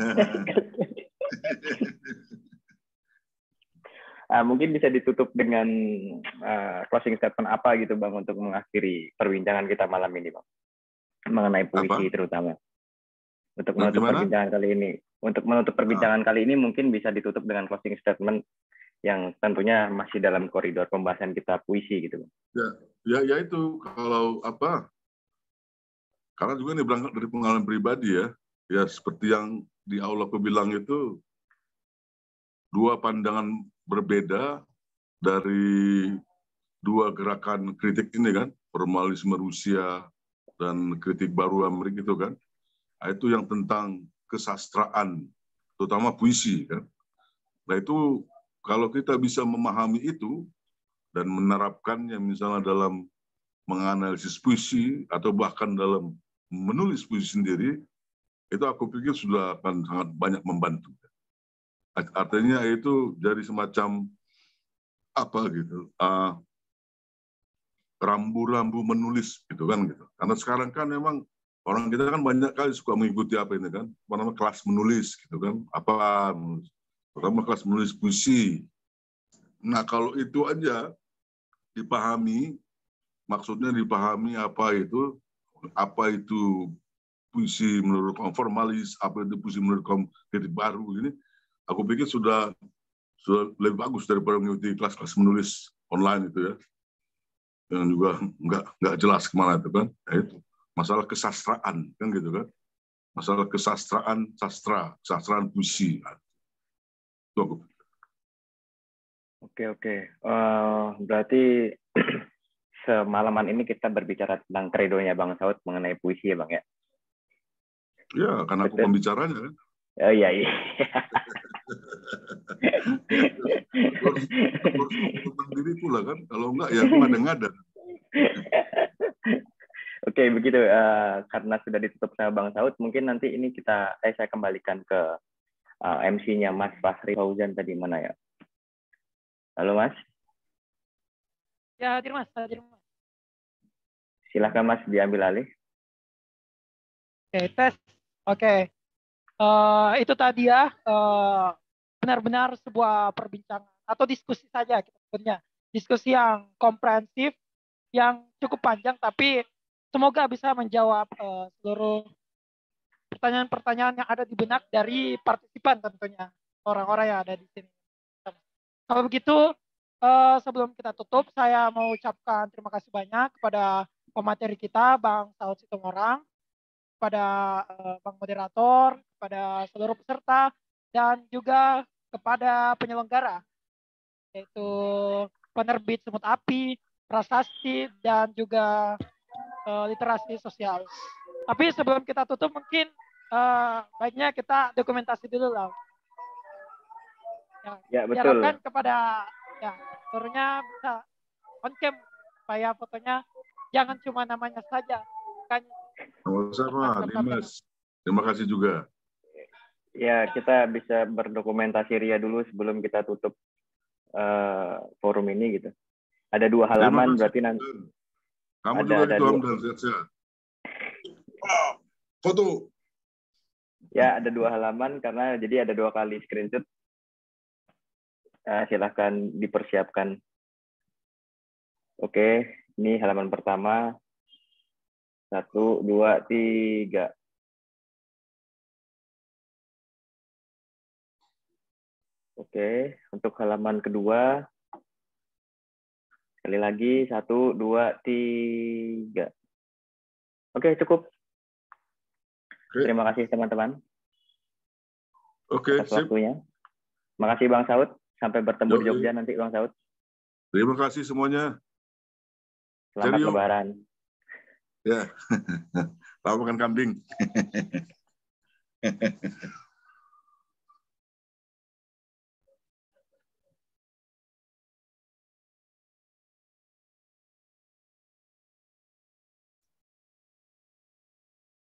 Uh, mungkin bisa ditutup dengan uh, closing statement apa gitu, Bang, untuk mengakhiri perbincangan kita malam ini, Bang, mengenai puisi apa? Terutama untuk menutup Gimana? perbincangan kali ini. Untuk menutup perbincangan nah. kali ini mungkin bisa ditutup dengan closing statement yang tentunya masih dalam koridor pembahasan kita puisi gitu, Bang. Ya, ya, ya itu kalau apa? Karena juga ini berangkat dari pengalaman pribadi ya. Ya seperti yang di awal aku bilang itu, dua pandangan berbeda dari dua gerakan kritik ini kan, formalisme Rusia dan kritik baru Amerika itu kan. Itu yang tentang kesastraan, terutama puisi kan. Nah itu kalau kita bisa memahami itu dan menerapkannya misalnya dalam menganalisis puisi atau bahkan dalam menulis puisi sendiri, itu aku pikir sudah akan sangat banyak membantu. Artinya itu jadi semacam apa gitu, uh, rambu-rambu menulis gitu kan gitu. Karena sekarang kan memang orang kita kan banyak kali suka mengikuti apa ini kan, apa namanya kelas menulis gitu kan, apa pertama kelas menulis puisi. Nah kalau itu aja dipahami, maksudnya dipahami apa itu, apa itu puisi menurut kaum formalis, apa itu puisi menurut kaum kritik baru ini, aku pikir sudah sudah lebih bagus daripada mengikuti kelas-kelas menulis online itu ya, yang juga nggak nggak jelas kemana itu kan. Nah, itu masalah kesastraan kan gitu kan, masalah kesastraan sastra, kesastraan puisi. Itu aku pikir. Oke oke, uh, berarti semalaman ini kita berbicara tentang kredonya Bang Saud mengenai puisi ya, Bang ya? Ya, karena aku pembicaranya kan. Oh iya iya. Harus tentang diri pula kan, kalau enggak ya aku ngada-ngada. Oke begitu, uh, karena sudah ditutup sama Bang Saud, mungkin nanti ini kita eh, saya kembalikan ke uh, M C-nya Mas Fahri Fauzan tadi mana ya? Halo Mas. Ya hadir Mas, hadir Mas. Silahkan Mas diambil alih. Oke tes, oke. Uh, itu tadi ya uh, benar-benar sebuah perbincangan atau diskusi saja kita sebutnya, diskusi yang komprehensif, yang cukup panjang, tapi semoga bisa menjawab uh, seluruh pertanyaan-pertanyaan yang ada di benak dari partisipan tentunya, orang-orang yang ada di sini. Kalau begitu uh, sebelum kita tutup, saya mau ucapkan terima kasih banyak kepada pemateri kita Bang Saud Situmorang, kepada uh, Bang Moderator, kepada seluruh peserta, dan juga kepada penyelenggara, yaitu penerbit Semut Api, Prasasti, dan juga uh, literasi sosial. Tapi sebelum kita tutup, mungkin uh, baiknya kita dokumentasi dulu lah. Ya, ya betul. Diharapkan kepada ya turunnya bisa on cam supaya fotonya jangan cuma namanya saja. Kan, sama-sama, Dimas. Terima kasih juga. Ya, kita bisa berdokumentasi Ria dulu sebelum kita tutup uh, forum ini gitu. Ada dua halaman berarti nanti. Kamu ada, juga ada gitu, dua. Hamdan, sehat-sehat. Foto. Ya, ada dua halaman karena jadi ada dua kali screenshot. Uh, silahkan dipersiapkan. Oke, ini halaman pertama. Satu, dua, tiga. Oke, untuk halaman kedua, sekali lagi, satu, dua, tiga. Oke, cukup. Oke. Terima kasih teman-teman. Oke, atas waktunya. Makasih Bang Saud. Sampai bertemu di Jogja nanti Bang Saud. Terima kasih semuanya. Selamat Cerio. Lebaran. Ya, selamat makan kambing.